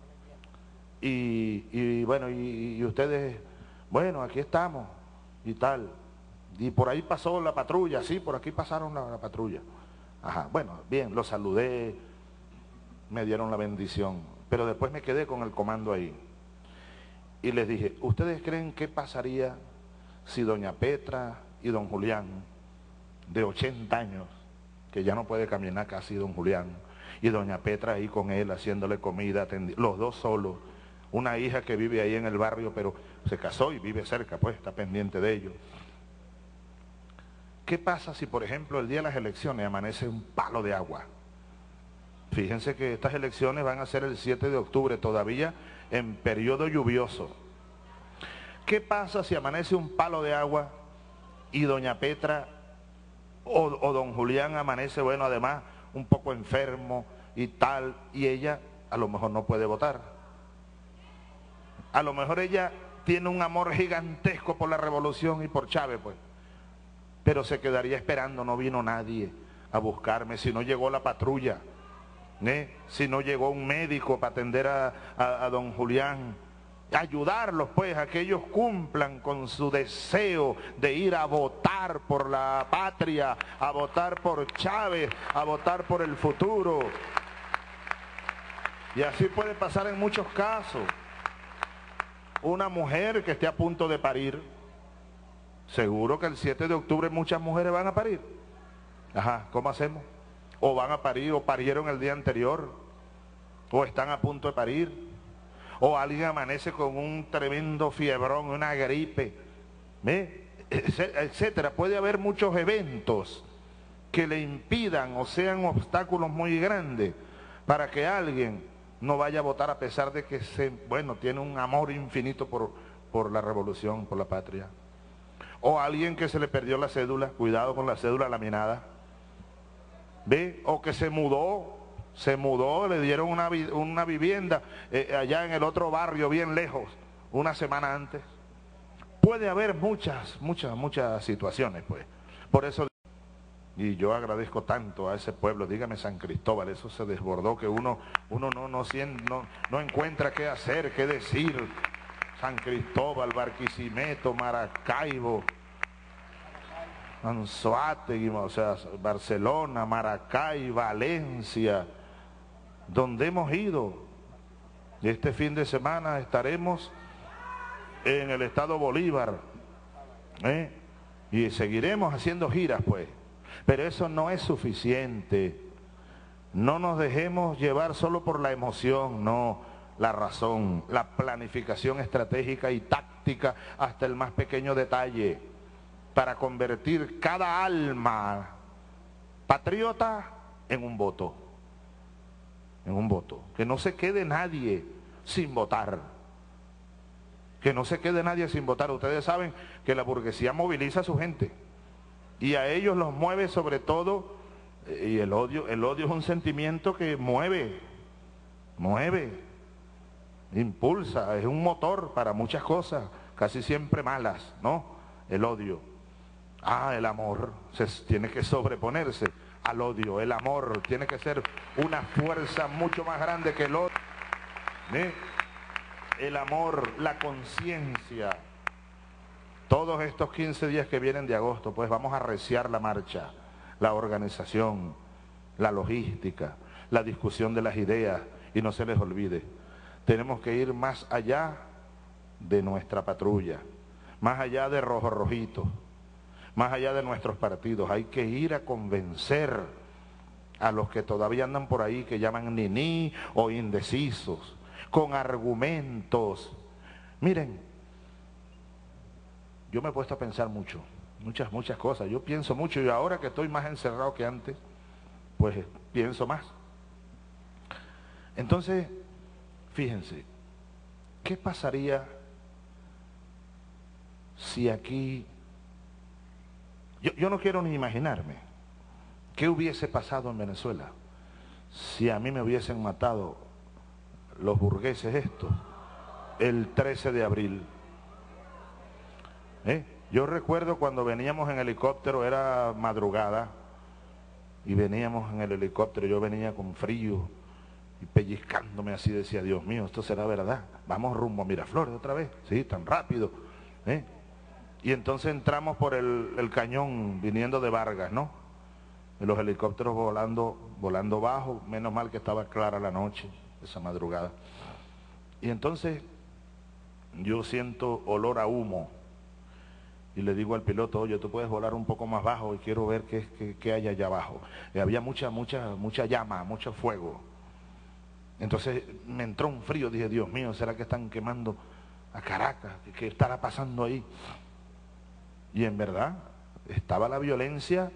Y bueno, y ustedes, bueno, aquí estamos, y tal. Y por ahí pasó la patrulla, sí, por aquí pasaron la patrulla. Ajá, bueno, bien, los saludé, me dieron la bendición, pero después me quedé con el comando ahí. Y les dije, ¿ustedes creen qué pasaría si doña Petra y don Julián, de 80 años, que ya no puede caminar casi don Julián, y doña Petra ahí con él haciéndole comida, los dos solos, una hija que vive ahí en el barrio, pero se casó y vive cerca, pues está pendiente de ellos? ¿Qué pasa si, por ejemplo, el día de las elecciones amanece un palo de agua? Fíjense que estas elecciones van a ser el 7 de octubre, todavía en periodo lluvioso. ¿Qué pasa si amanece un palo de agua y doña Petra o don Julián amanece, bueno, además, un poco enfermo y tal, y ella a lo mejor no puede votar? A lo mejor ella tiene un amor gigantesco por la revolución y por Chávez, pues. Pero se quedaría esperando, no vino nadie a buscarme, si no llegó la patrulla, si no llegó un médico para atender a don Julián, ayudarlos pues a que ellos cumplan con su deseo de ir a votar por la patria, a votar por Chávez, a votar por el futuro. Y así puede pasar en muchos casos. Una mujer que esté a punto de parir, seguro que el 7 de octubre muchas mujeres van a parir. Ajá, ¿cómo hacemos? O van a parir, o parieron el día anterior, o están a punto de parir, o alguien amanece con un tremendo fiebrón, una gripe, etcétera. Puede haber muchos eventos que le impidan o sean obstáculos muy grandes para que alguien no vaya a votar, a pesar de que tiene un amor infinito por la revolución, por la patria. O alguien que se le perdió la cédula, cuidado con la cédula laminada. ¿Ve? O que se mudó, le dieron una vivienda allá en el otro barrio, bien lejos, una semana antes. Puede haber muchas situaciones, pues. Por eso, y yo agradezco tanto a ese pueblo, dígame San Cristóbal, eso se desbordó que uno no encuentra qué hacer, qué decir. San Cristóbal, Barquisimeto, Maracaibo, Anzoátegui, o sea, Barcelona, Maracay, Valencia, donde hemos ido. Este fin de semana estaremos en el estado Bolívar, y seguiremos haciendo giras, pues. Pero eso no es suficiente. No nos dejemos llevar solo por la emoción, no, la razón, la planificación estratégica y táctica hasta el más pequeño detalle, para convertir cada alma patriota en un voto. En un voto. Que no se quede nadie sin votar. Que no se quede nadie sin votar. Ustedes saben que la burguesía moviliza a su gente. Y a ellos los mueve sobre todo, y el odio es un sentimiento que mueve, impulsa, es un motor para muchas cosas, casi siempre malas, ¿no? El odio. El amor tiene que sobreponerse al odio. El amor tiene que ser una fuerza mucho más grande que el odio. El amor, la conciencia. Todos estos 15 días que vienen de agosto, pues vamos a arreciar la marcha, la organización, la logística, la discusión de las ideas. Y no se les olvide, tenemos que ir más allá de nuestra patrulla, más allá de rojo rojito, más allá de nuestros partidos. Hay que ir a convencer a los que todavía andan por ahí, que llaman niní o indecisos, con argumentos. Miren, yo me he puesto a pensar muchas cosas. Yo pienso mucho, y ahora que estoy más encerrado que antes, pues pienso más. Entonces, fíjense, ¿qué pasaría si aquí... Yo no quiero ni imaginarme qué hubiese pasado en Venezuela si a mí me hubiesen matado los burgueses estos el 13 de abril. Yo recuerdo cuando veníamos en helicóptero, era madrugada, y veníamos en el helicóptero, yo venía con frío y pellizcándome así, decía, Dios mío, esto será verdad, vamos rumbo a Miraflores otra vez, sí, tan rápido, Y entonces entramos por el cañón viniendo de Vargas, ¿no? Y los helicópteros volando bajo, menos mal que estaba clara la noche, esa madrugada. Y entonces yo siento olor a humo, y le digo al piloto, oye, tú puedes volar un poco más bajo y quiero ver qué hay allá abajo. Y había mucha llama, mucho fuego. Entonces me entró un frío, dije, Dios mío, ¿será que están quemando a Caracas? ¿Qué estará pasando ahí? Y en verdad, estaba la violencia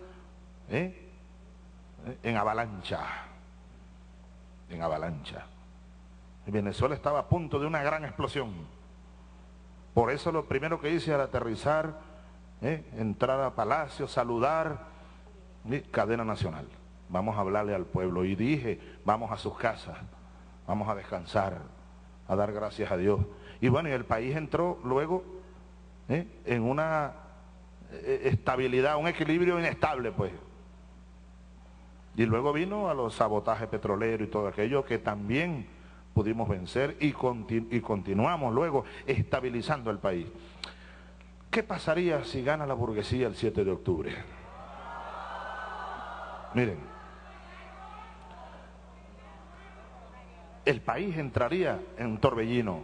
en avalancha. En avalancha. Y Venezuela estaba a punto de una gran explosión. Por eso lo primero que hice al aterrizar, entrar a Palacio, saludar, cadena nacional. Vamos a hablarle al pueblo. Y dije, vamos a sus casas, vamos a descansar, a dar gracias a Dios. Y bueno, y el país entró luego en una estabilidad, un equilibrio inestable, pues. Y luego vino a los sabotajes petroleros y todo aquello que también pudimos vencer, y continuamos luego estabilizando el país. ¿Qué pasaría si gana la burguesía el 7 de octubre? Miren, el país entraría en un torbellino,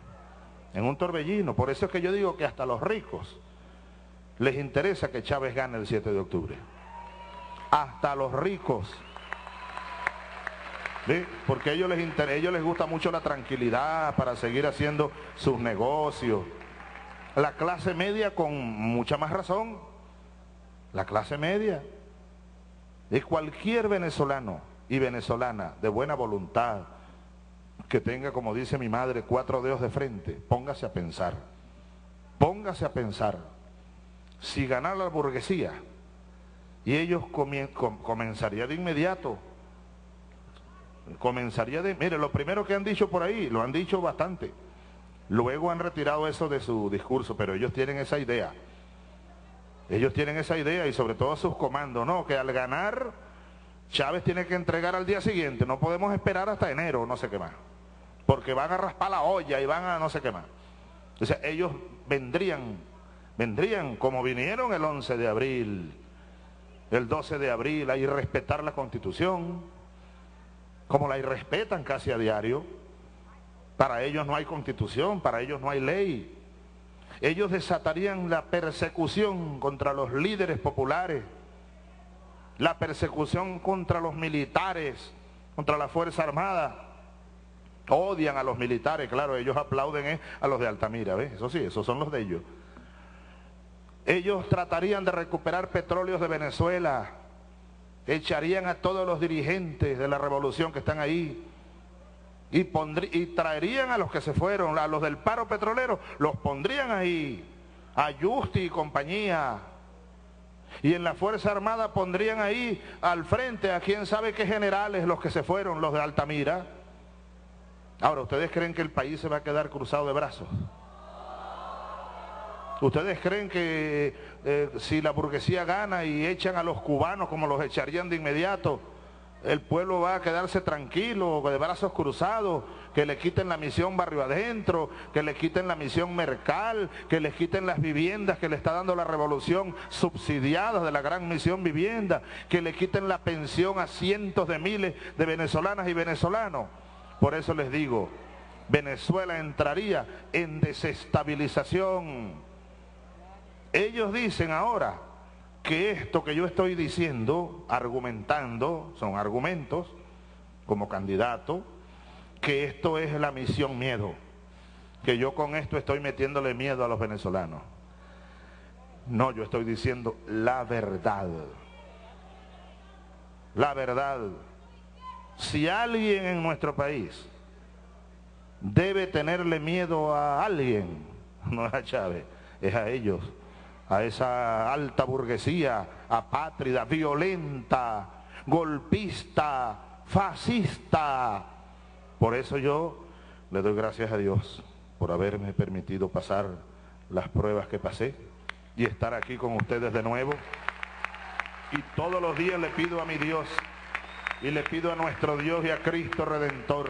por eso es que yo digo que hasta los ricos les interesa que Chávez gane el 7 de octubre, hasta los ricos. ¿Sí? Porque a ellos les gusta mucho la tranquilidad para seguir haciendo sus negocios. La clase media con mucha más razón. La clase media. Y cualquier venezolano y venezolana de buena voluntad, que tenga, como dice mi madre, 4 dedos de frente, póngase a pensar. Póngase a pensar si ganara la burguesía, y ellos comenzaría de inmediato, mire, lo primero que han dicho por ahí, lo han dicho bastante, luego han retirado eso de su discurso, pero ellos tienen esa idea. Ellos tienen esa idea y sobre todo sus comandos, ¿no? Que al ganar, Chávez tiene que entregar al día siguiente, no podemos esperar hasta enero, no sé qué más, porque van a raspar la olla y van a no sé qué más. O sea, ellos vendrían como vinieron el 11 de abril, el 12 de abril, a irrespetar la Constitución, como la irrespetan casi a diario. Para ellos no hay Constitución, para ellos no hay ley. Ellos desatarían la persecución contra los líderes populares, la persecución contra los militares, contra la Fuerza Armada. Odian a los militares, claro, ellos aplauden a los de Altamira, ¿ves? Eso sí, esos son los de ellos. Ellos tratarían de recuperar petróleos de Venezuela, echarían a todos los dirigentes de la revolución que están ahí, y traerían a los que se fueron, a los del paro petrolero, los pondrían ahí, a Justi y compañía, y en la Fuerza Armada pondrían ahí al frente a quién sabe qué generales, los que se fueron, los de Altamira. Ahora, ¿ustedes creen que el país se va a quedar cruzado de brazos? ¿Ustedes creen que si la burguesía gana y echan a los cubanos como los echarían de inmediato, el pueblo va a quedarse tranquilo, de brazos cruzados, que le quiten la misión Barrio Adentro, que le quiten la misión Mercal, que les quiten las viviendas que le está dando la revolución subsidiadas de la gran misión Vivienda, que le quiten la pensión a cientos de miles de venezolanas y venezolanos? Por eso les digo, Venezuela entraría en desestabilización. Ellos dicen ahora que esto que yo estoy diciendo, argumentando, son argumentos como candidato, que esto es la misión miedo, que yo con esto estoy metiéndole miedo a los venezolanos. No, yo estoy diciendo la verdad. La verdad. Si alguien en nuestro país debe tenerle miedo a alguien, no es a Chávez, es a ellos, a esa alta burguesía apátrida, violenta, golpista, fascista. Por eso yo le doy gracias a Dios por haberme permitido pasar las pruebas que pasé y estar aquí con ustedes de nuevo. Y todos los días le pido a mi Dios y le pido a nuestro Dios y a Cristo Redentor.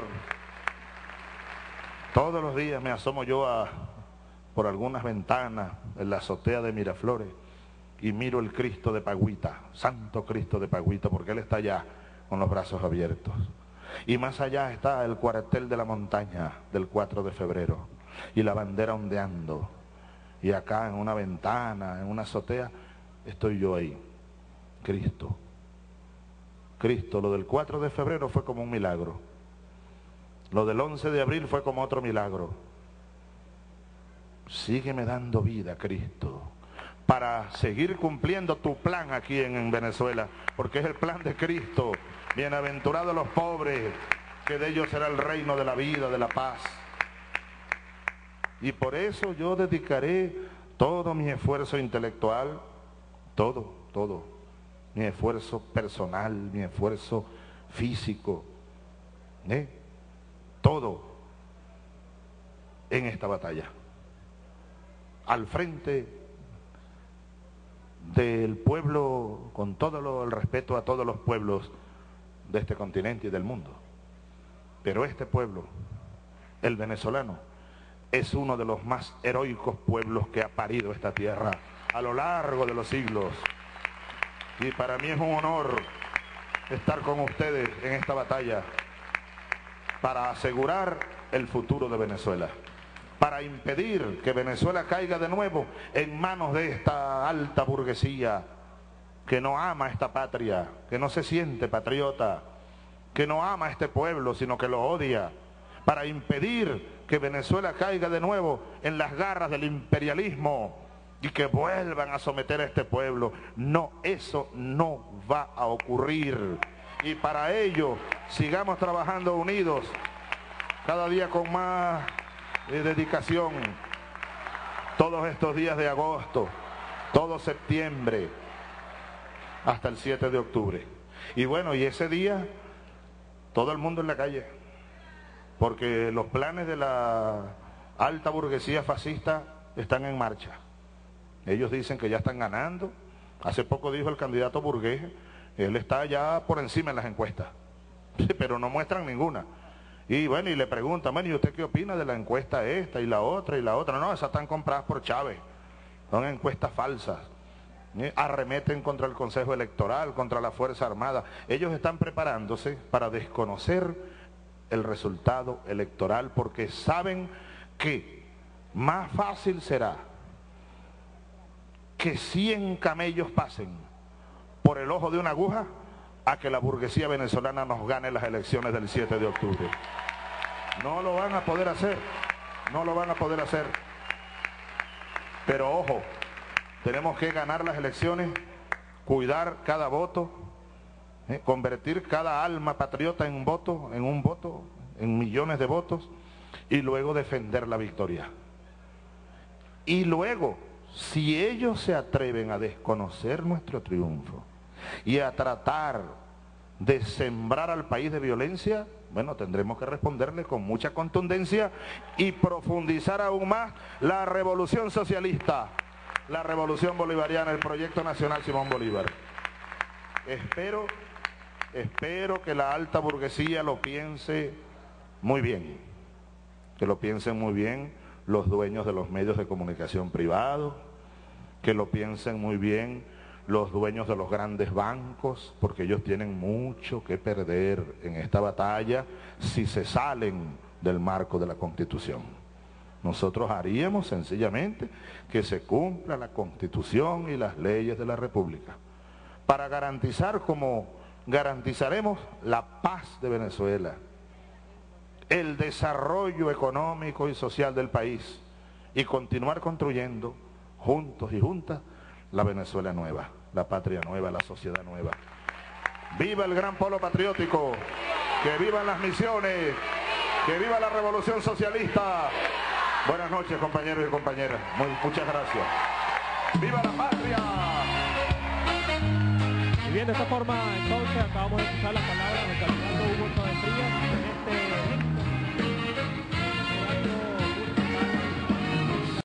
Todos los días me asomo yo por algunas ventanas en la azotea de Miraflores y miro el Cristo de Pagüita, Santo Cristo de Pagüita, porque Él está allá con los brazos abiertos. Y más allá está el cuartel de la montaña del 4 de febrero y la bandera ondeando. Y acá en una ventana, en una azotea, estoy yo ahí. Cristo. Cristo, lo del 4 de febrero fue como un milagro. Lo del 11 de abril fue como otro milagro. Sígueme dando vida, Cristo, para seguir cumpliendo tu plan aquí en Venezuela, porque es el plan de Cristo. Bienaventurados los pobres, que de ellos será el reino de la vida, de la paz. Y por eso yo dedicaré todo mi esfuerzo intelectual, todo, mi esfuerzo personal, mi esfuerzo físico, todo en esta batalla, al frente del pueblo, con todo el respeto a todos los pueblos de este continente y del mundo. Pero este pueblo, el venezolano, es uno de los más heroicos pueblos que ha parido esta tierra a lo largo de los siglos. Y para mí es un honor estar con ustedes en esta batalla para asegurar el futuro de Venezuela, para impedir que Venezuela caiga de nuevo en manos de esta alta burguesía que no ama esta patria, que no se siente patriota, que no ama a este pueblo, sino que lo odia, para impedir que Venezuela caiga de nuevo en las garras del imperialismo y que vuelvan a someter a este pueblo. No, eso no va a ocurrir. Y para ello, sigamos trabajando unidos, cada día con más dedicación, todos estos días de agosto, todo septiembre hasta el 7 de octubre. Y bueno, y ese día todo el mundo en la calle, porque los planes de la alta burguesía fascista están en marcha. Ellos dicen que ya están ganando. Hace poco dijo el candidato Burgués, él está ya por encima en las encuestas, pero no muestran ninguna. Y bueno, y le preguntan, bueno, ¿y usted qué opina de la encuesta esta y la otra y la otra? No, esas están compradas por Chávez, son encuestas falsas. Arremeten contra el Consejo Electoral, contra la Fuerza Armada. Ellos están preparándose para desconocer el resultado electoral, porque saben que más fácil será que 100 camellos pasen por el ojo de una aguja a que la burguesía venezolana nos gane las elecciones del 7 de octubre. No lo van a poder hacer, no lo van a poder hacer. Pero ojo, tenemos que ganar las elecciones, cuidar cada voto, convertir cada alma patriota en un voto, en millones de votos, y luego defender la victoria. Y luego, si ellos se atreven a desconocer nuestro triunfo y a tratar de sembrar al país de violencia, bueno, tendremos que responderle con mucha contundencia y profundizar aún más la revolución socialista, la revolución bolivariana, el proyecto nacional Simón Bolívar. Espero que la alta burguesía lo piense muy bien, que lo piensen muy bien los dueños de los medios de comunicación privados, que lo piensen muy bien los dueños de los grandes bancos, porque ellos tienen mucho que perder en esta batalla si se salen del marco de la Constitución. Nosotros haríamos sencillamente que se cumpla la Constitución y las leyes de la República, para garantizar, como garantizaremos la paz de Venezuela, el desarrollo económico y social del país, y continuar construyendo juntos y juntas la Venezuela nueva, la patria nueva, la sociedad nueva. ¡Viva el gran polo patriótico! ¡Que vivan las misiones! ¡Que viva la revolución socialista! Buenas noches, compañeros y compañeras. Muchas gracias. ¡Viva la patria! Y bien, de esta forma, entonces, acabamos de escuchar las palabras del candidato Hugo Chávez Frías.